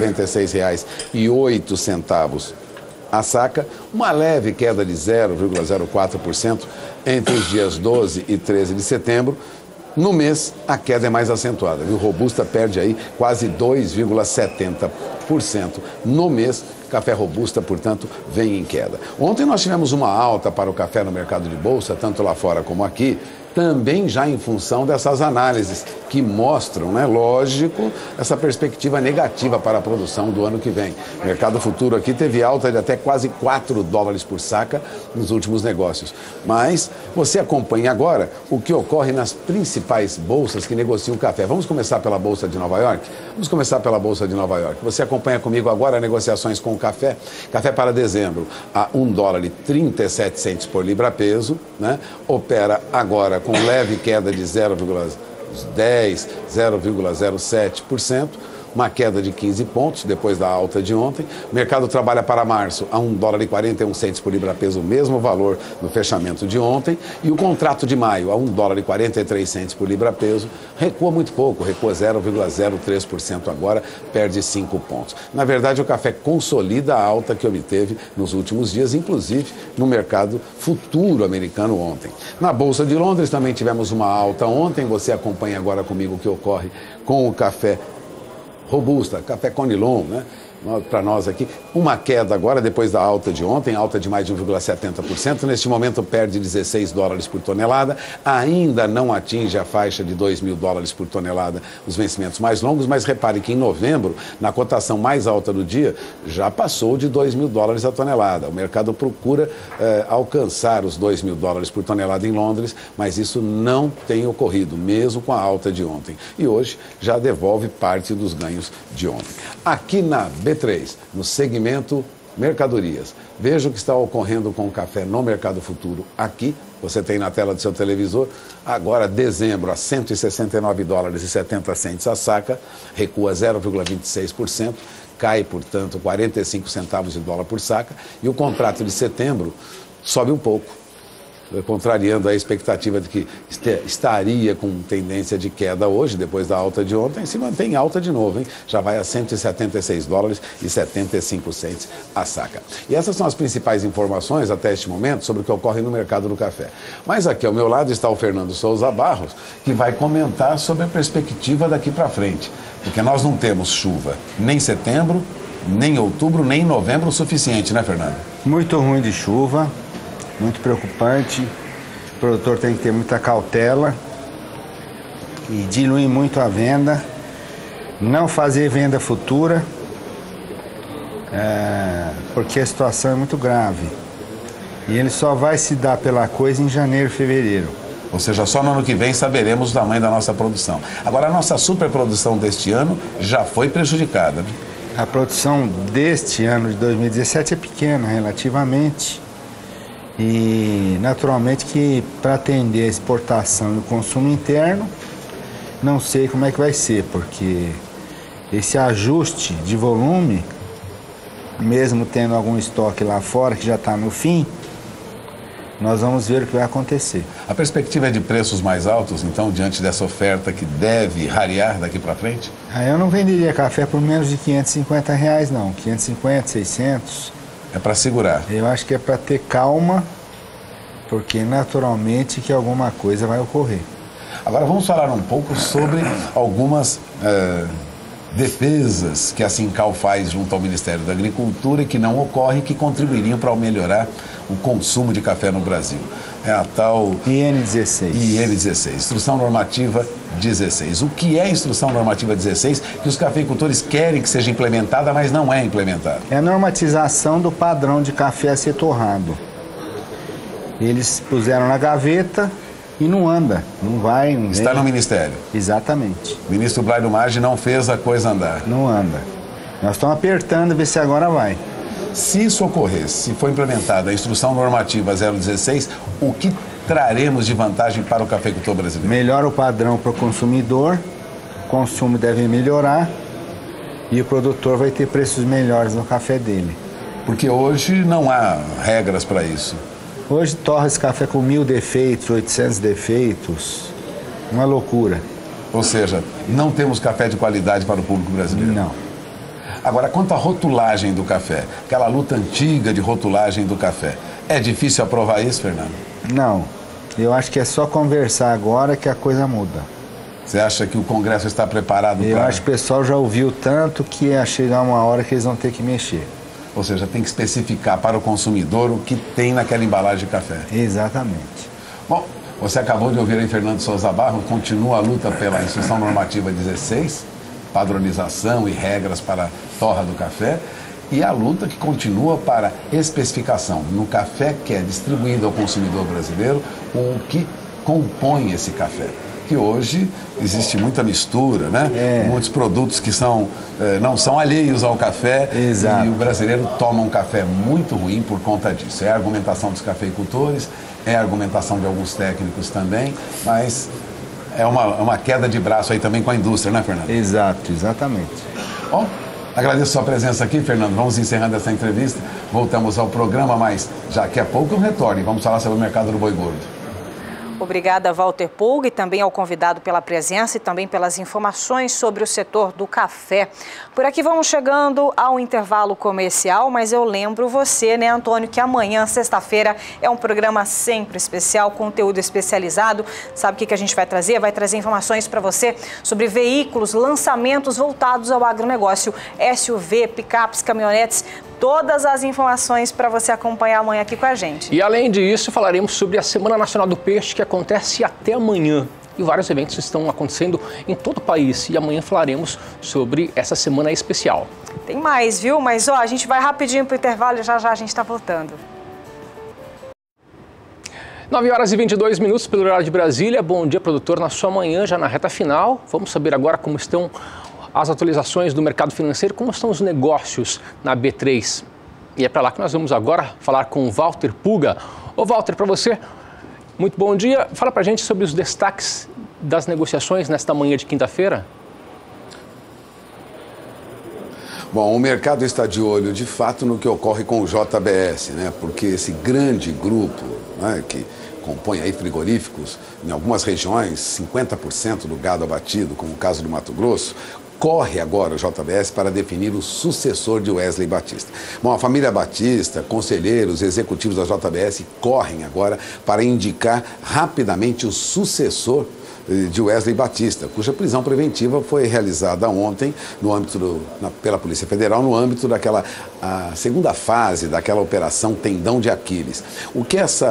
396,08 a saca, uma leve queda de 0,04% entre os dias 12 e 13 de setembro. No mês, a queda é mais acentuada, viu? Robusta perde aí quase 2,70%. No mês, café robusta, portanto, vem em queda. Ontem nós tivemos uma alta para o café no mercado de bolsa, tanto lá fora como aqui, também já em função dessas análises que mostram, né, lógico, essa perspectiva negativa para a produção do ano que vem. O mercado futuro aqui teve alta de até quase $4 por saca nos últimos negócios. Mas você acompanha agora o que ocorre nas principais bolsas que negociam o café. Vamos começar pela Bolsa de Nova York? Vamos começar pela Bolsa de Nova York. Você acompanha comigo agora negociações com o café. Café para dezembro a $1,37 por libra peso, né? Opera agora com leve queda de 0,07%, uma queda de 15 pontos depois da alta de ontem. O mercado trabalha para março a $1,41 por libra peso, o mesmo valor no fechamento de ontem. E o contrato de maio a $1,43 por libra peso recua muito pouco, recua 0,03% agora, perde 5 pontos. Na verdade, o café consolida a alta que obteve nos últimos dias, inclusive no mercado futuro americano ontem. Na Bolsa de Londres também tivemos uma alta ontem, você acompanha agora comigo o que ocorre com o café robusta, café Conilon, né? Para nós aqui, uma queda agora depois da alta de ontem, alta de mais de 1,70%, neste momento perde $16 por tonelada, ainda não atinge a faixa de $2.000 por tonelada os vencimentos mais longos, mas repare que em novembro, na cotação mais alta do dia, já passou de $2.000 a tonelada. O mercado procura alcançar os $2.000 por tonelada em Londres, mas isso não tem ocorrido, mesmo com a alta de ontem. E hoje já devolve parte dos ganhos de ontem. Aqui na B3, no segmento mercadorias. Veja o que está ocorrendo com o café no mercado futuro aqui. Você tem na tela do seu televisor. Agora, dezembro, a $169,70 a saca, recua 0,26%, cai, portanto, 45 centavos de dólar por saca. E o contrato de setembro sobe um pouco, contrariando a expectativa de que estaria com tendência de queda hoje, depois da alta de ontem, se mantém alta de novo, hein? Já vai a $176,75 a saca. E essas são as principais informações até este momento sobre o que ocorre no mercado do café. Mas aqui ao meu lado está o Fernando Souza Barros, que vai comentar sobre a perspectiva daqui para frente, porque nós não temos chuva nem em setembro, nem em outubro, nem em novembro o suficiente, né, Fernando? Muito ruim de chuva. Muito preocupante, o produtor tem que ter muita cautela e diluir muito a venda, não fazer venda futura porque a situação é muito grave. E ele só vai se dar pela coisa em janeiro, fevereiro. Ou seja, só no ano que vem saberemos o tamanho da nossa produção. Agora, a nossa superprodução deste ano já foi prejudicada, né? A produção deste ano de 2017 é pequena, relativamente. E, naturalmente, que para atender a exportação e o consumo interno, não sei como é que vai ser, porque esse ajuste de volume, mesmo tendo algum estoque lá fora que já está no fim, nós vamos ver o que vai acontecer. A perspectiva é de preços mais altos, então, diante dessa oferta que deve rarear daqui para frente? Eu não venderia café por menos de R$550, não. 550, 600. É para segurar? Eu acho que é para ter calma, porque naturalmente que alguma coisa vai ocorrer. Agora vamos falar um pouco sobre algumas defesas que a Sincal faz junto ao Ministério da Agricultura e que não ocorrem, que contribuiriam para melhorar o consumo de café no Brasil. É a tal IN16. IN16, Instrução Normativa 16. O que é a Instrução Normativa 16? Que os cafeicultores querem que seja implementada, mas não é implementada. É a normatização do padrão de café a ser torrado. Eles puseram na gaveta e não anda, não vai, não vem. Está no Ministério. Exatamente. O ministro Blairo Maggi não fez a coisa andar. Não anda. Nós estamos apertando, ver se agora vai. Se isso ocorrer, se for implementada a Instrução Normativa 016, o que traremos de vantagem para o cafeicultor brasileiro? Melhora o padrão para o consumidor, o consumo deve melhorar e o produtor vai ter preços melhores no café dele. Porque hoje não há regras para isso. Hoje torra esse café com 1000 defeitos, 800 defeitos, uma loucura. Ou seja, não temos café de qualidade para o público brasileiro? Não. Agora, quanto à rotulagem do café, aquela luta antiga de rotulagem do café, é difícil aprovar isso, Fernando? Não, eu acho que é só conversar agora que a coisa muda. Você acha que o Congresso está preparado para... Eu acho que o pessoal já ouviu tanto que ia chegar uma hora que eles vão ter que mexer. Ou seja, tem que especificar para o consumidor o que tem naquela embalagem de café. Exatamente. Bom, você acabou de ouvir aí Fernando Souza Barros, continua a luta pela Instrução Normativa 16, padronização e regras para a torra do café, e a luta que continua para especificação no café que é distribuído ao consumidor brasileiro, o que compõe esse café. Que hoje existe muita mistura, né? Muitos produtos que não são alheios ao café. Exato. E o brasileiro toma um café muito ruim por conta disso. É a argumentação dos cafeicultores, é a argumentação de alguns técnicos também, mas é uma queda de braço aí também com a indústria, né, Fernando? Exato, exatamente. Bom, agradeço a sua presença aqui, Fernando. Vamos encerrando essa entrevista. Voltamos ao programa, mas daqui a pouco eu retorno e vamos falar sobre o mercado do boi gordo. Obrigada, Walter Pulga, e também ao convidado pela presença e também pelas informações sobre o setor do café. Por aqui vamos chegando ao intervalo comercial, mas eu lembro você, né, Antônio, que amanhã, sexta-feira, é um programa sempre especial, conteúdo especializado. Sabe o que a gente vai trazer? Vai trazer informações para você sobre veículos, lançamentos voltados ao agronegócio, SUV, picapes, caminhonetes, todas as informações para você acompanhar amanhã aqui com a gente. E além disso, falaremos sobre a Semana Nacional do Peixe, que acontece até amanhã. E vários eventos estão acontecendo em todo o país. E amanhã falaremos sobre essa semana especial. Tem mais, viu? Mas a gente vai rapidinho para o intervalo e já a gente está voltando. 9h22 pelo horário de Brasília. Bom dia, produtor, na sua manhã, já na reta final. Vamos saber agora como estão as atualizações do mercado financeiro, como estão os negócios na B3. E é para lá que nós vamos agora falar com o Walter Pulga. Ô Walter, para você, muito bom dia. Fala para a gente sobre os destaques das negociações nesta manhã de quinta-feira. Bom, o mercado está de olho, de fato, no que ocorre com o JBS, né? Porque esse grande grupo, né, que compõe aí frigoríficos, em algumas regiões, 50% do gado abatido, como o caso do Mato Grosso, corre agora o JBS para definir o sucessor de Wesley Batista. Bom, a família Batista, conselheiros, executivos da JBS correm agora para indicar rapidamente o sucessor de Wesley Batista, cuja prisão preventiva foi realizada ontem no âmbito pela Polícia Federal, no âmbito daquela segunda fase daquela operação Tendão de Aquiles. O que essa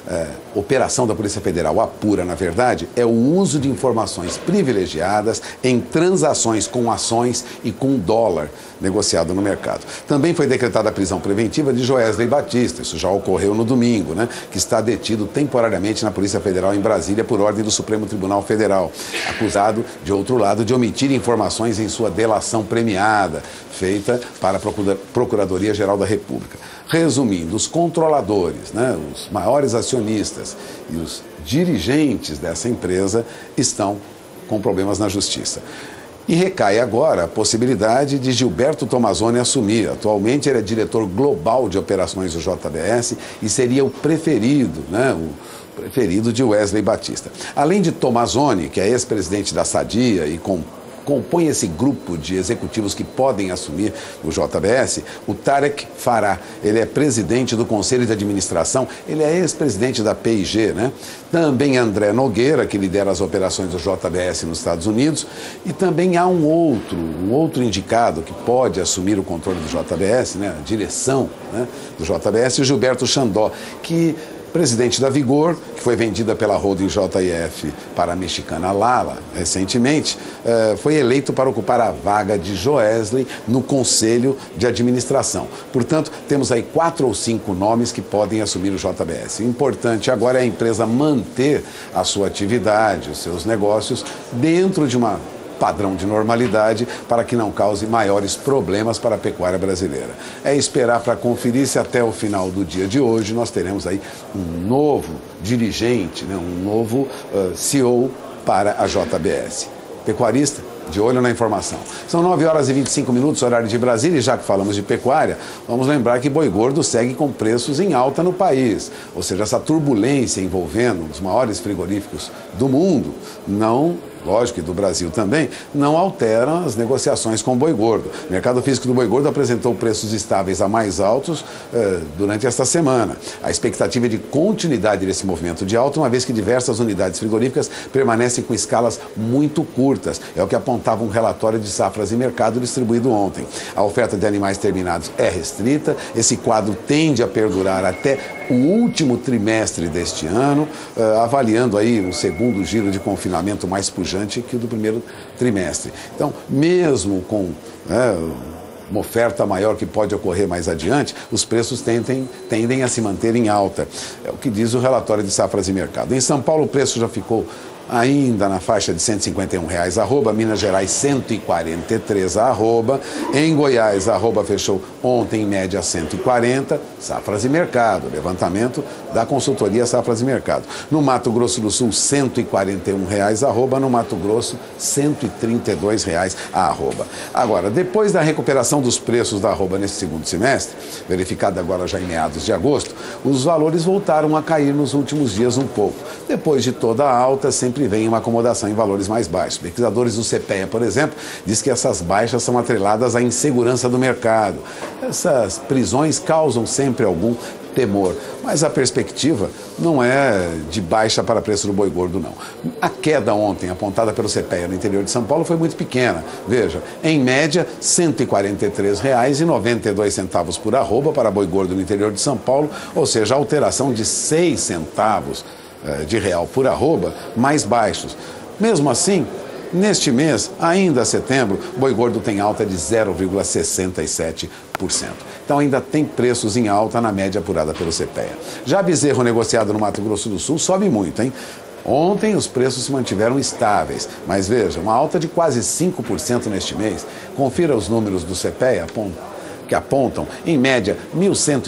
operação da Polícia Federal apura, na verdade, é o uso de informações privilegiadas em transações com ações e com dólar negociado no mercado. Também foi decretada a prisão preventiva de Joesley Batista, isso já ocorreu no domingo, né, que está detido temporariamente na Polícia Federal em Brasília por ordem do Supremo Tribunal Federal, acusado, de outro lado, de omitir informações em sua delação premiada, feita para a Procuradoria-Geral da República. Resumindo, os controladores, né, os maiores acionistas e os dirigentes dessa empresa estão com problemas na justiça. E recai agora a possibilidade de Gilberto Tomazoni assumir. Atualmente ele é diretor global de operações do JBS e seria o preferido, né, o preferido de Wesley Batista. Além de Tomazoni, que é ex-presidente da Sadia e compõe esse grupo de executivos que podem assumir o JBS, o Tarek Farah, ele é presidente do Conselho de Administração, ele é ex-presidente da P&G, né? Também André Nogueira, que lidera as operações do JBS nos Estados Unidos, e também há um outro indicado que pode assumir o controle do JBS, né? A direção, né, do JBS, o Gilberto Chandó, que presidente da Vigor, que foi vendida pela holding JF para a mexicana Lala recentemente, foi eleito para ocupar a vaga de Joesley no Conselho de Administração. Portanto, temos aí 4 ou 5 nomes que podem assumir o JBS. O importante agora é a empresa manter a sua atividade, os seus negócios, dentro de uma padrão de normalidade para que não cause maiores problemas para a pecuária brasileira. É esperar para conferir se até o final do dia de hoje nós teremos aí um novo dirigente, né, um novo CEO para a JBS. Pecuarista, de olho na informação. São 9 horas e 25 minutos, horário de Brasília, e já que falamos de pecuária, vamos lembrar que boi gordo segue com preços em alta no país. Ou seja, essa turbulência envolvendo os maiores frigoríficos do mundo lógico, e do Brasil também, não alteram as negociações com o boi gordo. O mercado físico do boi gordo apresentou preços estáveis a mais altos durante esta semana. A expectativa é de continuidade desse movimento de alta, uma vez que diversas unidades frigoríficas permanecem com escalas muito curtas. É o que apontava um relatório de Safras e Mercado distribuído ontem. A oferta de animais terminados é restrita, esse quadro tende a perdurar até o último trimestre deste ano, avaliando aí um segundo giro de confinamento mais pujante que o do primeiro trimestre. Então, mesmo com uma oferta maior que pode ocorrer mais adiante, os preços tendem a se manter em alta. É o que diz o relatório de Safras e Mercado. Em São Paulo, o preço já ficou ainda na faixa de R$ 151,00 arroba, Minas Gerais R$ 143,00 arroba, em Goiás arroba fechou ontem em média 140, Safras e Mercado, levantamento da consultoria Safras e Mercado. No Mato Grosso do Sul R$ 141,00 arroba, no Mato Grosso R$ 132,00 arroba. Agora, depois da recuperação dos preços da arroba nesse segundo semestre, verificado agora já em meados de agosto, os valores voltaram a cair nos últimos dias um pouco. Depois de toda a alta, sempre vem uma acomodação em valores mais baixos. Pesquisadores do CPEA, por exemplo, diz que essas baixas são atreladas à insegurança do mercado. Essas prisões causam sempre algum temor, mas a perspectiva não é de baixa para preço do boi gordo, não. A queda ontem, apontada pelo CPEA no interior de São Paulo, foi muito pequena. Veja, em média, R$ 143,92 por arroba para boi gordo no interior de São Paulo, ou seja, alteração de 6 centavos de real por arroba, mais baixos. Mesmo assim, neste mês, ainda setembro, boi gordo tem alta de 0,67%. Então ainda tem preços em alta na média apurada pelo CPEA. Já bezerro negociado no Mato Grosso do Sul sobe muito, hein? Ontem os preços se mantiveram estáveis, mas veja, uma alta de quase 5% neste mês. Confira os números do CPEA, que apontam, em média, R$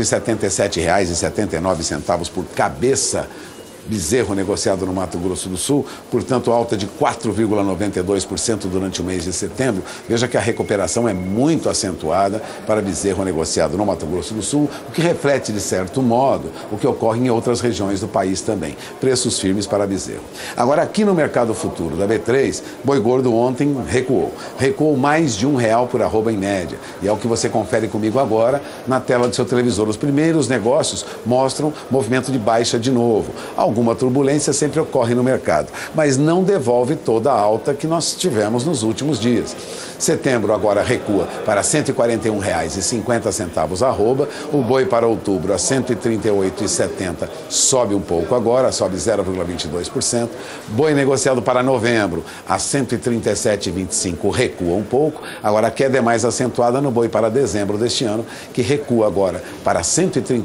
1.177,79 por cabeça bezerro negociado no Mato Grosso do Sul, portanto alta de 4,92% durante o mês de setembro. Veja que a recuperação é muito acentuada para bezerro negociado no Mato Grosso do Sul, o que reflete de certo modo o que ocorre em outras regiões do país também. Preços firmes para bezerro. Agora aqui no mercado futuro da B3, boi gordo ontem recuou mais de R$1 por arroba em média, e é o que você confere comigo agora na tela do seu televisor. Os primeiros negócios mostram movimento de baixa de novo. Alguma turbulência sempre ocorre no mercado, mas não devolve toda a alta que nós tivemos nos últimos dias. Setembro agora recua para R$ 141,50 arroba. O boi para outubro a R$ 138,70 sobe um pouco agora, sobe 0,22%. Boi negociado para novembro a R$ 137,25 recua um pouco. Agora a queda é mais acentuada no boi para dezembro deste ano, que recua agora para R$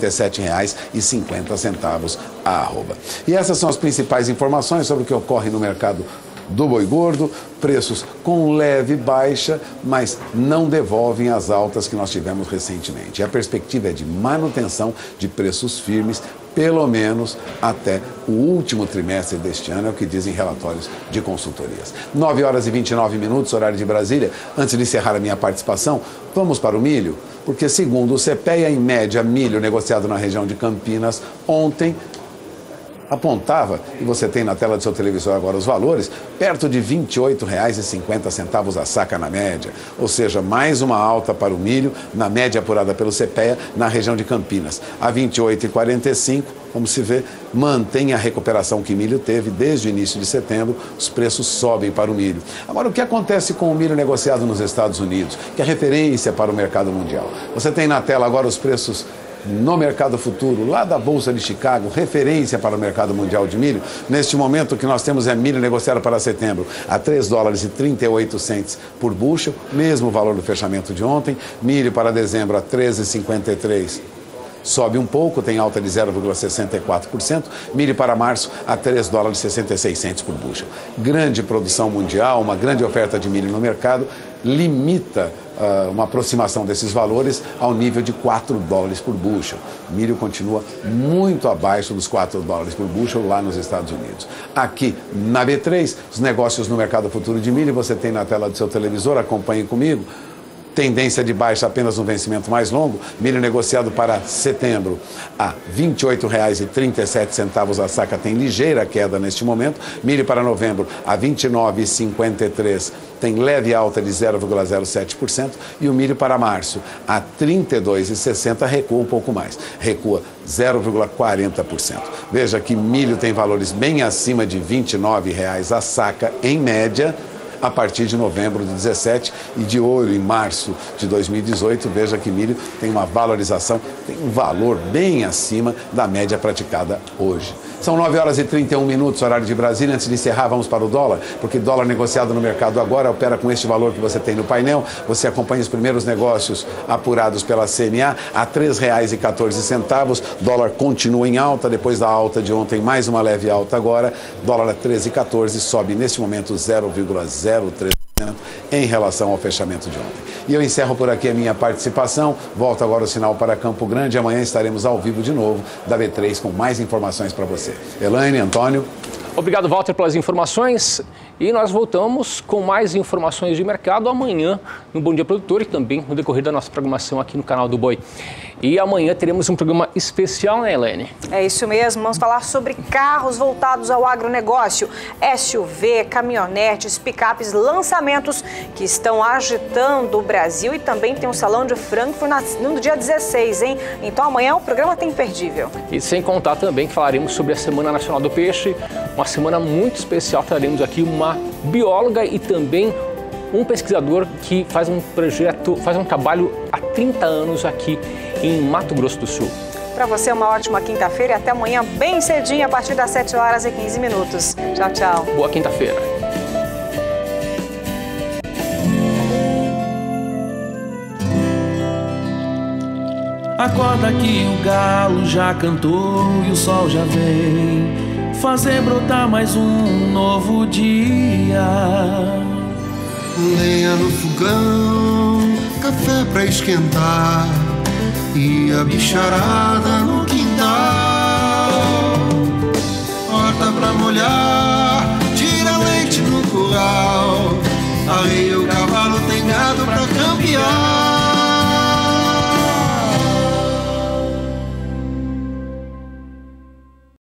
137,50 a arroba. E essas são as principais informações sobre o que ocorre no mercado do boi gordo. Preços com leve baixa, mas não devolvem as altas que nós tivemos recentemente. E a perspectiva é de manutenção de preços firmes, pelo menos até o último trimestre deste ano, é o que dizem relatórios de consultorias. 9h29, horário de Brasília. Antes de encerrar a minha participação, vamos para o milho, porque segundo o CPEA, em média, milho negociado na região de Campinas ontem apontava, e você tem na tela do seu televisor agora os valores, perto de R$ 28,50 a saca na média. Ou seja, mais uma alta para o milho, na média apurada pelo CPEA, na região de Campinas. A R$ 28,45, como se vê, mantém a recuperação que o milho teve desde o início de setembro, os preços sobem para o milho. Agora, o que acontece com o milho negociado nos Estados Unidos, que é referência para o mercado mundial? Você tem na tela agora os preços no mercado futuro, lá da Bolsa de Chicago, referência para o mercado mundial de milho. Neste momento, o que nós temos é milho negociado para setembro a $3,38 por bushel, mesmo valor do fechamento de ontem. Milho para dezembro a 13,53. Sobe um pouco, tem alta de 0,64%. Milho para março a $3,66 por bushel. Grande produção mundial, uma grande oferta de milho no mercado, limita uma aproximação desses valores ao nível de $4 por bushel. Milho continua muito abaixo dos $4 por bushel lá nos Estados Unidos. Aqui na B3, os negócios no mercado futuro de milho, você tem na tela do seu televisor, acompanhe comigo. Tendência de baixa apenas no vencimento mais longo. Milho negociado para setembro a R$ 28,37 a saca, tem ligeira queda neste momento. Milho para novembro a R$ 29,53, tem leve alta de 0,07%. E o milho para março a R$ 32,60, recua um pouco mais, recua 0,40%. Veja que milho tem valores bem acima de R$ 29,00 a saca em média, a partir de novembro de 17 e de olho em março de 2018, veja que milho tem uma valorização, tem um valor bem acima da média praticada hoje. São 9h31, horário de Brasília. Antes de encerrar, vamos para o dólar, porque dólar negociado no mercado agora opera com este valor que você tem no painel. Você acompanha os primeiros negócios apurados pela CNA a R$ 3,14. Dólar continua em alta, depois da alta de ontem, mais uma leve alta agora. Dólar a 13,14, sobe neste momento 0,03% em relação ao fechamento de ontem. E eu encerro por aqui a minha participação. Volto agora o sinal para Campo Grande. Amanhã estaremos ao vivo de novo da B3 com mais informações para você. Elaine, Antônio. Obrigado, Walter, pelas informações. E nós voltamos com mais informações de mercado amanhã no Bom Dia Produtor e também no decorrer da nossa programação aqui no canal do Boi. E amanhã teremos um programa especial, né, Elaine? É isso mesmo, vamos falar sobre carros voltados ao agronegócio, SUV, caminhonetes, picapes, lançamentos que estão agitando o Brasil, e também tem um salão de Frankfurt no dia 16, hein? Então amanhã o programa tem imperdível. E sem contar também que falaremos sobre a Semana Nacional do Peixe, uma semana muito especial. Traremos aqui uma bióloga e também um pesquisador que faz um trabalho há 30 anos aqui em Mato Grosso do Sul. Para você, uma ótima quinta-feira e até amanhã bem cedinho, a partir das 7h15. Tchau, tchau. Boa quinta-feira. Acorda que o galo já cantou e o sol já vem fazer brotar mais um novo dia. Lenha no fogão, café pra esquentar e a bicharada no quintal. Horta pra molhar, tira leite no curral, arreia o cavalo, tem gado pra campear.